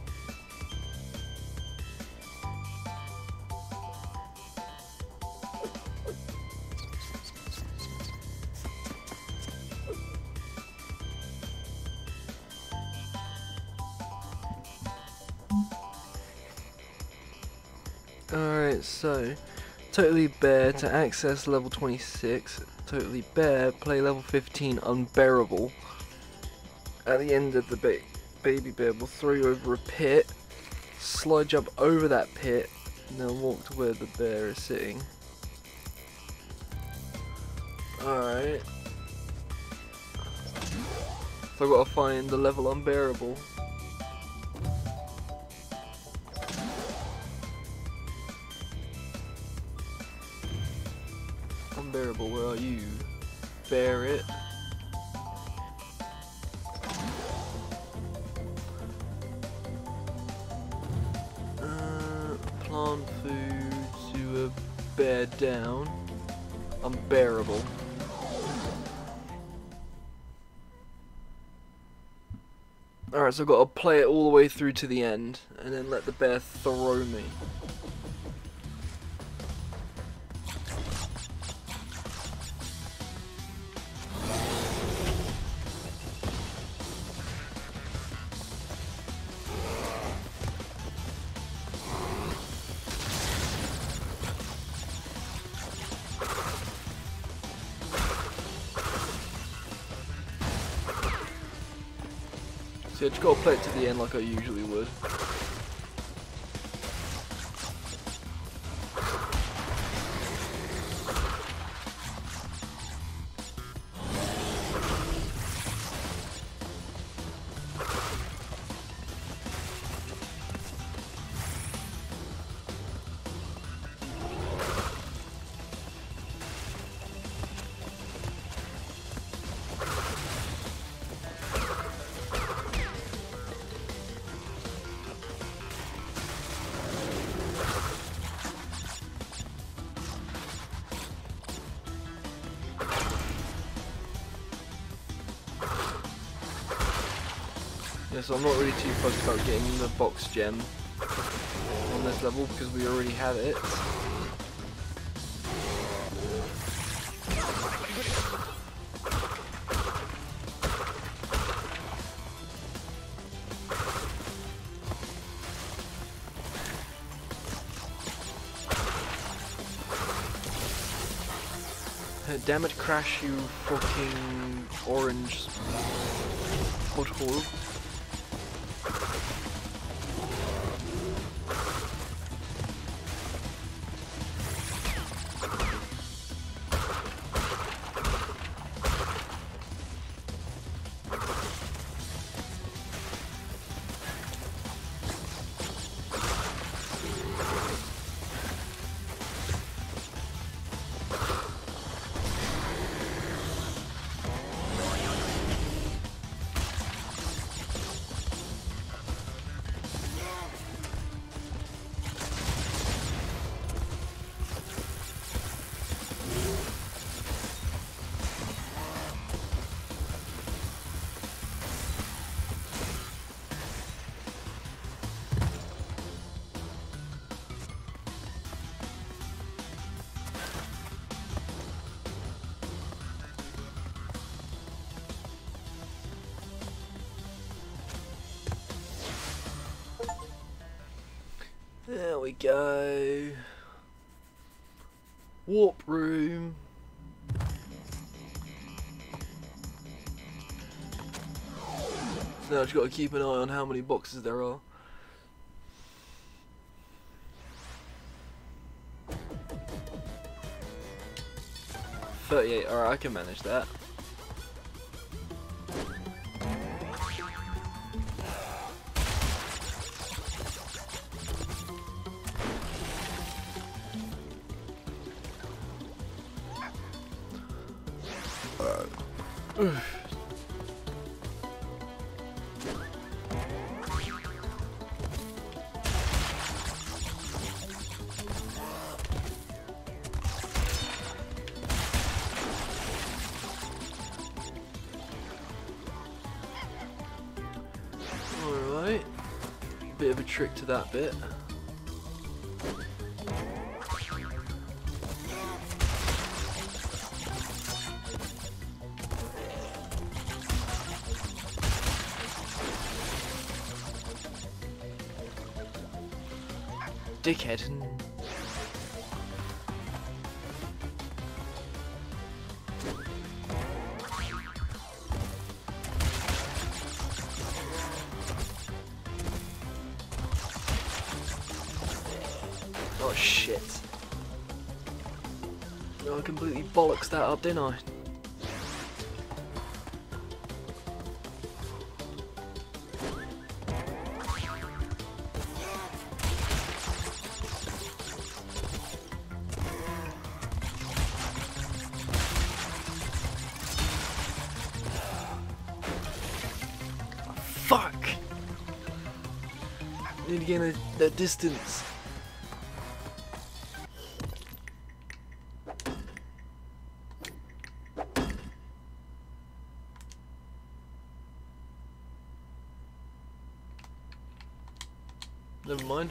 Alright, so Totally Bear to access level twenty-six, Totally Bear, play level fifteen Unbearable. At the end of the ba baby bear will throw you over a pit, slide jump over that pit, and then walk to where the bear is sitting. Alright. So I've got to find the level Unbearable. Unbearable, where are you? Bear it. Plant food to a bear down. Unbearable. Alright, so I've got to play it all the way through to the end and then let the bear throw me. So I just gotta play it to the end like I usually would. Yeah, so I'm not really too fussed about getting the box gem on this level because we already have it. Damn it, Crash, you fucking orange butthole. we go. Warp room. So now I've got to keep an eye on how many boxes there are. thirty-eight, alright, I can manage that. Uh. Alright, bit of a trick to that bit. Dickhead. Oh shit. Oh, I completely bollocks that up, didn't I? Fuck! I need to gain that, that distance. Never mind.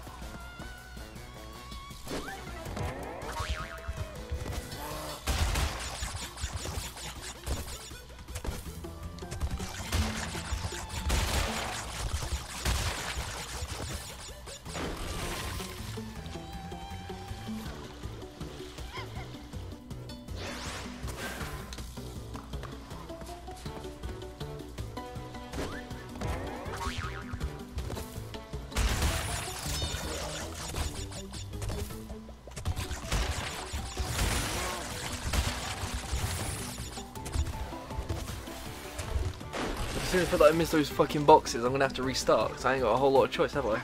As soon as I feel like I missed those fucking boxes, I'm gonna have to restart because I ain't got a whole lot of choice, have I?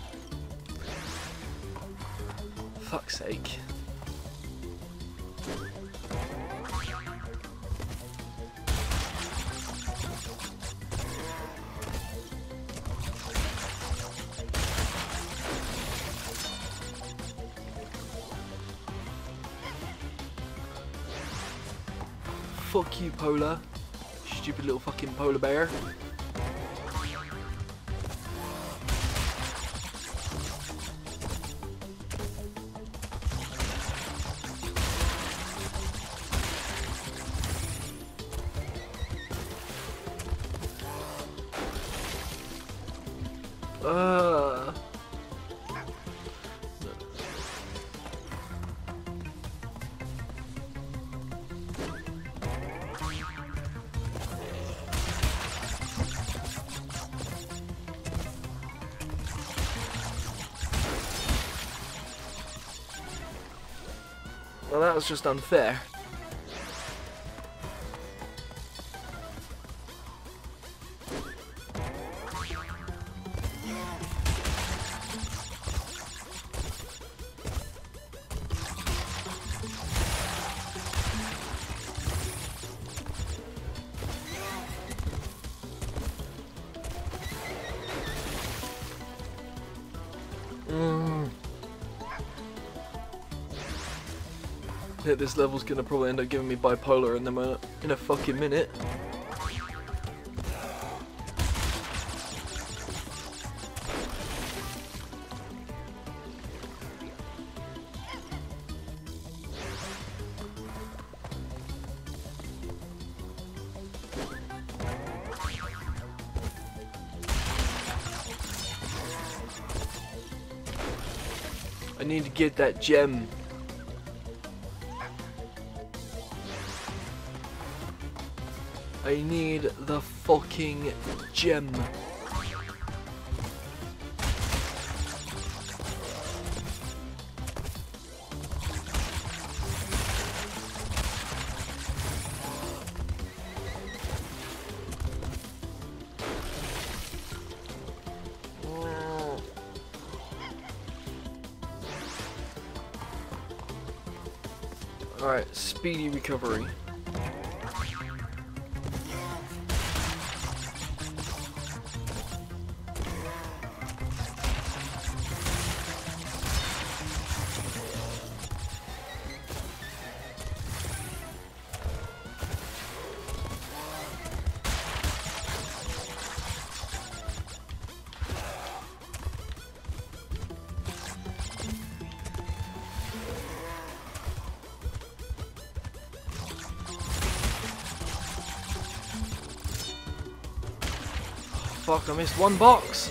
Fuck's sake. Fuck you, Polar. Stupid little fucking polar bear. Uh. Well, that was just unfair. Mm. Yeah, this level's gonna probably end up giving me bipolar in a, in a fucking minute. need to get that gem. I need the fucking gem. Alright, speedy recovery. Fuck, I missed one box.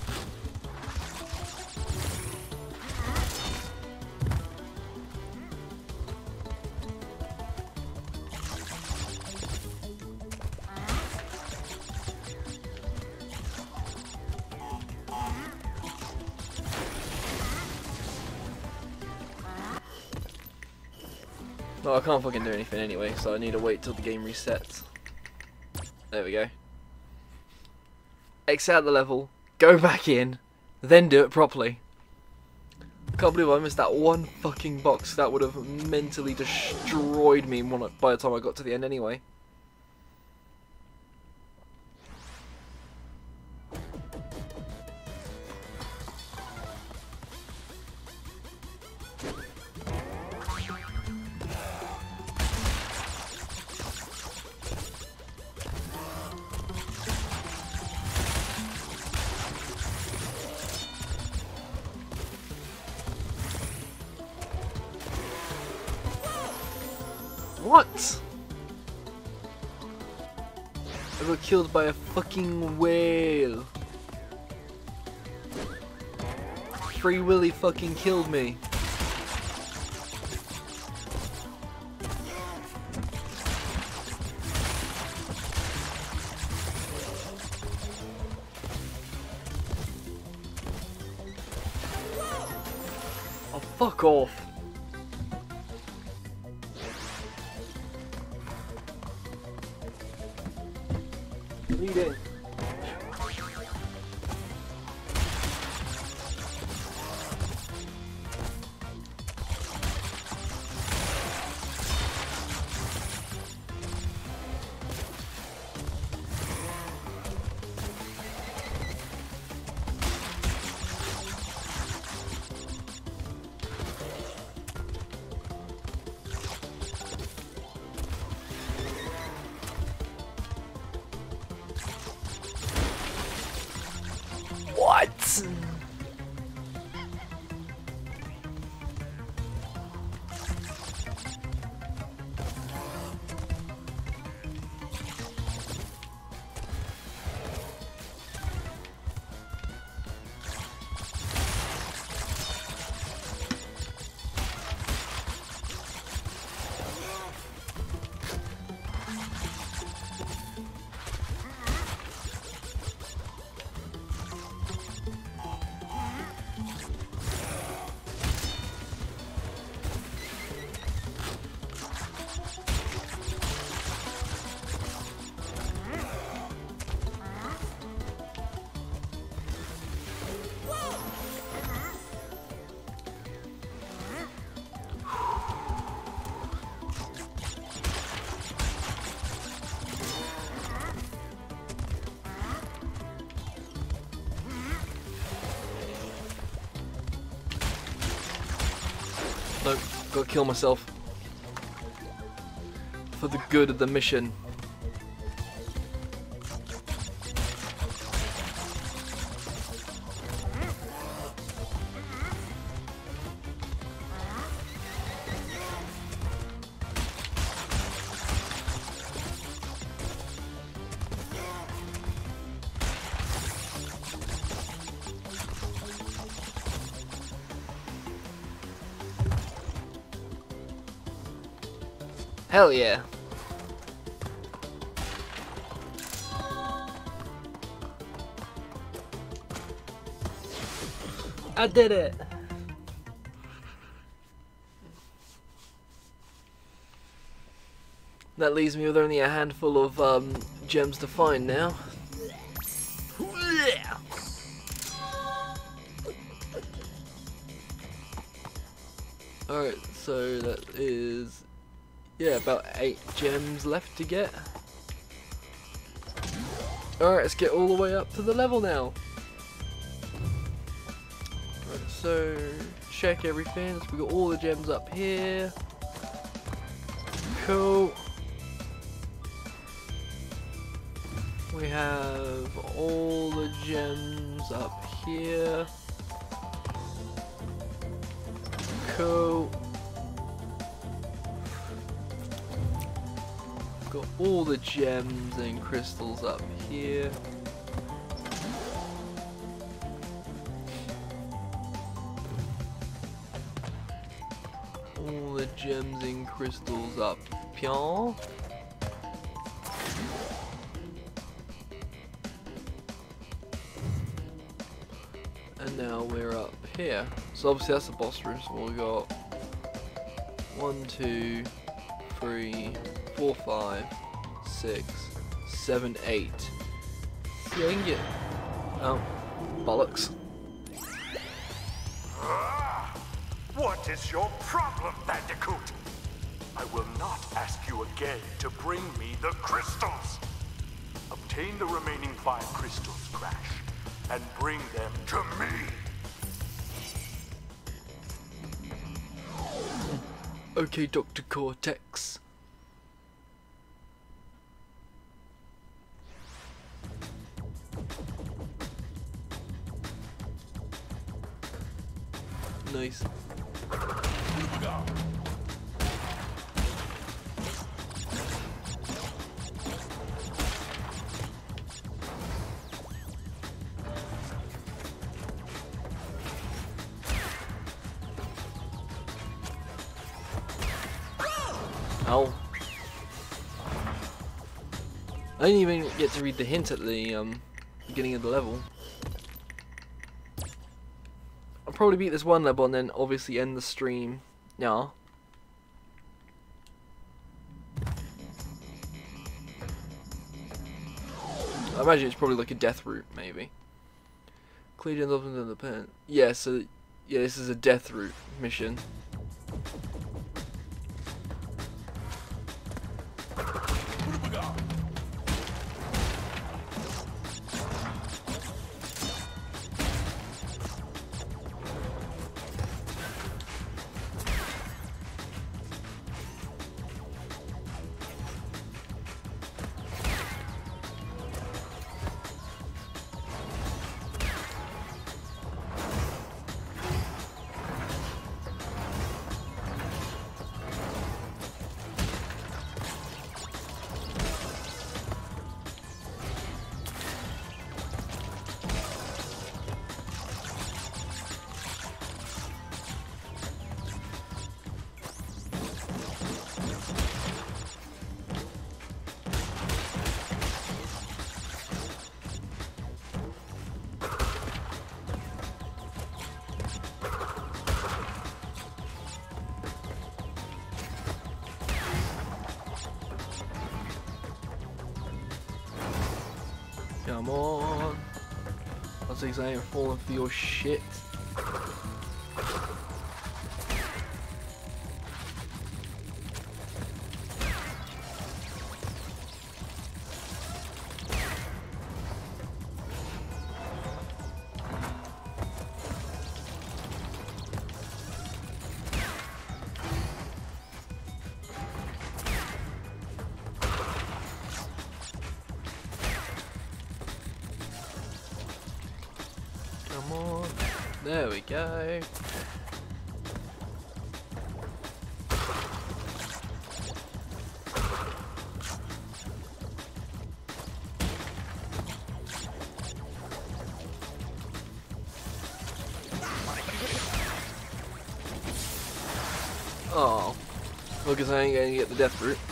No, I can't fucking do anything anyway, so I need to wait till the game resets. There we go. X out the level, go back in, then do it properly. Can't believe I missed that one fucking box. That would have mentally destroyed me by the time I got to the end anyway. What? I got killed by a fucking whale. Free Willy fucking killed me. Oh, fuck off. Lead in. What? Nope, gotta kill myself. For the good of the mission. Hell yeah. I did it. That leaves me with only a handful of um, gems to find now. Alright, so that is, yeah, about eight gems left to get. Alright, let's get all the way up to the level now. Right, so, check everything. So we got all the gems up here. Cool. We have all the gems up here. Cool. Got all the gems and crystals up here. All the gems and crystals up here. And now we're up here. So obviously that's the boss room. So we got one, two, three, four, five, six, seven, eight. See, I can get. Oh, bollocks! Ah, what is your problem, Bandicoot? I will not ask you again to bring me the crystals. Obtain the remaining five crystals, Crash, and bring them to me. Okay, Doctor Cortex. Nice. Oh. I didn't even get to read the hint at the um, beginning of the level. I'll probably beat this one level and then obviously end the stream. Yeah. I imagine it's probably like a death route, maybe. Clear gems up into the pen. Yeah, so yeah, this is a death route mission. Come on. I was I ain't falling for your shit. Come on. There we go. Oh. Because I ain't gonna get the death root.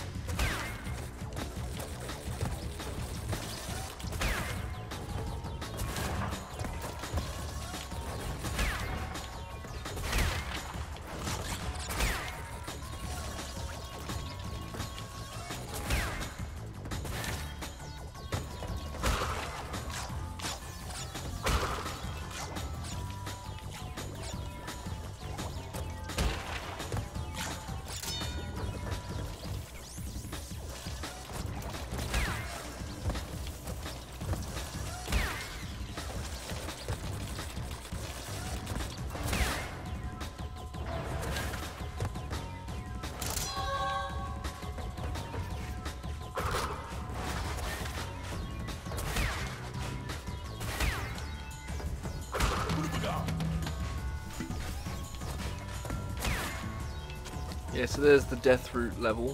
Yeah, so there's the death root level.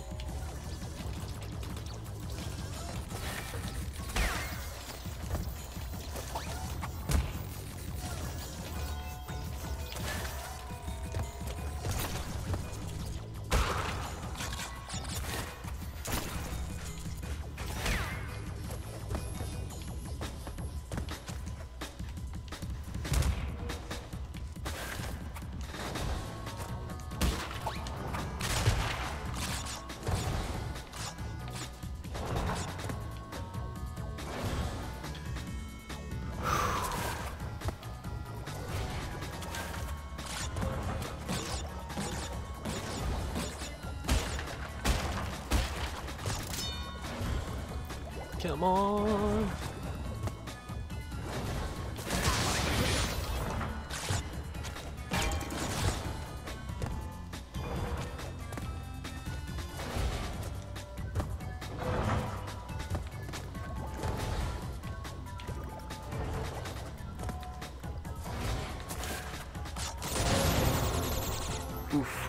Come on. Oof.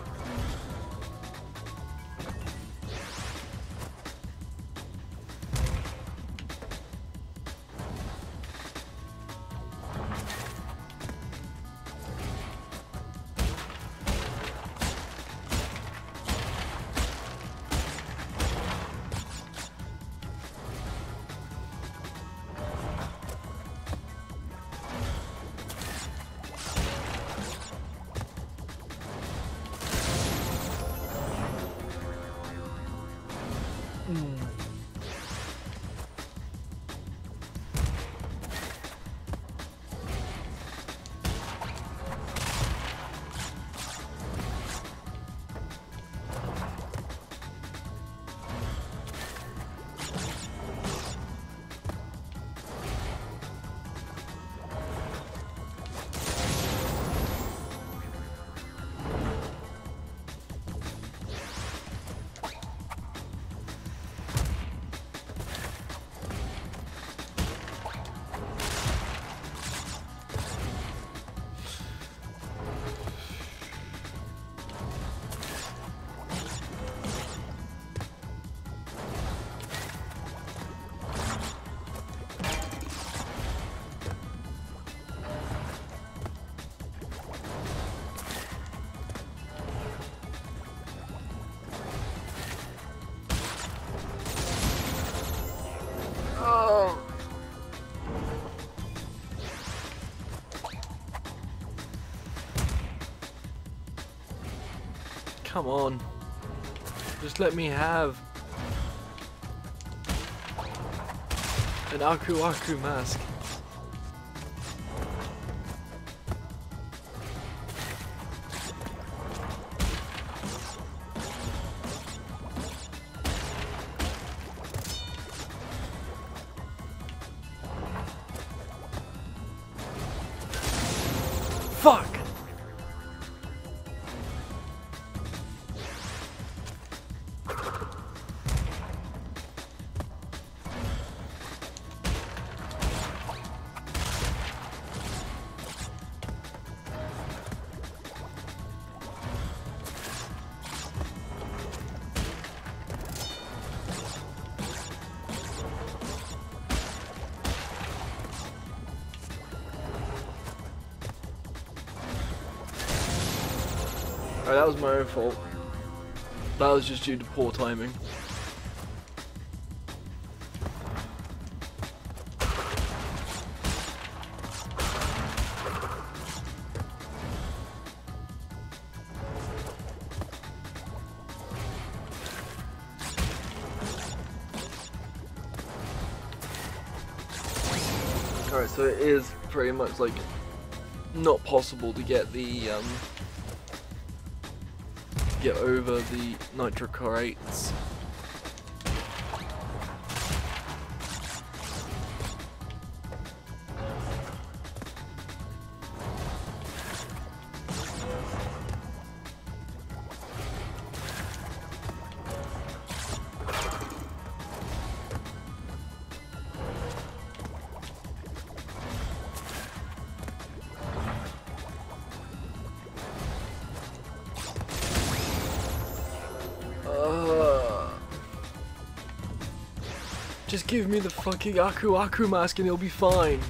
Come on. Just let me have an Aku Aku mask. Fuck! Alright, that was my own fault. That was just due to poor timing. Alright, so it is pretty much like not possible to get the um, get over the nitrocorates. Just give me the fucking Aku Aku mask and it'll be fine.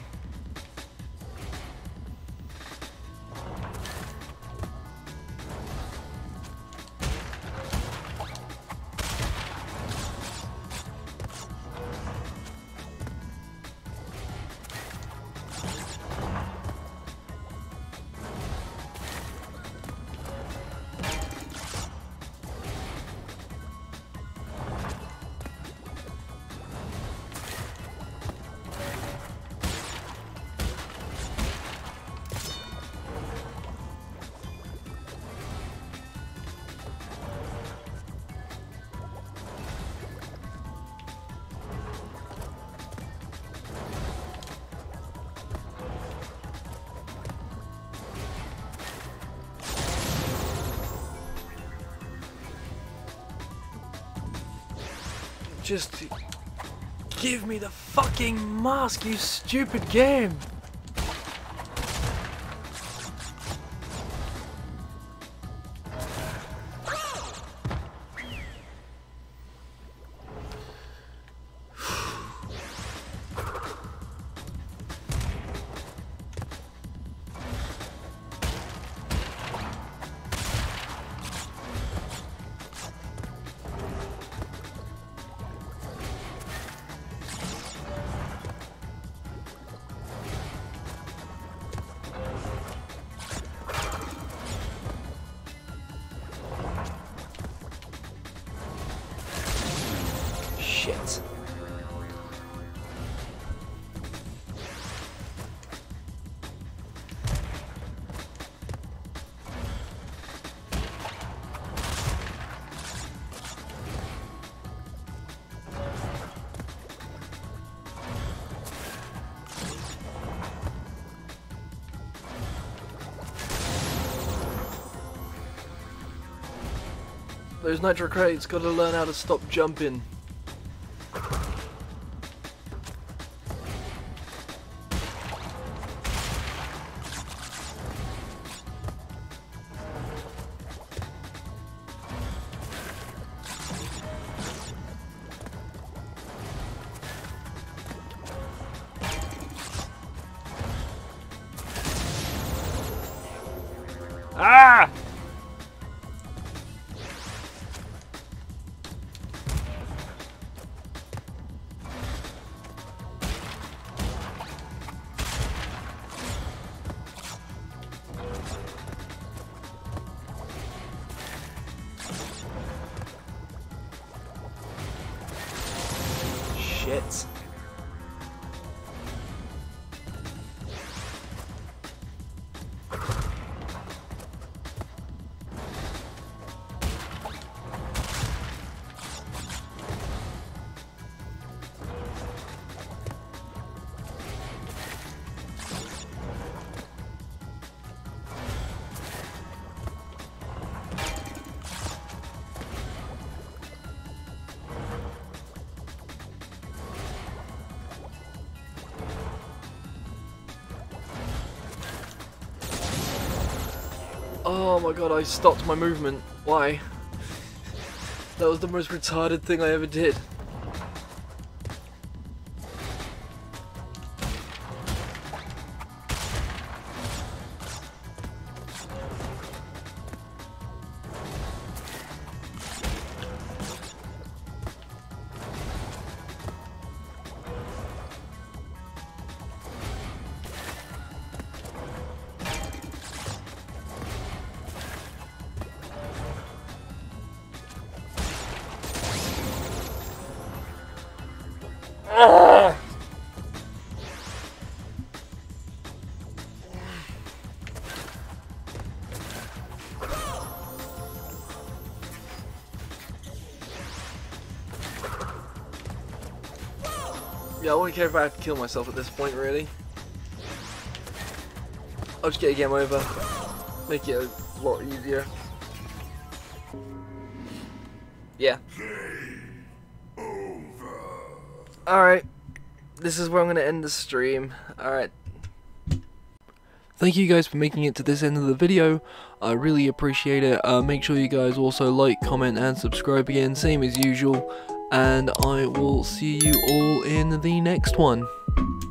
Just give me the fucking mask, you stupid game! Shit. Those nitro crates gotta learn how to stop jumping. Ah! Shit. Oh my god, I stopped my movement. Why? That was the most retarded thing I ever did. Yeah, I wouldn't care if I had to kill myself at this point, really. I'll just get a game over. Make it a lot easier. Yeah. Alright. This is where I'm going to end the stream. Alright. Thank you guys for making it to this end of the video. I really appreciate it. Uh, make sure you guys also like, comment and subscribe again, same as usual. And I will see you all in the next one.